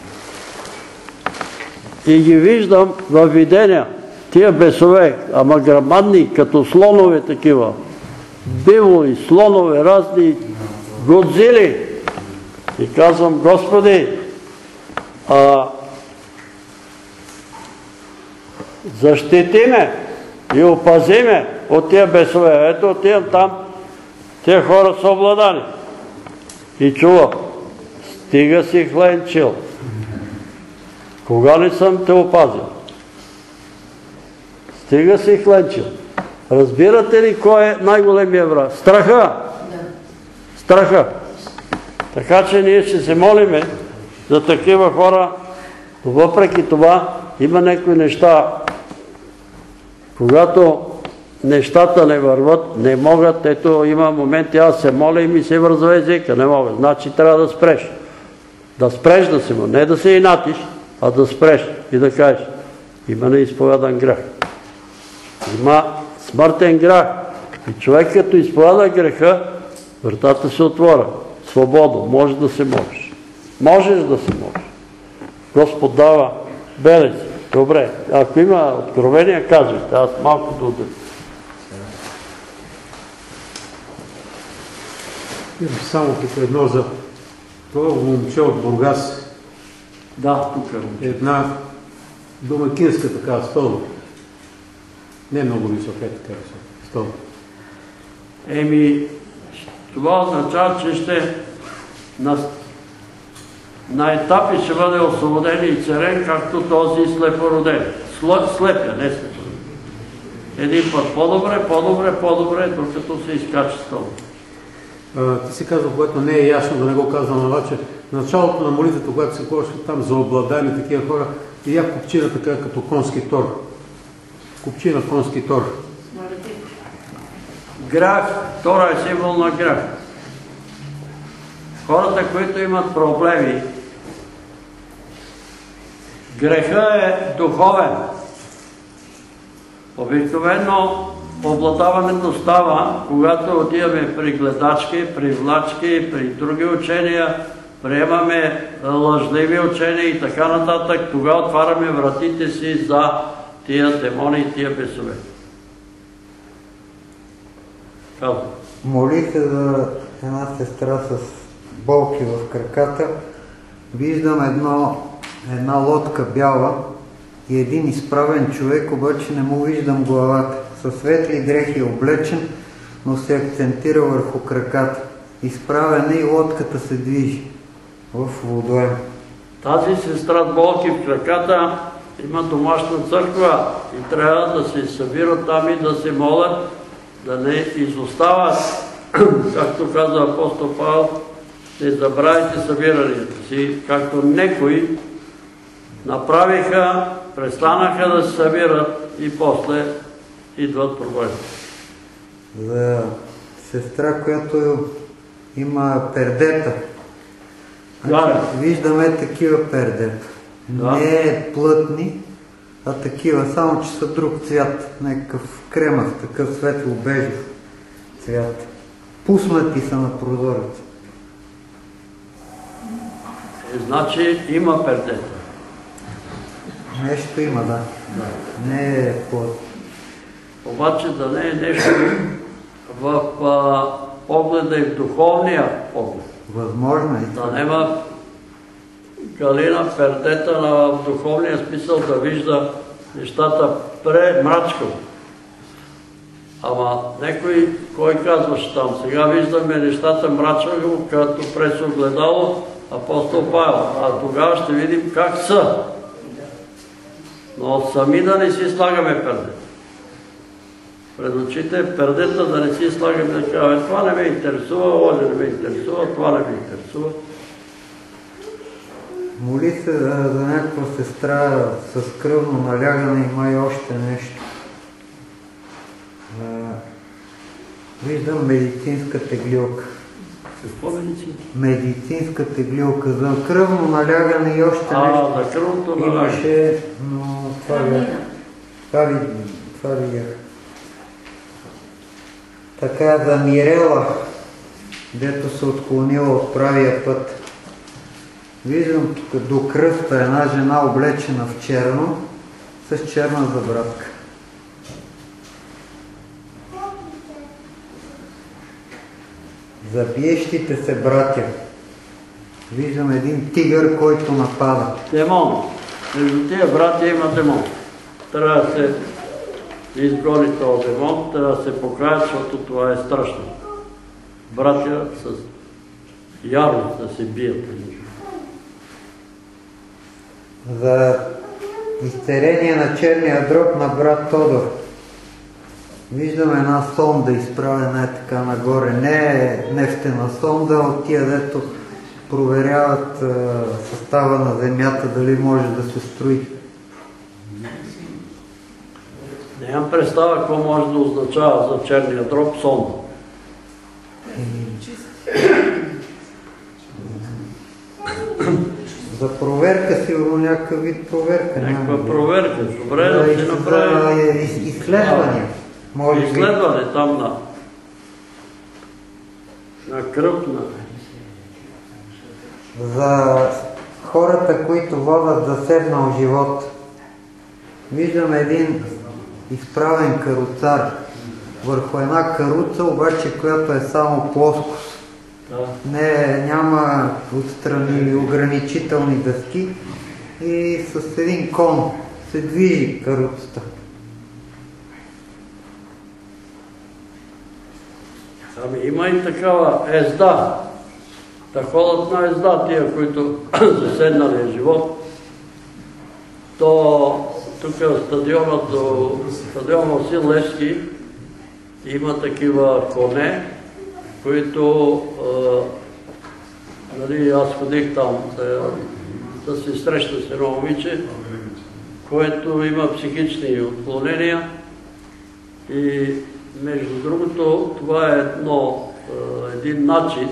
и ги виждам във видения, тия бесове, ама грамадни, като слонове такива. Биволи, слонове, разни годзили. И казвам, Господи, защити ме и опази ме от тия бесове. Ето отивам там, тия хора са обладани. И чувам, стига си хленчил. Кога не съм те опазил? Стига си хленчил. Разбирате ли кой е най-големия враг? Страха! Страха! Така че ние ще се молиме за такива хора, но въпреки това има някои неща. Когато нещата не върват, не могат, ето има моменти, аз се моля и ми се вързва езика, не мога. Значи трябва да спреш. Да спреш да се моля, не да се инатиш, а да спреш и да кажеш, има неизповядан грях. Има смъртен грях. И човек като изповяда греха, вратата се отворя. Свободно, може да се молиш. Можеш да се молиш. Господ дава белези. Добре, ако има откровения, казвайте. Аз малко да ударя. Имам само като едно за това момче от Бургас. Да, тук е. Една домакинска така столна. Не много висока, така столна. Това означава, че ще на етапи ще бъде освободен и царен, както този слепороден. Слепя, не слепороден. Един път по-добре, докато се изкача стол. Ти си казал, което не е ясно, да не го казвам, обаче началото на молитвата, когато се говореше там за обладани такива хора, и я купчина така като конски тор. Купчина конски тор. Грях, Тора е символ на грях. Хората, които имат проблеми, греха е духовен. Обикновено обладаването става, когато отиваме при гледачки, при влачки, при други учения, приемаме лъжливи учения и така нататък, тогава отваряме вратите си за тия демони и тия бесове. Молих се за една сестра с болки в краката. Виждам една лодка бяла и един изправен човек, обаче не му виждам главата. Със светли дрехи облечен, но се акцентира върху краката. Изправена и лодката се движи в водоем. Тази сестра с болки в краката има домашна църква и трябва да се събират там и да се молят, да не изостават, както каза апостол Павел, не забравяйте събиранията си, както некои направиха, престанаха да се събират и после идват проблеми. За сестра, която има пердета. Виждаме такива пердета. Не плътни, а такива, само че са друг цвят, някакъв кремав, такъв светло-бежев цвят. Пуснати са на прозореца. Значи има пердета. Нещо има, да. Не е плътно. Обаче да не е нещо в погледа и в духовния поглед. Възможно е. Да нема Галина пердета в духовния смисъл да вижда нещата премрачкаво. Ама некой, кой казваше там, сега виждаме нещата мрачкаво, като през огледало апостол Павел. А тогава ще видим как са. Но сами да не си слагаме пердета. пред очите, пердета да не си слагаме да кажа, това не ме интересува, оня не ме интересува, това не ме интересува. Моли се за някаква сестра с кръвно налягане, има и още нещо. Виждам медицинска теглилка. Какво медицинска? Медицинска теглилка. За кръвно налягане и още нещо. За кръвното налягане. Имаше, но това видях. Така, за Мирела, дето се отклонила от правия път. Виждам тук до кръста една жена облечена в черно, с черна забрадка. За биещите се братя. Виждам един тигър, който напада. Демон. Между тия братя има демон. Трябва да се изгони този демон, трябва да се покаят, защото това е страшно. Братя с ярост да се бият. За изцеление на черния дроб на брат Тодор. Виждам една сонда изправена е така нагоре. Не е нефтена сонда, от тия дето проверяват състава на земята, дали може да се строи. Нямам представа какво може да означава за черния дроб сонда. За проверка, сигурно някакъв вид проверка. Някаква проверка, добре да си направи. Изследвания. Изследване там на кръвна. За хората, които водят заседнал живот. Виждам един изправен каруцар върху една каруца, обаче която е само плоскост. Няма отстрани или ограничителни дъски и с един кон се движи каруцата. Ами има и такава езда. Да ходят на езда тия, които заседналия живот. То тук стадион Васил Левски има такива коне, които аз ходих там да се срещна с едно момиче, което има психични отклонения и между другото това е един начин,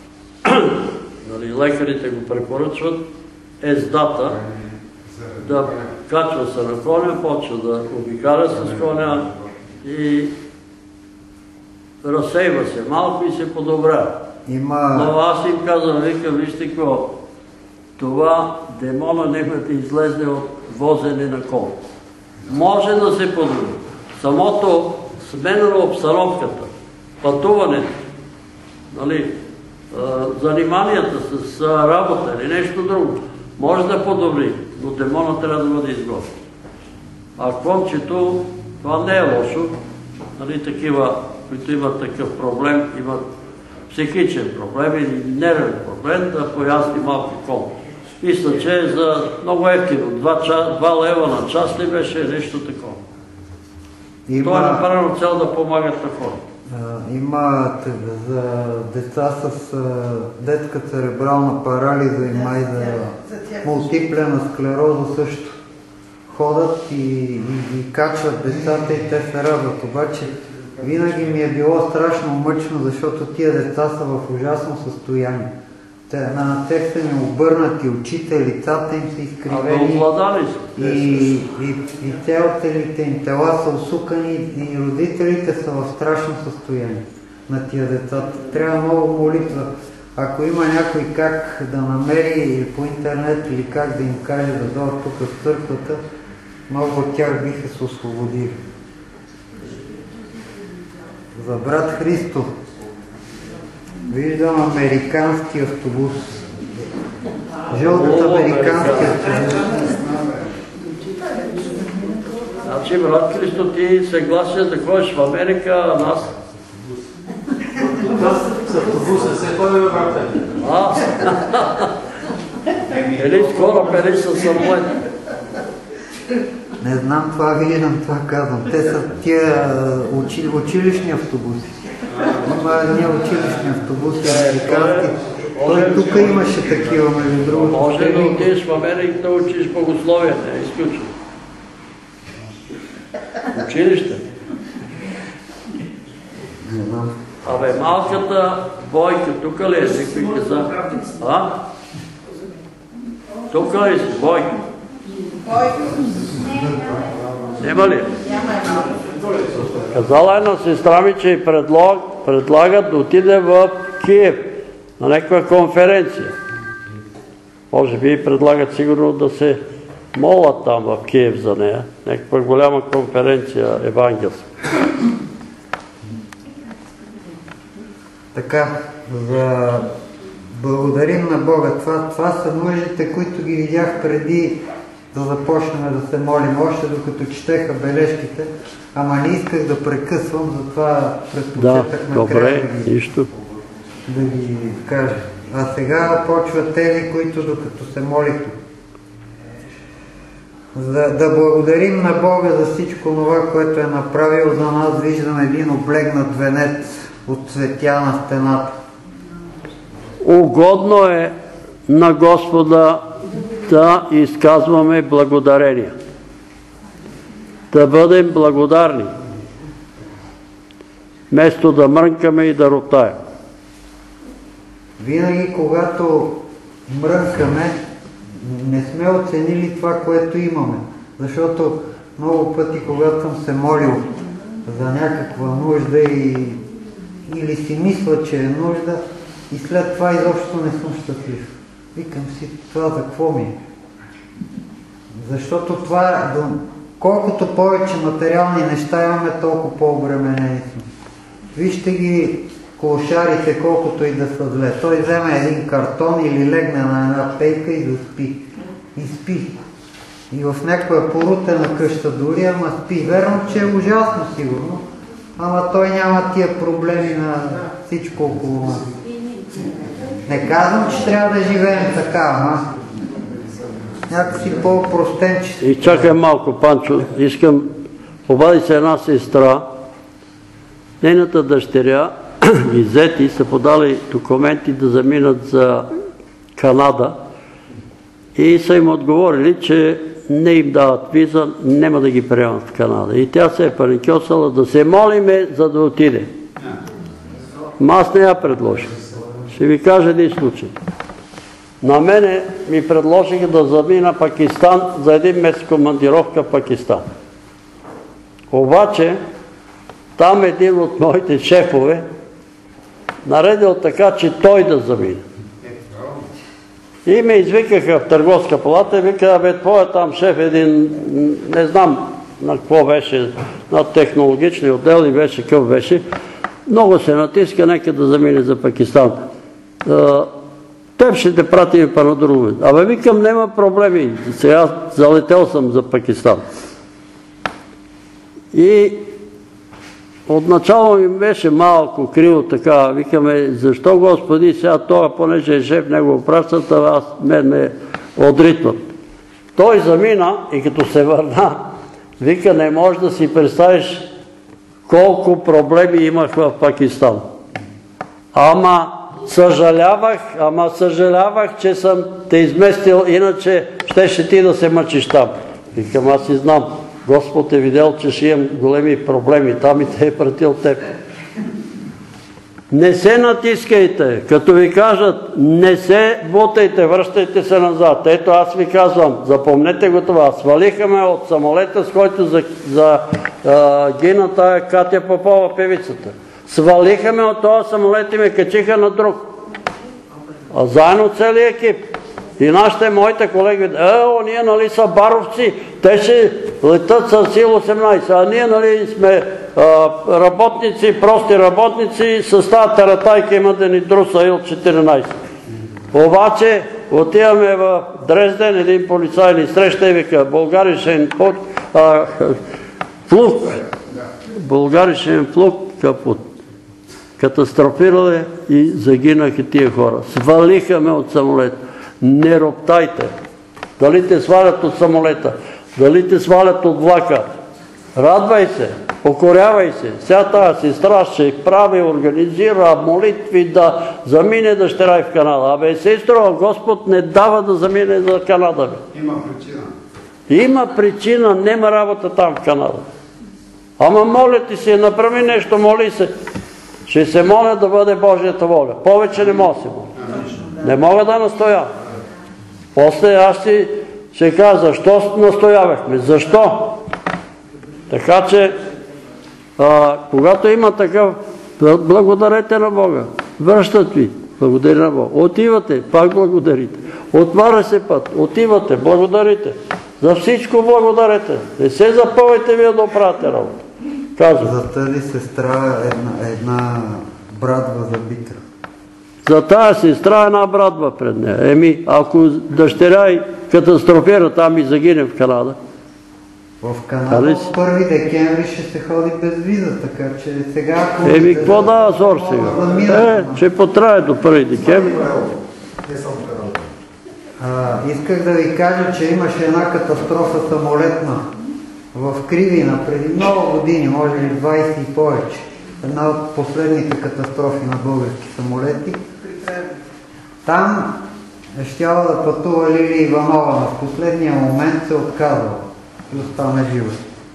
лекарите го препоръчват, ездата, да качва се на коня, почва да обикаля с коня и разсейва се малко и се подобрява. Но аз им казвам, вижте какво, това демона нема да излезе от возене на кон. Може да се подобри. Самото смена на обстановката, пътуването, заниманията с работа или нещо друго, може да подобри, но демона трябва да бъде изгоден. А кончето, това не е лошо, такива, които имат такъв проблем, имат психичен проблем или нервен проблем, да поясни малко кон. Мисля, че е за много ефтино, 2 лева на час ли беше нещо такова. Това е направено цел да помагат на хора. Има за деца с детска церебрална парализа и май за мултиплена склероза също. Ходят и качват децата и те се радват. Обаче винаги ми е било страшно мъчно, защото тия деца са в ужасно състояние. На тях са ми обърнати очите, лицата им са изкривени и целите им тела са усукани и родителите са в страшно състояние на тия децата. Трябва много молитва. Ако има някой как да намери или по интернет или как да им каже да дойдат тук в църквата, много от тях биха се освободили. За брат Христо. Виждам американски автобус. Жълтата американски автобус. Значи, брат Христо, ти съгласен да ходиш в Америка, а нас? С автобуса се ходим в Америка. Или скоро пели със самолет. Не знам, това виждам, това казвам. Те са тия училищни автобуси. Има едни училищни автобуси, американски. Той тук имаше такива, между другото. Може да отидеш в Америка да учиш богословие, не е изключено. Училище. Не знам. Абе, малката Бойка, тук ли е? Някой каза? А? Тук ли си, Бойка? Нема ли? Казала една сестра ми, че предлагат да отиде в Киев на някаква конференция. Може би предлагат сигурно да се молят там в Киев за нея. Някаква голяма конференция евангелска. Така, благодарим на Бога. Това са нуждите, които ги видях преди да започнем да се молим, още докато четеха бележките, ама не исках да прекъсвам, затова предпочетах накрая да ги кажа. А сега почват тези, които докато се молих. Да благодарим на Бога за всичко това, което е направил за нас. Виждам един облегнат венец от цветя на стената. Угодно е на Господа да изказваме благодарение. Да бъдем благодарни. Вместо да мрънкаме и да роптаем. Винаги, когато мрънкаме, не сме оценили това, което имаме. Защото много пъти, когато съм се молил за някаква нужда или си мисля, че е нужда, и след това изобщо не съм щастлив. Викам си, това за какво ми е? Защото това, колкото повече материални неща имаме, толкова по-обременени сме. Вижте ги клошарите, колкото и да са зле. Той вземе един картон или легне на една пейка и да спи. И спи. И в някаква порутена къща дори, ама спи. Верно, че е ужасно сигурно, ама той няма тия проблеми на всичко около нас. Не казвам, че трябва да живеем така, ама някакси по-простенче. И чакай малко, Панчо, искам, обади се една сестра, нейната дъщеря и зети са подали документи да заминат за Канада и са им отговорили, че не им дават виза, няма да ги приемат в Канада. И тя се е паникьосала да се молиме, за да отиде. Аз не я предложих. Ще ви кажа един случай. На мене ми предложиха да замина Пакистан за един месец командировка в Пакистан. Обаче, там един от моите шефове наредил така, че той да замине. И ме извикаха в търговска палата и вика, бе, твоя там шеф един, не знам на какво беше, на технологичния отдел и беше, къв беше, много се натиска, нека да замине за Пакистан. Теб ще те пратим па на друго. Абе, викам, нема проблеми. Сега залетел съм за Пакистан. И отначало ми беше малко криво така. Викаме, защо Господи, сега това, понеже е шеф, него пращат, а аз мен ме отритват. Той замина и като се върна, вика, не можеш да си представиш колко проблеми имах в Пакистан. Ама съжалявах, че съм те изместил, иначе щеше ти да се мъчиш там. Викам, аз си знам, Господ е видял, че ще имам големи проблеми, там и те е пратил теб. Не се натискайте, като ви кажат, не се бутайте, връщайте се назад. Ето аз ви казвам, запомнете го това, свалиха ме от самолета, с който гина тая Катя Попова, певицата. Свалиха ме от този самолет и ме качиха на друг. А заедно целият екип. И нашите, моите колеги, ние нали са баровци, те ще летат с Ил-18, а ние нали сме работници, прости работници, с тази таратайка има да ни друса Ил-14. Обаче отиваме в Дрезден, един полицай ни среща и вика, българишен флук капут. Катастрофирал е и загинаха тия хора. Свалиха ме от самолета. Не роптайте. Дали те свалят от самолета? дали те свалят от влака. Радвай се, покорявай се. Сега тази сестра ще прави, организира молитви да замине дъщеря в Канада. Абе, сестро, Господ не дава да замине за Канада. Бе. Има причина. Има причина, нема работа там в Канада. Ама моля ти се, направи нещо, моли се. Ще се моля да бъде Божията воля. Повече не мога да се моля. Не мога да настоявам. После аз ще кажа, защо настоявахме? Защо? Така че, когато има такъв, благодарете на Бога. Връщат ви, благодари на Бога. Отивате, пак благодарите. Отваря се път, отивате, благодарите. За всичко благодарете. Не се запъвайте вие да оправите работа. Казвам. За тази сестра една брадва забита. За тази сестра една брадва пред нея. Ако дъщеря и катастрофира там и загине в Канада. В Канада от 1 декември ще се ходи без виза, така че сега... Какво дава зор сега? Ще потрае до 1 декември. Исках да ви кажа, че имаше една катастрофа самолетна в Кривина преди много години, може ли 20 и повече. Една от последните катастрофи на български самолети. Там щяла да пътува Лили Иванова, но в последния момент се отказала и остана жива.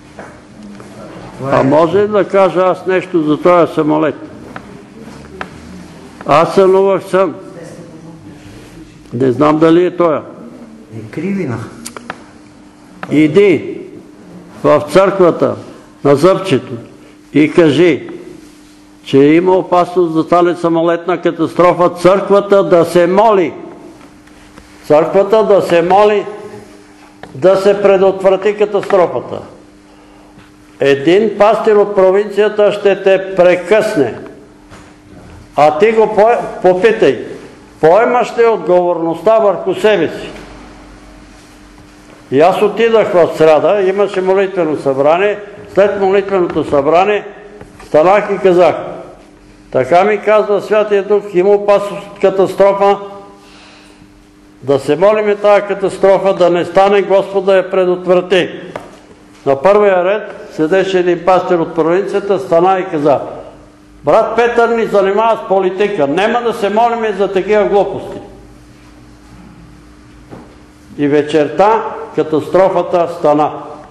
Може ли да кажа аз нещо за този самолет? Аз сънувах сън. Не знам дали е тоя. Кривина. Иди в църквата на Зъбчето и кажи, че има опасност да стане самолетна катастрофа, църквата да се моли. Църквата да се моли да се предотврати катастрофата. Един пастир от провинцията ще те прекъсне. А ти го попитай, поемаш ли отговорността върху себе си? И аз отидах в сряда, имаше молитвено събрание, след молитвеното събрание станах и казах, така ми казва Святия Дух, има опасност от катастрофа, да се молиме тази катастрофа, да не стане Господ да я предотврати. На първия ред седеше един пастир от провинцията, стана и каза, брат Петър ни занимава с политика, нема да се молиме за такива глупости. И вечерта катастрофата стана.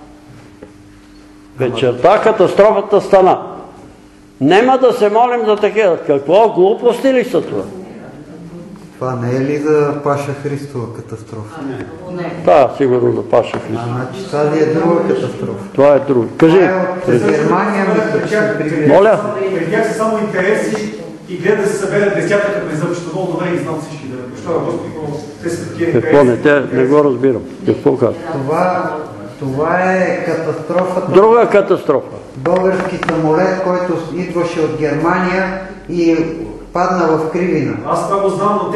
Вечерта катастрофата стана. Нема да се молим за такива. Какво? Глупости ли са това? Това не е ли за Паша Христова катастрофа? Да, сигурно за Паша Христова. Значи тази е друга катастрофа. Това е друга. Кажи. Това е от Германия, мисля, че се пригледа. Моля? При тях са само интереси и гледа да се съберат десятъка през Зъбчето. Много добре и знам всички да прощава Господ, но те са такива интереси. Какво не го разбирам. Какво казва? Това е катастрофата. Друга катастрофа. Български самолет, който идваше от Германия и падна в Кривина. Аз това го знам, но те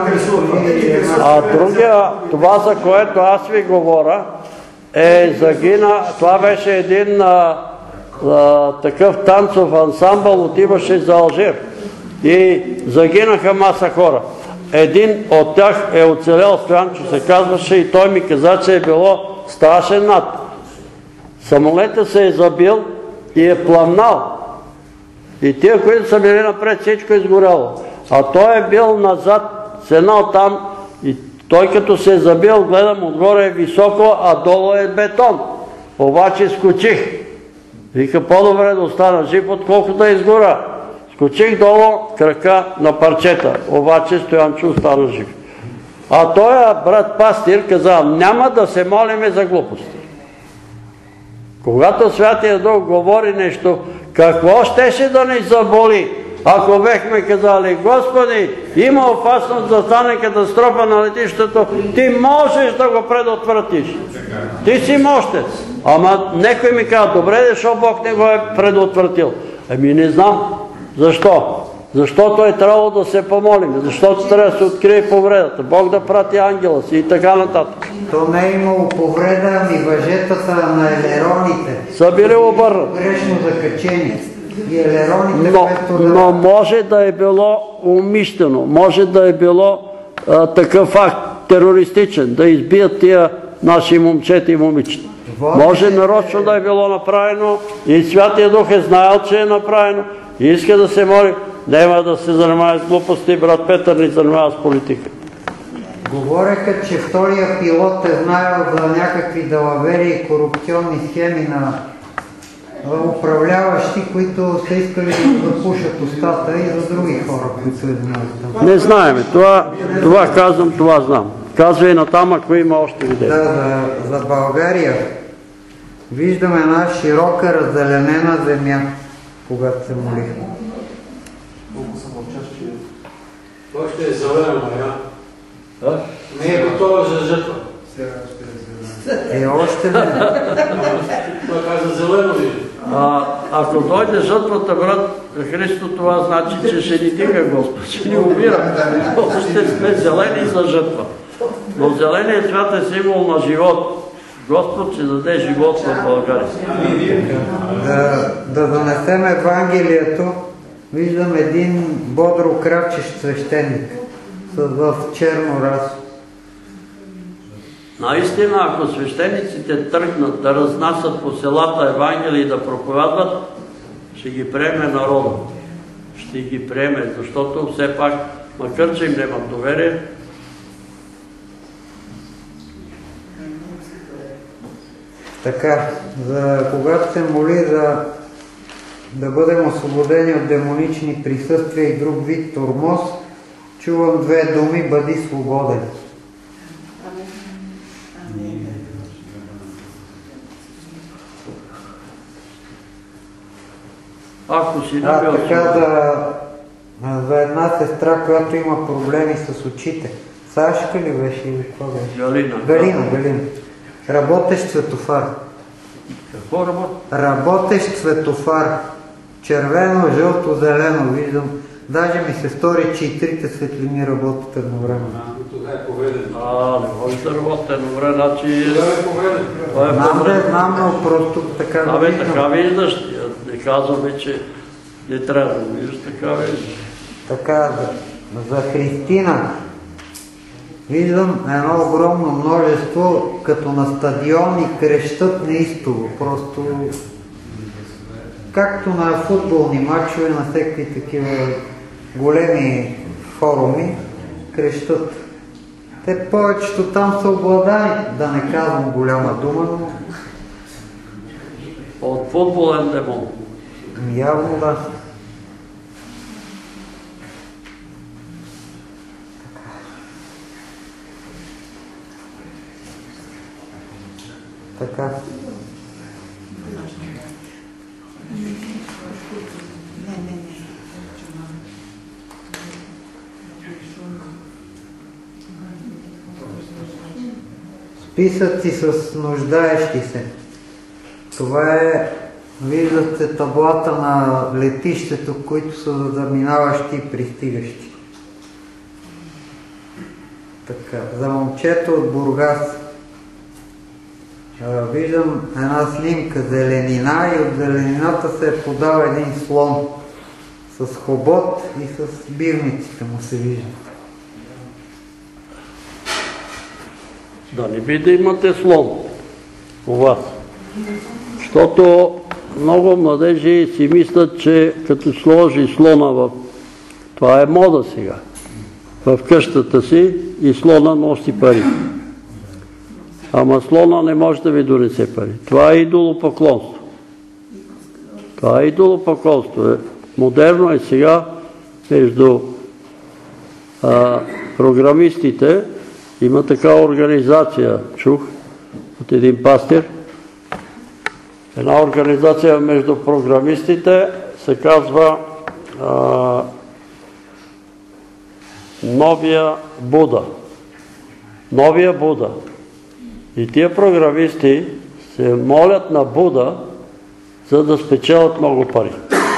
А другия, това за което аз ви говоря, загина, това беше един такъв танцов ансамбъл, отиваше за Алжир и загинаха маса хора. Един от тях е оцелял, Стоянчо се казваше, и той ми каза, че е било страшен над. Самолетът се е забил и е пламнал. И тия, които са били напред, всичко е изгоряло. А той е бил назад, седнал там и той като се е забил, гледам, отгоре е високо, а долу е бетон. Обаче скочих. Вика, по-добре да остана жив, отколкото да изгора. Скочих долу, крака на парчета. Обаче Стоянчо остана жив. А той, брат пастир, каза, няма да се молиме за глупости. Когато Святия Дух говори нещо, какво щеше да ни заболи, ако бехме казали, Господи, има опасност да стане катастрофа на летището, ти можеш да го предотвратиш. Ти си мощец. Ама некой ми казва, добре, защо Бог не го е предотвратил? Ами не знам. Защо? Защото е трябвало да се помолим, защото трябва да се открие повредата, Бог да прати ангела си и така нататък. То не е имало повреда, ами въжетата на елероните са били обърнати. Грешно закачени. И елероните, но може да е било умишлено, може да е било такъв факт терористичен, да избият тия наши момчета и момичета. Може нарочно да е било направено и Святия Дух е знаел, че е направено и иска да се моли. Няма да се занимава с глупости, брат Петър не занимава с политика. Говореха, че втория пилот е знаел за някакви далавери и корупционни схеми на управляващи, които са искали да запушат устата и за други хора, които са знаят. Не знаеме. Това казвам, това знам. Казва и натам, ако има още идеи. Да, за България виждаме една широка раззеленена земя, когато се молихме. Това ще е зелено, Мария. Не е готова за жътва. Още не. Това каза зелено ви. Ако дойде жътвата, брат Христо, това значи, че ще ни дига Господ, ще ни умира. Още сме зелени за жътва. Но зеленият цвят е символ на живот. Господ ще даде живот в България. Да донесем Евангелието, виждам един бодро крачещ свещеник в черно расо. Наистина, ако свещениците тръгнат да разнасят по селата Евангелие и да проповядват, ще ги приеме народа. Ще ги приеме, защото все пак, макар че им нямат доверие, така, когато се моли да бъдем освободени от демонични присъствия и друг вид тормоз, чувам две думи: бъди свободен. ако си така за една сестра, която има проблеми с очите. Сашка ли беше или какво беше? Галина. Работещ светофар. Какво работи? Работещ светофар. Червено, жълто, зелено. Виждам. Даже ми се стори, че и трите светлини работят едновременно. Това е поведен. Не може да работят едновременно, значи... Това е поведен. Знам, но просто така да виждам. Така виждаш. Не казваме, че не трябва да виждаш, така виждаш. Така, за Христина. Виждам едно огромно множество, като на стадиони, крещат неистово. Просто както на футболни матчове, на всеки такива големи форуми, крещат. Те повечето там са обладани, да не казвам голяма дума, но... От футболен демон. Явно да. Така. Списъци с нуждаещи се. Това е, виждате таблата на летището, които са за заминаващи и пристигащи. Така, за момчето от Бургас. Виждам една снимка зеленина и от зеленината се е подал един слон с хобот и с бивниците му се виждат. Да не би да имате слон у вас. Защото много младежи си мислят, че като сложи слона в... Това е мода сега. В къщата си и слона носи пари. Ама слона не може да ви донесе пари. Това е идолопоклонство. Това е идолопоклонство. Модерно е сега между програмистите. Има такава организация, чух, от един пастир. Една организация между програмистите се казва Новия Буда. Новия Буда. И тия програмисти се молят на Буда, за да спечелят много пари.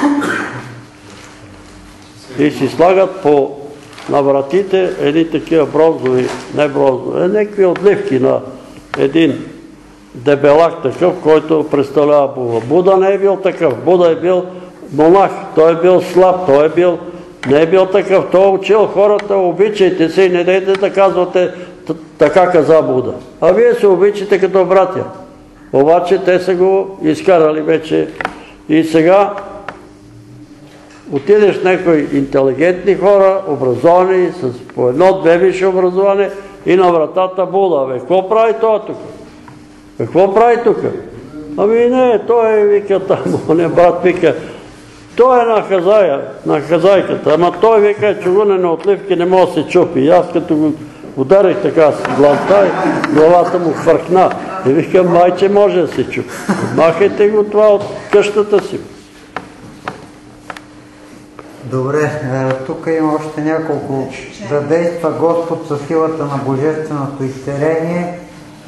И си слагат на вратите едни такива бронзови, не бронзови, някакви отливки на един дебелак такъв, който представлява Буда. Буда не е бил такъв. Буда е бил монах, той е бил слаб, не е бил такъв. Той е учил хората, обичайте се и не дайте да казвате така каза Буда. А вие се обичате като братя. Обаче те са го изкарали вече. И сега отидеш някои интелигентни хора, образовани, с по едно-две висше образование и на вратата буда. Бе, какво прави това тук? Бе, какво прави тук? Ами не, той вика там, не брат вика, той е на хазайката, ама той вика, чугунени отливки не може да се чупи. И аз като го ударих така с главата, главата му хвъркна. И викам, майче може да се чупи. Махайте го това от къщата си. Добре, тук има още няколко. Да действа Господ със силата на божественото изцеление.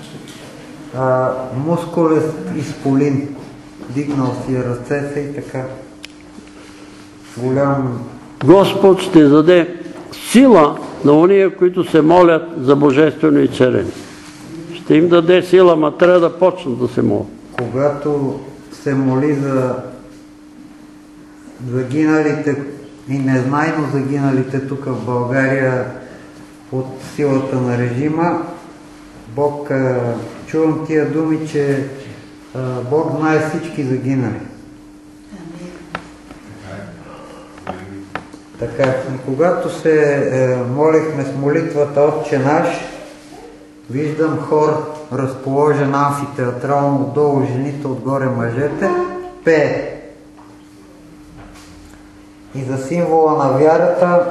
Мускулест изполин. Дигнал си ръцете и така. Голям... Господ ще даде сила на ония, които се молят за божествено изцеление. Ще им даде сила, ма трябва да почнат да се молят. Когато се моли за загиналите и незнайно загиналите тук в България под силата на режима, Бог, чувам тия думи, че Бог знае всички загинали. Така, когато се молихме с молитвата Отче наш, виждам хор разположен амфитеатрално, отдолу жените, отгоре мъжете, пее. И за символа на вярата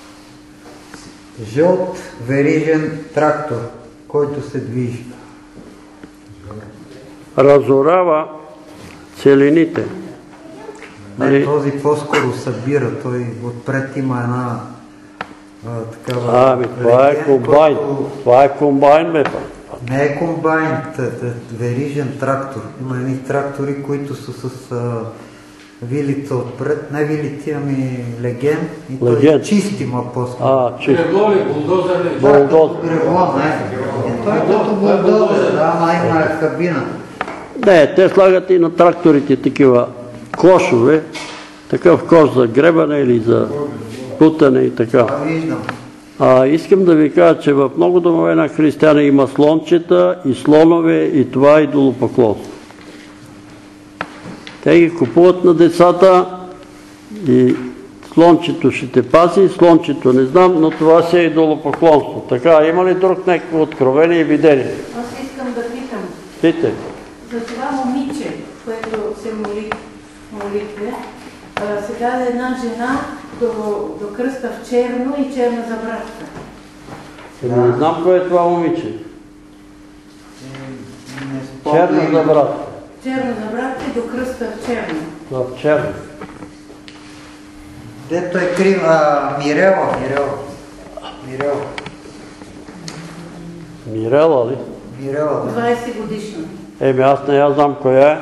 жълт верижен трактор, който се движи. Разорава целините. Този по-скоро събира, той отпред има една такава... Ами, това е комбайн. Това е комбайн, бе. Не е комбайн, верижен трактор. Има едни трактори, които са с вилица отпред. Не вилици, ами леген. И той чисти, ма по-скоро. Гребло ли, булдозер ли? Булдозер. Гребло, не. Той е като булдозер, да, ама има кабина. Не, те слагат и на тракторите такива кошове, такъв кош за гребане или за путане и така. Искам да ви кажа, че в много домове на християни има слончета и слонове и това е идолопоклонство. Те ги купуват на децата и слончето ще те пази, слончето не знам, но това си е идолопоклонство. Така, има ли друг някакво откровение и видение? Аз искам да питам. Питай. За това момиче, което се молитве, сега е една жена до кръста в черно и черна забратка. Не знам кое е това момиче. Черна забратка. Черна забратка и до кръста в черно. В черно. Дето е Мирела. Мирела ли? Мирела, да. 20 годишна. Еми, аз не я знам коя е.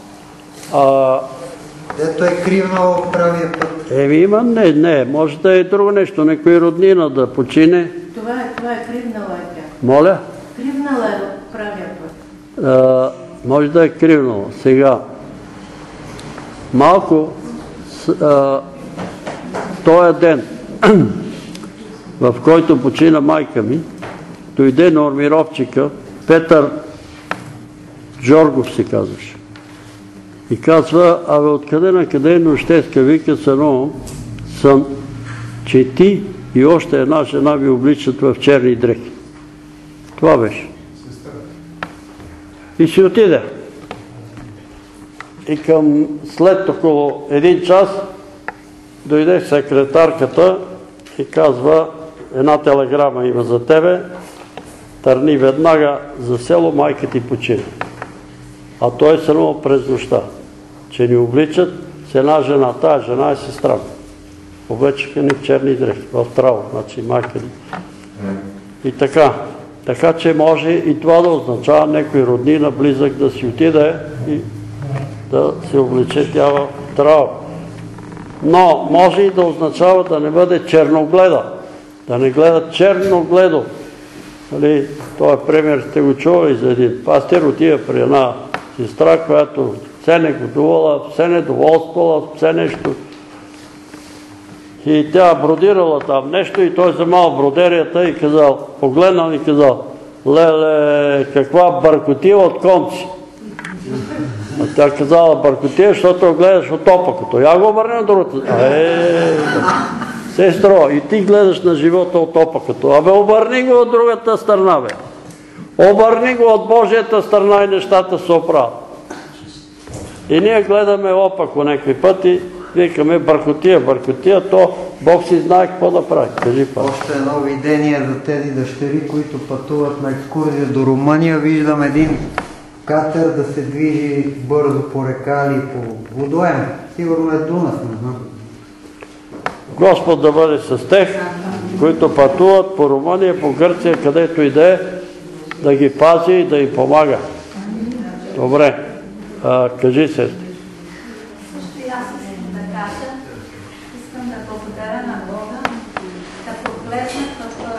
Дето е кривнала в правия път. Еми, има, не, може да е друго нещо, некои роднина да почине. Това е кривнала е тя. Моля? Кривнала е в правия път. Може да е кривнала. Сега, малко този ден, в който почина майка ми, дойде нормировчика, Петър Джоргов се казваше. И казва, абе откъде на къде нощеска, вика сън, че ти и още една жена ви обличат в черни дрехи. Това беше. И си отиде. И към след около 1 час дойде секретарката и казва, една телеграма има за тебе, търни веднага за село, майка ти почина. А той е сънувал през нощта, че ни обличат с една жена. Тая жена е сестра. Облечаха ни в черни дрехи, в траво, значи майка ни. И така. Така че може и това да означава някой роднина близък да си отиде и да се облече тя в траво. Но може и да означава да не бъде черногледа. Да не гледат черногледо. Това пример сте го чували за един пастир, отива при една сестра, която все не годувала, все не доволствала, все нещо. И тя бродирала там нещо и той вземал бродерията и казал, погледнал и казал, леле, каква бъркотива от конци. А тя казала бъркотия, защото гледаш от опакото. Я го обърни на другата. Сестро, и ти гледаш на живота от опакото. Абе, обърни го от другата страна, бе. Обърни го от Божията страна и нещата се оправят. И ние гледаме опако някакви пъти, викаме бъркотия, то Бог си знае какво да прави. Кажи, Павел. Още едно видение за тези дъщери, които пътуват на екскурзия до Румъния. Виждам един катер да се движи бързо по река или по водоем. Сигурно е Дунав, не знам. Господ да бъде с тех, които пътуват по Румъния, по Гърция, където и да е, да ги пази и да им помага. Добре. Кажи, сестри. Също и аз искам да кажа, искам да благодаря на Бога, като влезнах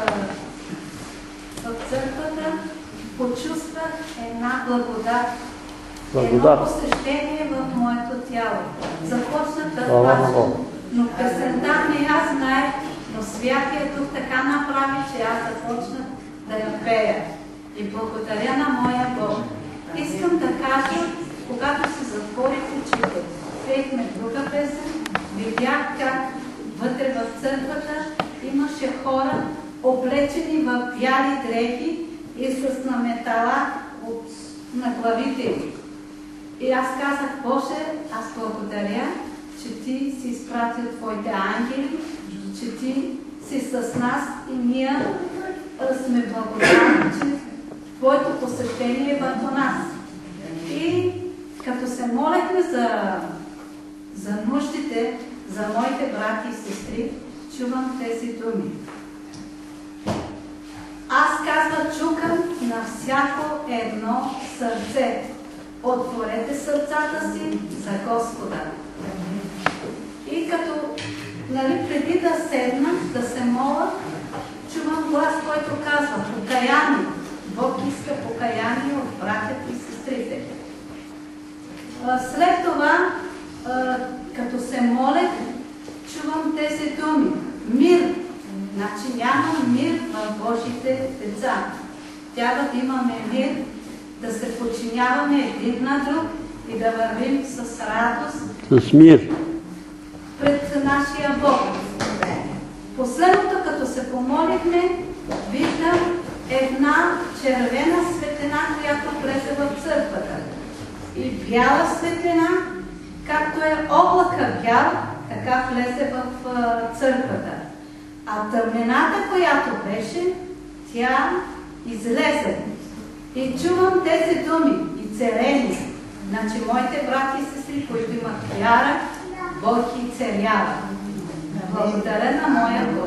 в църквата, почувствах една благодат, едно посещение в моето тяло. Започнах да плача, но песента не аз знаех, но Святия Дух така направи, че аз започнах да я пея. И благодаря на моя Бог. Искам да кажа, когато си затворих очите, пеехме друга песен, видях как вътре в църквата имаше хора, облечени в бяли дрехи и с наметала на главите им. И аз казах, Боже, аз благодаря, че Ти си изпратил Твоите ангели, че Ти си с нас и ние сме благодарни, че Твоето посещение е върху нас. И като се молехме за нуждите, за моите брати и сестри, чувам тези думи. Аз чукам на всяко едно сърце. Отворете сърцата си за Господа. И като, преди да седна, да се моля, чувам глас, който казва покаяние. Бог иска покаяние от братята и сестрите. След това, като се молех, чувам тези думи. Мир. Значи няма мир в Божите деца. Трябва да имаме мир, да се подчиняваме един на друг и да вървим с радост. С мир. Пред нашия Бог. Последното, като се помолихме, виждам една червена светлина, която влезе в църквата. И бяла светлина, както е облака бял, така влезе в църквата. А тъмнината, която беше, тя излезе. И чувам тези думи и целени. Значи моите брати и сестри, които имат вяра, Бог ги целява. Благодаря на моя Бог.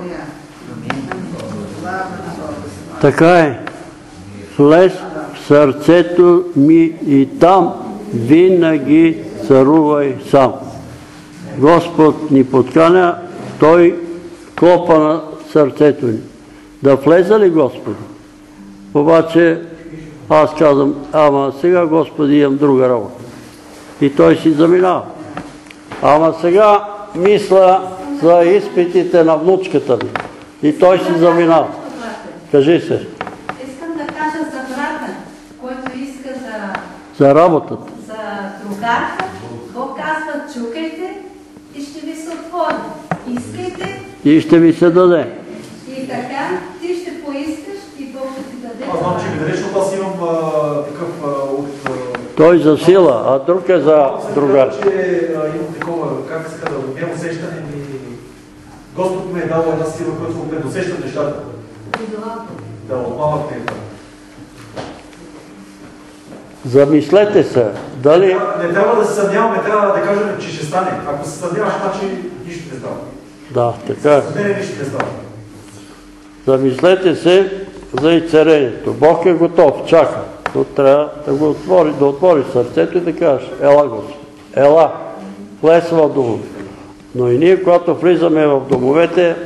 Така е. Влез в сърцето ми и там винаги царувай сам. Господ ни подканя, Той клопа на сърцето ни. Да влезе ли Господ? Обаче аз казвам, ама сега Господи имам друга работа. И Той си заминава. Ама сега мисля за изпитите на внучката ми. И Той си заминава. Кажи се. Искам да кажа за брата, който иска за работата. За другарка. Бог казва, чукайте и ще ви се отвори. Искайте и ще ви се даде. И така ти ще поискаш и Бог ще ти даде. Аз знам, че ми даде, защото аз имам такъв от... Той за сила, а друг е за другар. Имам такова, как се казва, от него усещане ми... Господ ми е дал една сила, която му предусеща нещата. Да, от малък е това. Замислете се, дали... Не трябва да се съмняваме, трябва да кажем, че ще стане. Ако се съмняваш, значи нищо не става. Да, така. Не, нищо не става. Замислете се за изцелението. Бог е готов, чака. Но трябва да отвори сърцето и да кажеш, ела Господ, ела, влез в домовете. Но и ние, когато влизаме в домовете,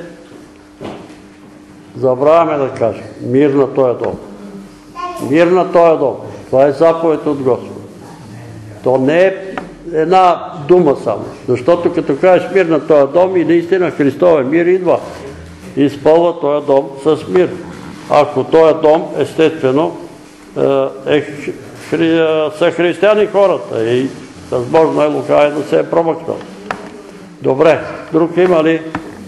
забравяме да кажем, мир на този дом. Мир на този дом. Това е заповед от Господа. То не е една дума само. Защото като кажеш мир на този дом и наистина Христовия мир идва. И изпълва този дом с мир. Ако този дом, естествено, е са християни хората и възможно е Лука да се е промъкнал. Добре, друг има ли?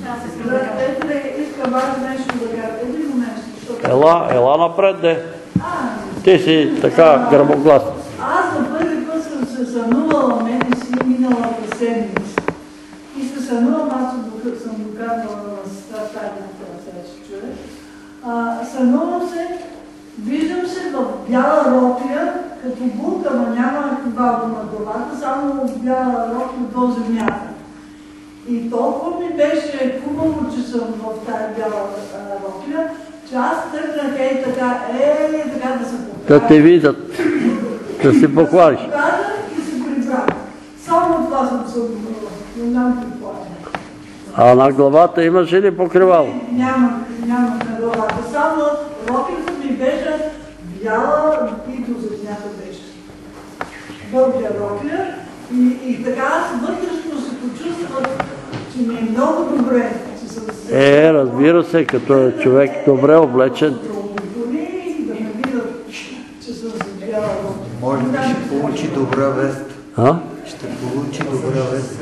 Искам нещо да кажа. Един момент. Ела напред, де. Ти си така гръмогласна. Аз за първи път съм се сънувала, мене си миналата седмица. И се сънувам, аз съм доказвала на сестра Таня, това се чуе. Сънувам се, виждам се в бяла рокля, като булка, ама няма хвалко на главата, само бяла рокля до земята. И толкова ми беше хубаво, че съм в тази бяла рокля, че аз тръгнах така да се покажа. Да те видят, да се похвалиш. И се прибрах. Само това съм събудила. Не знам какво е. А на главата имаш ли покривало? Няма на главата. Само роката ми беше бяла и до земята беше. Дългия рокля. И така аз вътрешно се почувствах, че ми е много добре, че съм се... Разбира се, като е човек добре облечен. Да ме видят, че съм се бяла рокля. Може би ще получи добра вест. Ще получи добра вест.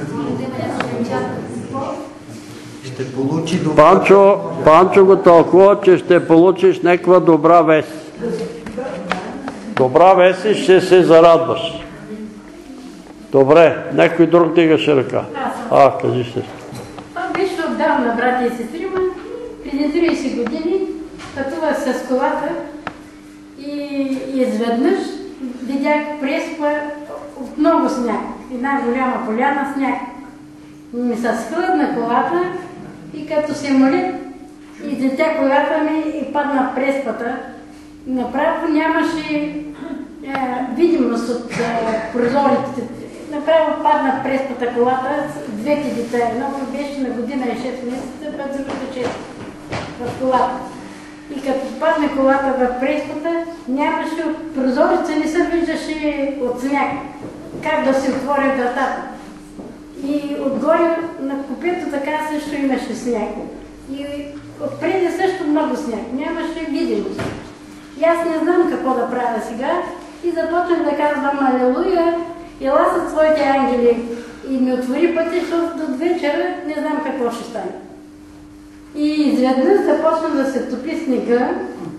Ще получи добра вест. Панчо го тълкува, че ще получиш някаква добра вест. Добра вест и ще се зарадваш. Добре, някой друг дигаше ръка. Кажи се. Това беше отдавна, брати и сестри, преди 30 години пътувах с колата и изведнъж видях преспа от много сняг. Една голяма поляна сняг. Ми се схлъдна колата и като се моля, излетя колата ми и падна преспата. Направо нямаше видимост от прозорите. Направо падна преспата колата, двете деца. Едното беше на година и 6 месеца, път другото 6 в колата. И като падна колата в преспата, нямаше от прозореца, не се виждаше от сняг. Как да се отвори вратата. И отгоре на купето така също имаше сняг. И отпреди също много сняг. Нямаше видимост. И аз не знам какво да правя сега. И започнах да казвам алелуя. Ела със своите ангели и ми отвори пътя, защото до вечера не знам какво ще стане. И изведнъж започна да се топи снега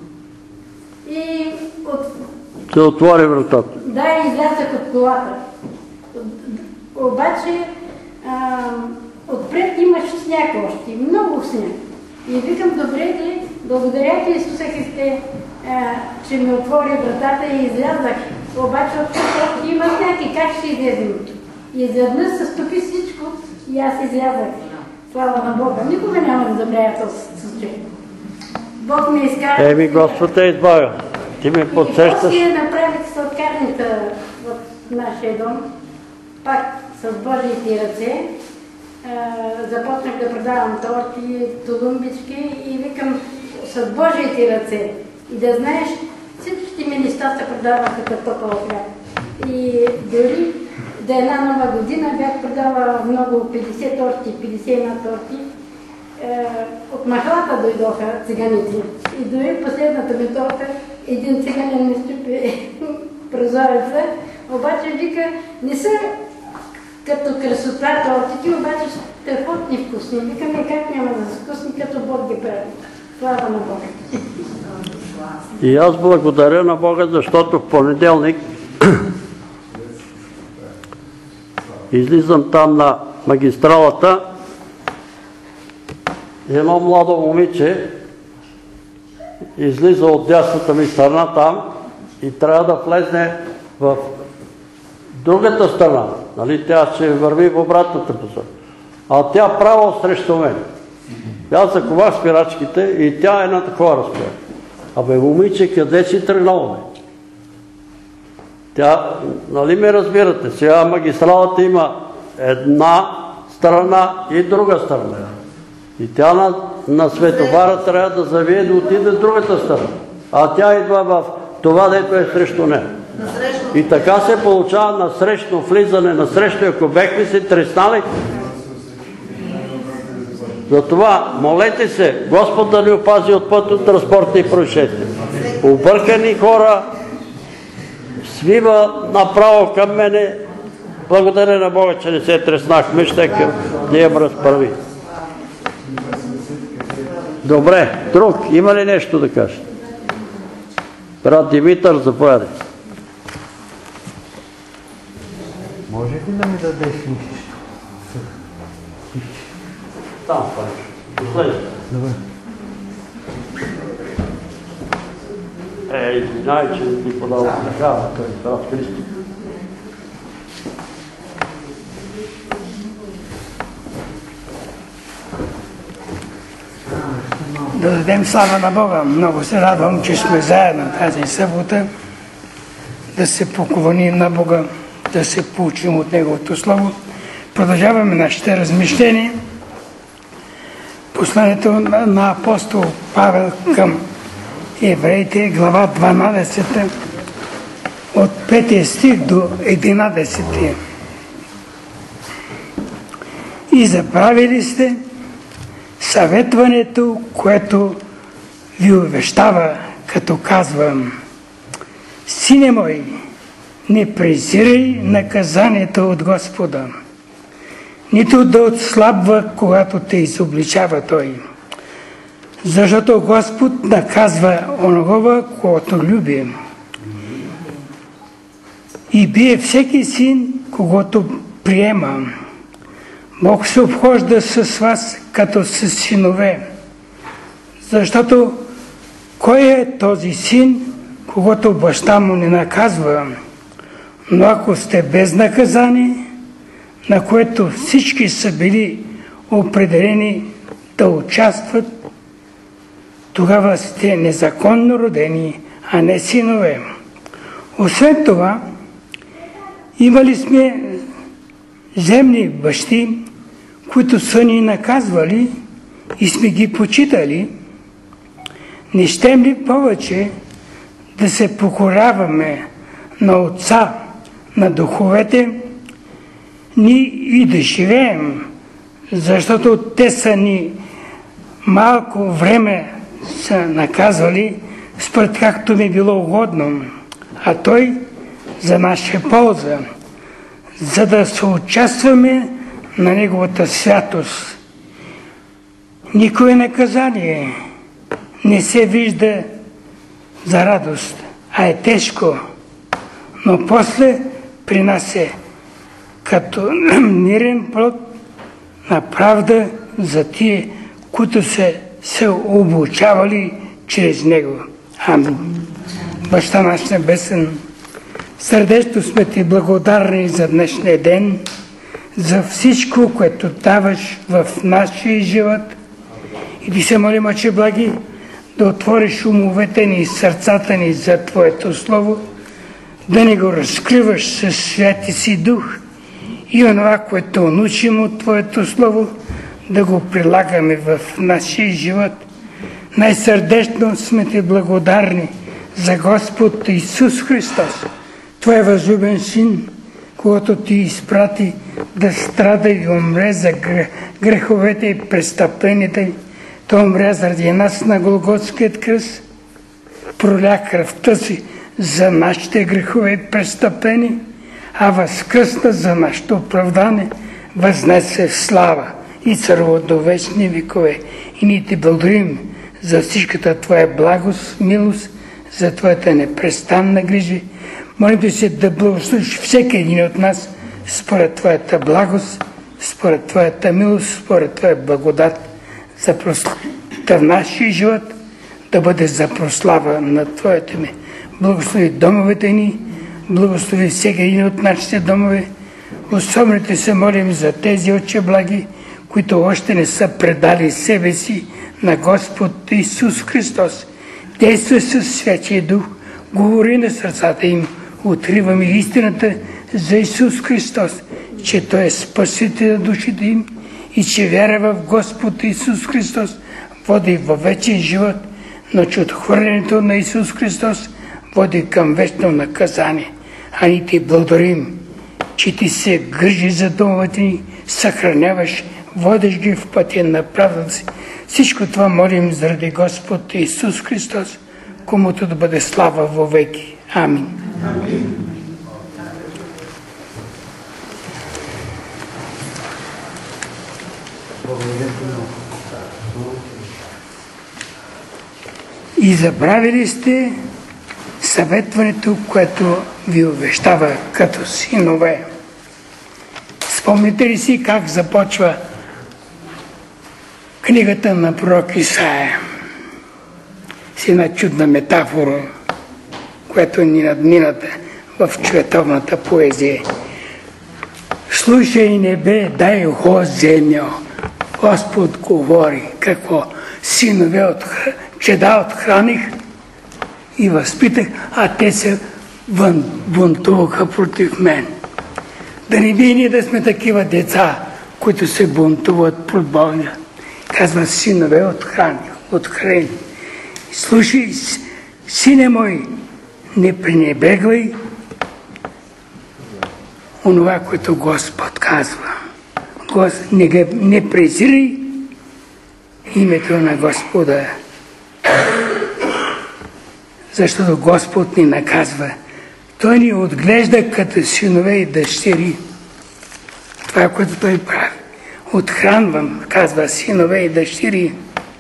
и се отвори вратата. Да, излязах от колата. Обаче отпред имаш сняг още, много сняг. И викам, добре, благодаря ти, Исусе Христе, че ми отвори вратата и излязах. Обаче още има сняг и как ще излезем? И изведнъж се стопи всичко и аз излязах. Слава на Бога. Никога няма да забравя този случай. Бог ми изкара... Господ е избавил. Ти ми подсещаш. И после направих сладкарница в нашия дом, пак с Божиите ръце. Започнах да продавам торти, толумбички и викам с Божиите ръце. И да знаеш, всичките ми неща се продаваха като топъл хляб. И дори да една нова година бях продала много 50 торти, 51 торти. От махлата дойдоха циганите. И дори последната ми торта, един циганин ми щупи прозореца, обаче вика, не са като красота тортите, обаче страхотни вкусни. Викаме, как няма да са вкусни, като Бог ги прави. Слава на Бога. И аз благодаря на Бога, защото в понеделник излизам там на магистралата. Едно младо момиче излиза от дясната ми страна там и трябва да влезне в другата страна. Нали? Тя ще върви в обратната посока. А тя право срещу мен. Аз заковах спирачките и тя е на такова разстояние. Абе, момиче, къде си тръгнала? Тя, нали ме разбирате, сега магистралата има една страна и друга страна. И тя на светофара трябва да завие да отиде в другата страна. А тя идва в това, дето е срещу нея. И така се получава насрещно влизане, насрещно, ако бехме се треснали. Затова молете се, Господ да ни опази от пътно-транспортни происшествия. Объркани хора, свива направо към мене. Благодаря на Бога, че не се треснахме, щека да я разправи. Добре, друг, има ли нещо да каже? Брат Димитър, заповядай. Може ли да ми дадеш лист? Там, последно. Добре. Извинай, че не ти подава такава, той брат Христо. Да дадем слава на Бога. Много се радвам, че сме заедно тази събота, да се поклоним на Бога, да се получим от Неговото Слово. Продължаваме нашите размишления. Посланието на апостол Павел към евреите, глава 12, от 5 стих до 11. И заправили сте съветването, което ви увещава, като казвам: Сине мой, не презирай наказанието от Господа, нито да отслабва, когато те изобличава Той. Защото Господ наказва онова, което люби, и бие всеки син, когото приема. Бог се обхожда с вас като с синове. Защото кой е този син, когато баща му не наказва? Но ако сте без наказание, на което всички са били определени да участват, тогава сте незаконно родени, а не синове. Освен това, имали сме земни бащи, които са ни наказвали и сме ги почитали. Не щем ли повече да се покоряваме на Отца, на духовете ни и да живеем, защото те са ни малко време са наказвали, според както ми било угодно, а Той за наша полза, за да съучастваме на Неговата святост. Никое наказание не се вижда за радост, а е тежко, но после при нас е като мирен плод на правда за тия, които се обучавали чрез Него. Амин. Баща наш небесен, сърдечно сме Ти благодарни за днешния ден, за всичко, което даваш в нашия живот. И Ти се молим, Отче благи, да отвориш умовете ни и сърцата ни за Твоето Слово, да ни го разкриваш със Святи си Дух и онова, което научим от Твоето Слово, да го прилагаме в нашия живот. Най-сърдечно сме Ти благодарни за Господ Исус Христос, Твой възлюбен Син, когато Ти изпрати да страда и умре за греховете и престъпленията. Той умря заради нас на Голготският кръст, проля кръвта си за нашите грехове и престъпления, а възкръсна за нашето оправдание, възнесе в слава и царува до вечни векове. И ние Ти благодарим за всичката Твоя благост, милост, за Твоята непрестанна грижа. Молим Те се да благословиш всеки един от нас според Твоята благост, според Твоята милост, според Твоя благодат, за в нашия живот да бъде за прослава на Твоето име. Благослови домовете ни, благослови всеки един от нашите домове. Особено Те се молим за тези, Отче благи, които още не са предали себе си на Господ Исус Христос. Действай със Святия Дух, говори на сърцата им, откриваме истината за Исус Христос, че Той е спасител на душите им и че вяра в Господ Исус Христос води във вечен живот, но че отхвърлянето на Исус Христос води към вечно наказание. А ние Ти благодарим, че Ти се грижи за домовете ни, съхраняваш, водиш ги в пътя на правдата си. Всичко това молим заради Господ Исус Христос, комуто да бъде слава вовеки. Амин. И забравили сте съветването, което ви обещава като синове. Спомните ли си как започва книгата на пророк Исаия? С една чудна метафора, която ни надмината в световната поезия. Слушай, небе, дай ухо, земя. Господ говори. Какво? Синове чеда отхраних и възпитах, а те се бунтуваха против мен. Да не би ние да сме такива деца, които се бунтуват пред Бога. Казва, синове отхрани. Слушай, сине мой, не пренебрегвай онова, което Господ казва. Не презирай името на Господа. Защото Господ ни наказва. Той ни отглежда като синове и дъщери. Това е, което Той прави. Отхранвам, казва, синове и дъщери.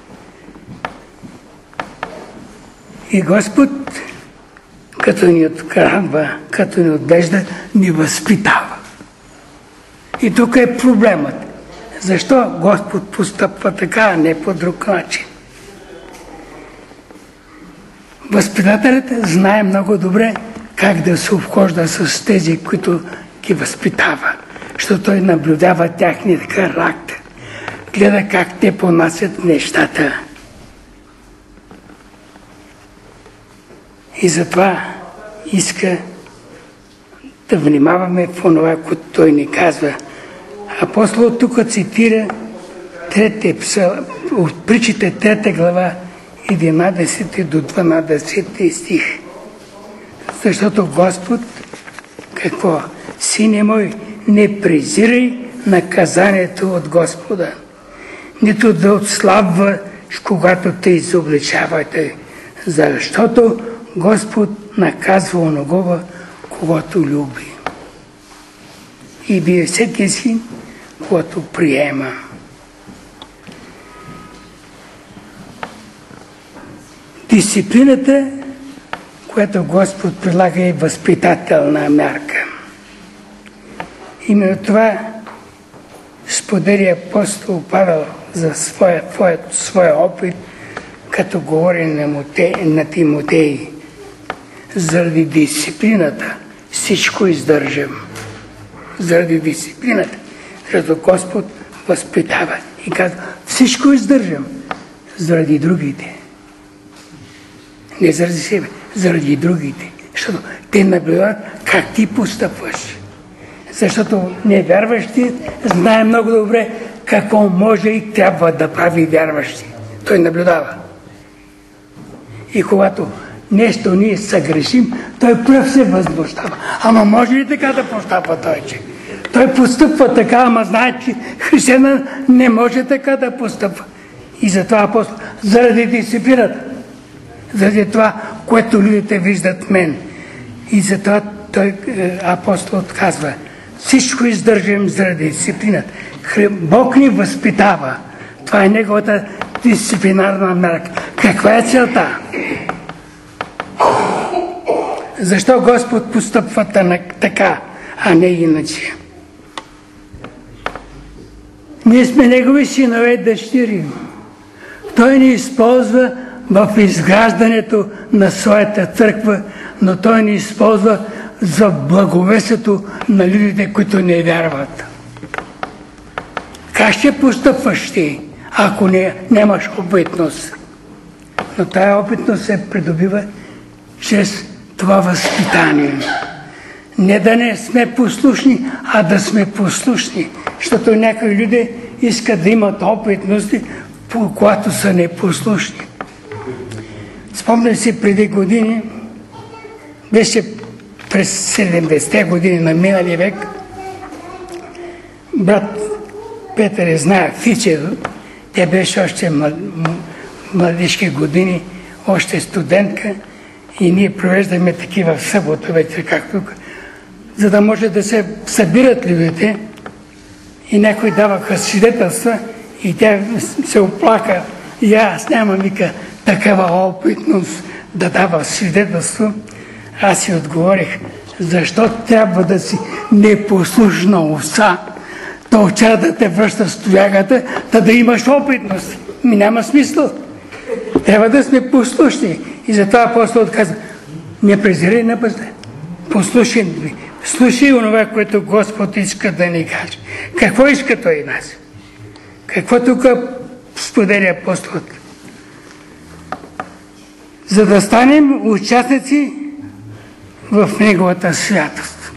И Господ, като ни отхранва, като ни отглежда, ни възпитава. И тук е проблемът. Защо Господ постъпва така, а не по друг начин? Възпитателят знае много добре как да се обхожда с тези, които ги възпитава, защото той наблюдава тяхния характер, гледа как те понасят нещата. И затова иска да внимаваме в това, което той ни казва. Апостолът тук цитира от притчите 3 глава, 11 до 12 стих. Защото Господ, какво? Сине мой, не презирай наказанието от Господа, нито да отслабваш, когато те изобличавате, защото Господ наказва оногова, когато люби. И бие всеки син, когато приема. Дисциплината, която Господ прилага, е възпитателна мярка. Именно това сподели апостол Павел за своя опит, като говори на Тимотей. Заради дисциплината всичко издържам. Заради дисциплината, защото Господ възпитава и казва, всичко издържам заради другите. Не заради себе, заради другите. Защото те наблюдават как ти постъпваш. Защото невярващият знае много добре какво може и трябва да прави вярващи. Той наблюдава. И когато нещо ние съгрешим, той пръв се възмущава. Ама може ли така да постъпва той, че? Той постъпва така, ама знае, че християнин не може така да постъпва. И затова апостол, заради дисциплината, заради това, което людите виждат в мен. И затова той, апостол, казва, всичко издържам заради дисциплината. Бог ни възпитава. Това е неговата дисциплинарна мярка. Каква е целта? Защо Господ постъпва така, а не иначе? Ние сме Негови синове и дъщери. Той ни използва в изграждането на своята църква, но Той ни използва за благовестието на людите, които не вярват. Как ще постъпваш ти, ако нямаш опитност? Но тая опитност се придобива чрез това възпитание. Не да не сме послушни, а да сме послушни. Защото някои люди искат да имат опитности, когато са непослушни. Спомням си преди години, беше през 70-те години на миналия век, брат Петър знае Фичево, тя беше още младежки години, още студентка И ние провеждаме такива в събота вечер, както за да може да се събират людите. И някои даваха свидетелства и тя се оплака. И аз нямам, вика, такава опитност да дава свидетелство. Аз си отговорих, защо трябва да си непослушна овца, то вчера да те връща с тоягата, да имаш опитност. Няма смисъл. Трябва да сме послушни. И затова апостолът казва, не презирай на пъзда. Послушай ми. Слушай онова, което Господ иска да ни каже. Какво иска Той нас? Какво тук споделя апостолът? За да станем участници в Неговата святост.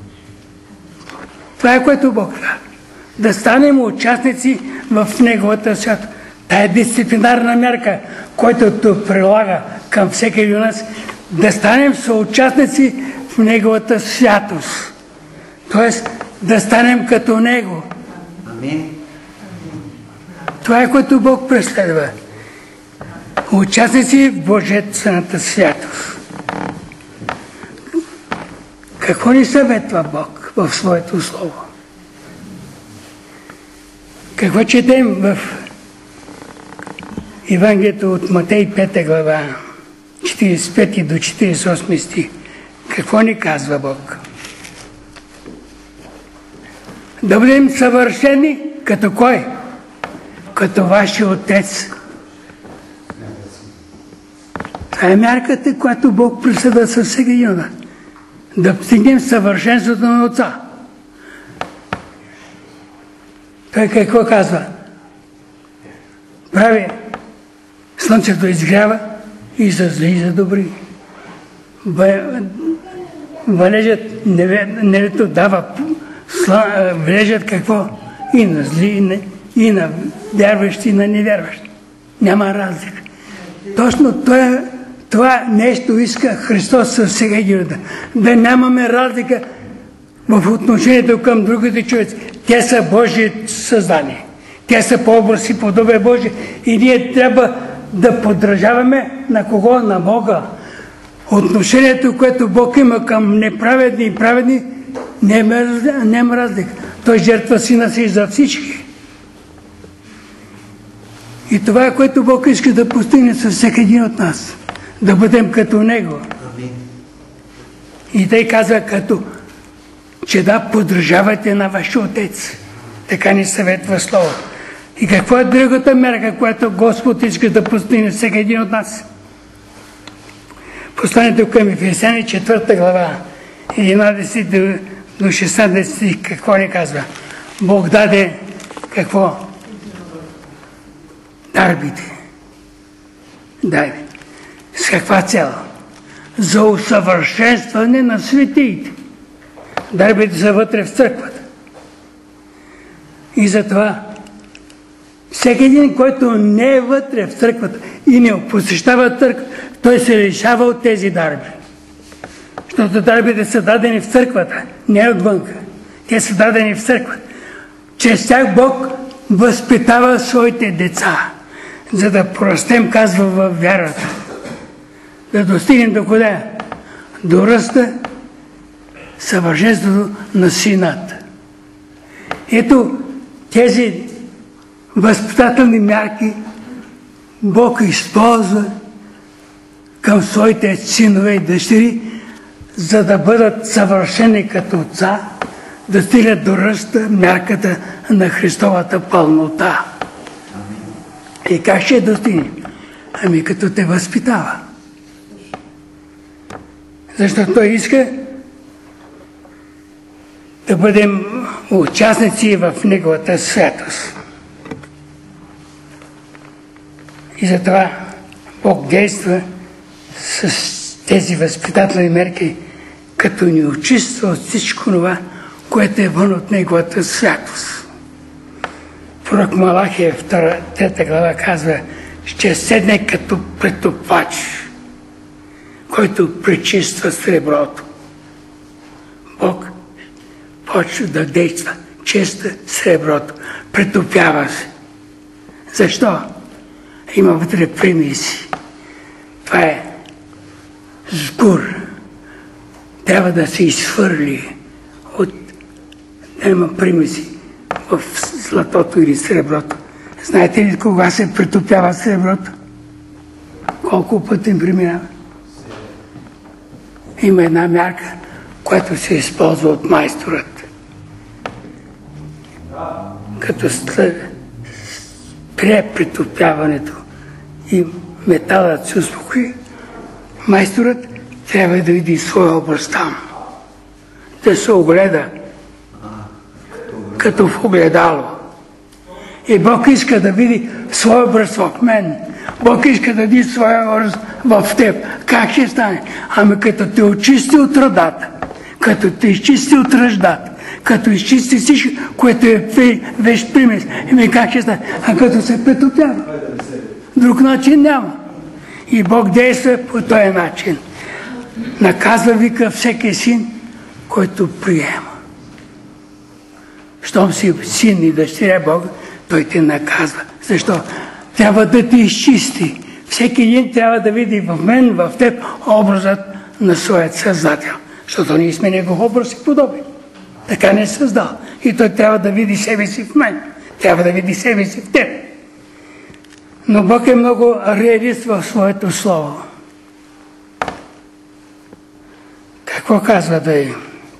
Това е което Бог казва. Да станем участници в Неговата святост. Тая дисциплинарна мярка, която прилага към всеки един от нас, да станем съучастници в Неговата святост. Тоест, да станем като Него. Амин. Това е което Бог преследва. Участници в Божествената святост. Какво ни съветва Бог в Своето Слово? Какво четем в Евангелието от Матей 5 глава, 45 до 48 стих? Какво ни казва Бог? Да бъдем съвършени като кой? Като вашия Отец. Това е мярката, която Бог присъда със всеки един от нас. Да постигнем съвършенството на Отца. Той какво казва? Прави, слънцето изгрява и за зли, и за добри. Валежът небето дава, влежат какво? И на зли, и на вярващи, и на невярващи. Няма разлика. Точно това нещо иска Христос със всеки един. Да нямаме разлика в отношението към другите човеци. Те са Божие създания. Те са по образ и подобие Божие. И ние трябва да подражаваме на кого? На Бога. Отношението, което Бог има към неправедни и праведни, няма разлика. Той жертва Сина си за всички. И това е, което Бог иска да постигне със всеки един от нас. Да бъдем като Него. И той казва, че да подражавате на вашия Отец. Така ни съветва Слово. И какво е другата мерка, която Господ иска да постигне всеки един от нас? Посланието към Ефесяни 4 глава, 11 до 16 стих, какво ни казва? Бог даде какво? Дарбите. С каква цел? За усъвършенстване на светиите. Дарбите са вътре в църквата. И затова всеки един, който не е вътре в църквата и не посещава църква, той се лишава от тези дарби. Защото дарбите са дадени в църквата, не отвънка. Те са дадени в църквата. Чрез тях Бог възпитава своите деца, за да порастем, казва, във вярата. Да достигнем до къде? До ръста, съвършенството на Сината. Ето тези възпитателни мярки Бог използва към своите синове и дъщери, за да бъдат съвършени като отца, да стигнат до ръста, мярката на Христовата пълнота. И как ще достигне? Ами като те възпитава. Защото Той иска да бъдем участници в Неговата святост. И затова Бог действа с тези възпитателни мерки, като ни очиства от всичко това, което е вън от Неговата святост. Пророк Малахия, 3 глава, казва, ще седне като претопач, който пречиства среброто. Бог почва да действа, чиста среброто, претопява се. Защо? Има вътре примеси. Това е сгур трябва да се изхвърли от няма примеси в златото или среброто. Знаете ли кога се претопява среброто? Колко пъти преминава? Има една мярка, която се използва от майсторът. Като спре претопяването и металът се успокои, майсторът трябва да види своя образ там. Да се огледа като в огледало. И Бог иска да види своя образ в мен. Бог иска да види своя образ в теб. Как ще стане? Ами като те очисти от родата, като те изчисти от ръждата, като изчисти всичко, което е вещ примес. Ами как ще стане? А като се претопява. Друг начин няма. И Бог действа по този начин. Наказва, вика, всеки син, който приема. Щом си син и дъщеря Бога, той те наказва. Защо? Трябва да те изчисти. Всеки един трябва да види в мен, в теб образът на своят Създател. Защото ние сме Негов образ и подобен. Така не е създал. И той трябва да види себе си в мен. Трябва да види себе си в теб. Но Бог е много реалист в своето слово. Какво казва да е?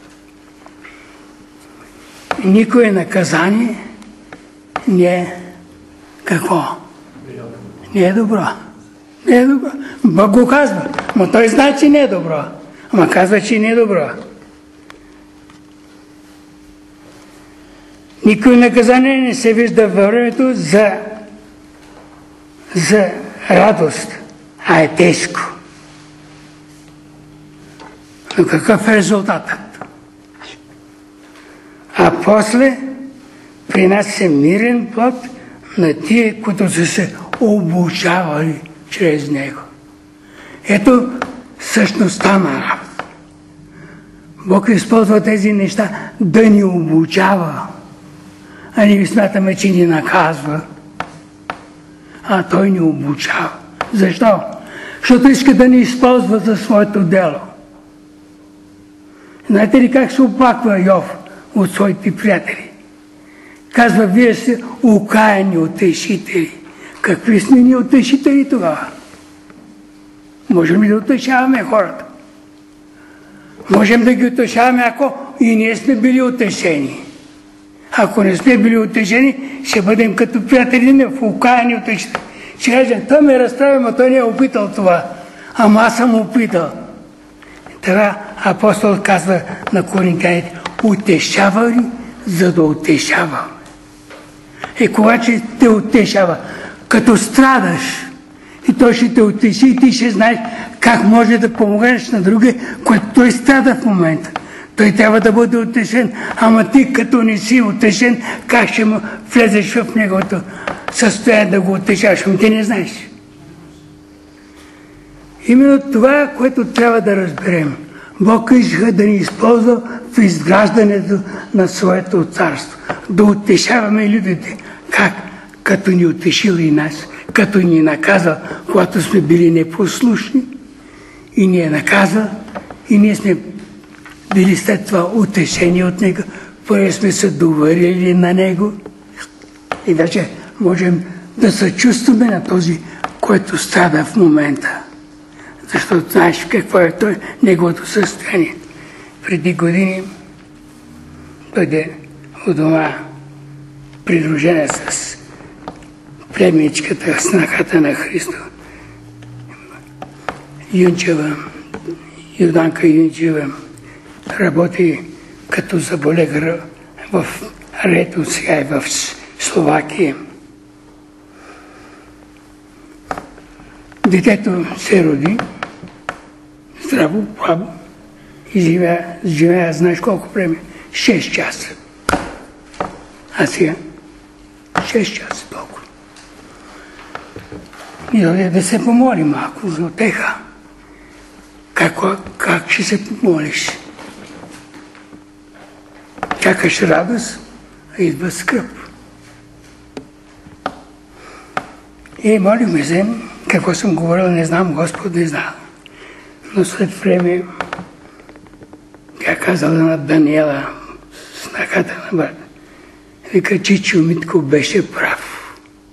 Никое наказание не е какво? Не е добро. Не е добро. Бог го казва. Но той знае, че не е добро. Ама казва, че не е добро. Никое наказание не се вижда във времето за радост, а е тежко. Но какъв е резултатът? А после принася мирен плод на тия, които са се обучавали чрез него. Ето същността на работа. Бог използва тези неща да ни обучава. А ние смятаме, че ни наказва. А той ни обучава. Защо? Защото иска да ни използва за своето дело. Знаете ли как се оплаква Йов от своите приятели? Казва, вие сте окаяни утешители. Какви сме ни утешители тогава? Можем ли да утешаваме хората? Можем да ги утешаваме, ако и ние сме били утешени. Ако не сме били утешени, ще бъдем като приятели в окаяни утешители. Ще кажем, той ме разправя, но той не е опитал това. Ама аз съм опитал. Така апостол казва на коринтяните, утешава ли, за да утешава. И когато те утешава, като страдаш, и той ще те утеши и ти ще знаеш как може да помогнеш на други, което той страда в момента. Той трябва да бъде утешен, ама ти като не си утешен, как ще му влезеш в неговото състояние да го утешаш, ами ти не знаеш. Именно това, което трябва да разберем. Бог иска да ни използва в изграждането на своето царство. Да утешаваме людите. Как? Като ни утешил и нас. Като ни наказал, когато сме били непослушни. И ни е наказал. И ние сме били след това утешени от него. Поне сме се доверили на него. И вече можем да съчувстваме на този, който страда в момента. Защото знаеш какво е той, неговото състояние. Преди години дойде у дома придружена с племеничката, снахата на Христо. Юнчева, Юданка Юнчева, работи като заболегар в Рето, сега и в Словакия. Детето се роди, здраво, плаво, и живея, знаеш колко време? 6 часа. А сега 6 часа толкова. И да се помоли малко за отеха. Как ще се помолиш? Чакаш радост, а идва скръп. И молихме се, какво съм говорил, не знам, Господ не знам. Но след време тя казала на Даниела, снахата на брат, вика, Чичо Митко беше прав.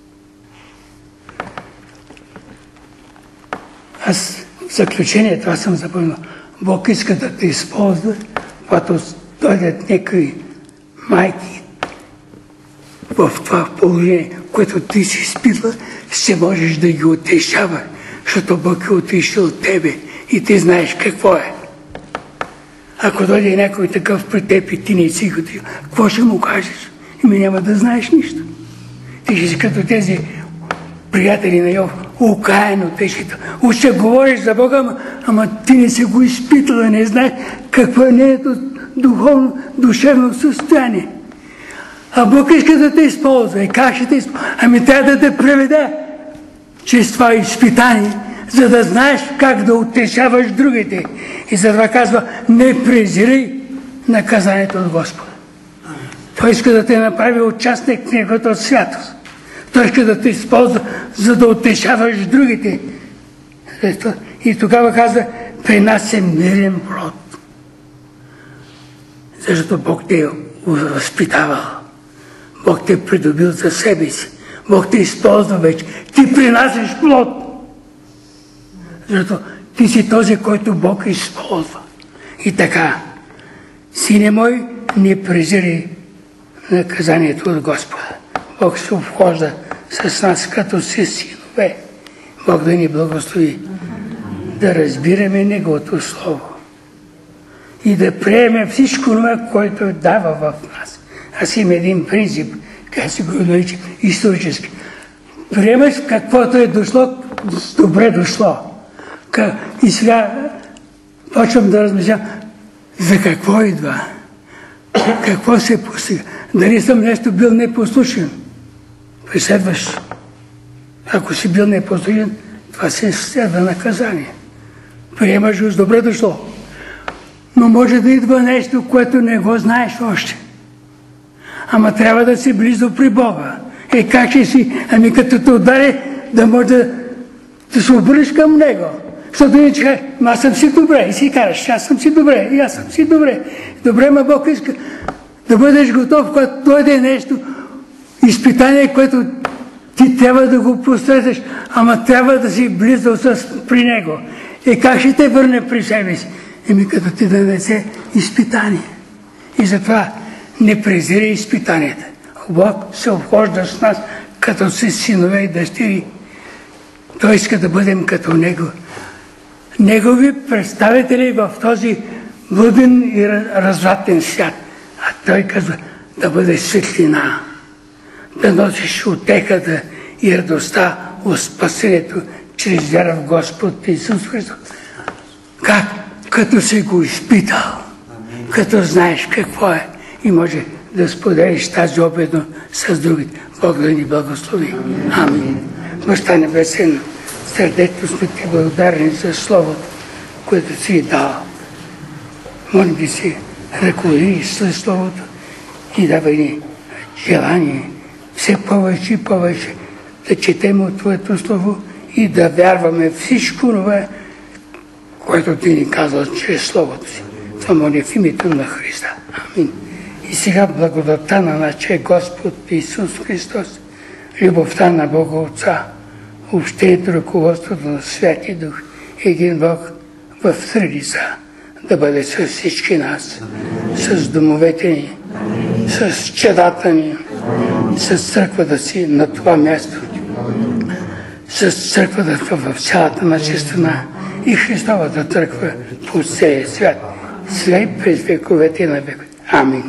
Аз в заключение това съм запомнил. Бог иска да те използва, когато дойдат някои майки в това положение, което ти си изпитва, ще можеш да ги утешаваш, защото Бог е утешил тебе и ти знаеш какво е. Ако дойде някой такъв при теб и ти не си го, какво ще му кажеш? Ими няма да знаеш нищо. Ти ще си като тези приятели на Йов, окаяно тежито. Ще говориш за Бога, ама ти не си го изпитала, не знаеш какво е нейното духовно, душевно състояние. А Бог иска да те използва. И как ще те използва? Ами трябва да те преведе чрез това изпитание, за да знаеш как да утешаваш другите. И затова казва, не презирай наказанието от Господа. Той иска да те направи участник в Неговата святост. Той иска да те използва, за да утешаваш другите. И тогава казва, при нас е мирен плод. Защото Бог те е възпитавал. Бог те е придобил за себе си. Бог те използва вече. Ти принасяш плод. Защото ти си този, който Бог използва. И така, сине мой, не презирай наказанието от Господа. Бог се обхожда с нас като си синове. Бог да ни благослови да разбираме Неговото Слово и да приемем всичко това, което дава в нас. Аз имам един принцип, как си го наричам, исторически. Приемаш каквото е дошло, добре дошло. И сега почвам да размишлям за какво идва, какво се постига. Дали съм нещо бил непослушен. Преследваш. Ако си бил непослушен, това се следва наказание. Приемаш го с добре дошло. Но може да идва нещо, което не го знаеш още. Ама трябва да си близо при Бога. Как ще си? Ами като те удари, да може да се обърнеш към Него. Защото не че, аз съм си добре. И си кажеш, аз съм си добре, и аз съм си добре. Добре, ма Бог иска да бъдеш готов, когато дойде нещо, изпитание, което ти трябва да го посрещаш, ама трябва да си близо при Него. Как ще те върне при себе си? Като ти донесе изпитание. И затова не презирай изпитанията. Бог се обхожда с нас като си синове и дъщери. Той иска да бъдем като Него. Негови представители в този блуден и развратен свят. А Той казва да бъде светлина, да носиш утехата и радостта от спасението чрез вяра в Господ Исус Христос. Как? Като си го изпитал, като знаеш какво е и може да споделиш тази обедно с другите. Бог да ни благослови. Амин. Баща Небесен, сърдечно сме ти благодарни за Словото, което си дал. Молим ти се, ръководи след Словото и давай ни желание все повече и повече да четем от Твоето Слово и да вярваме всичко това, което Ти ни казал чрез Словото си. Това моля в името на Христа. Амин. И сега благодатта на нашия Господ Исус Христос, любовта на Бога Отца, общението, ръководството на Святи Дух, един Бог в три лица, да бъде с всички нас, с домовете ни, с чадата ни, с църквата си на това място, с църквата в цялата наша страна и Христовата църква по целия свят, сега и през вековете на вековете. Амин.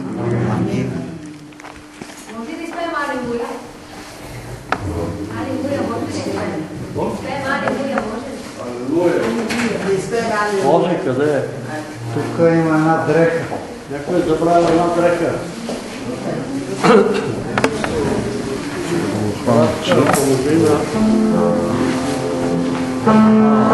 Може да изпеем Алилуя? Алилуя, може да изпеем? Изпеем Алилуя, може ли? Изпеем Алилуя. Може, къде е? Тук има една дреха. Някой е забравил една дреха. Половина.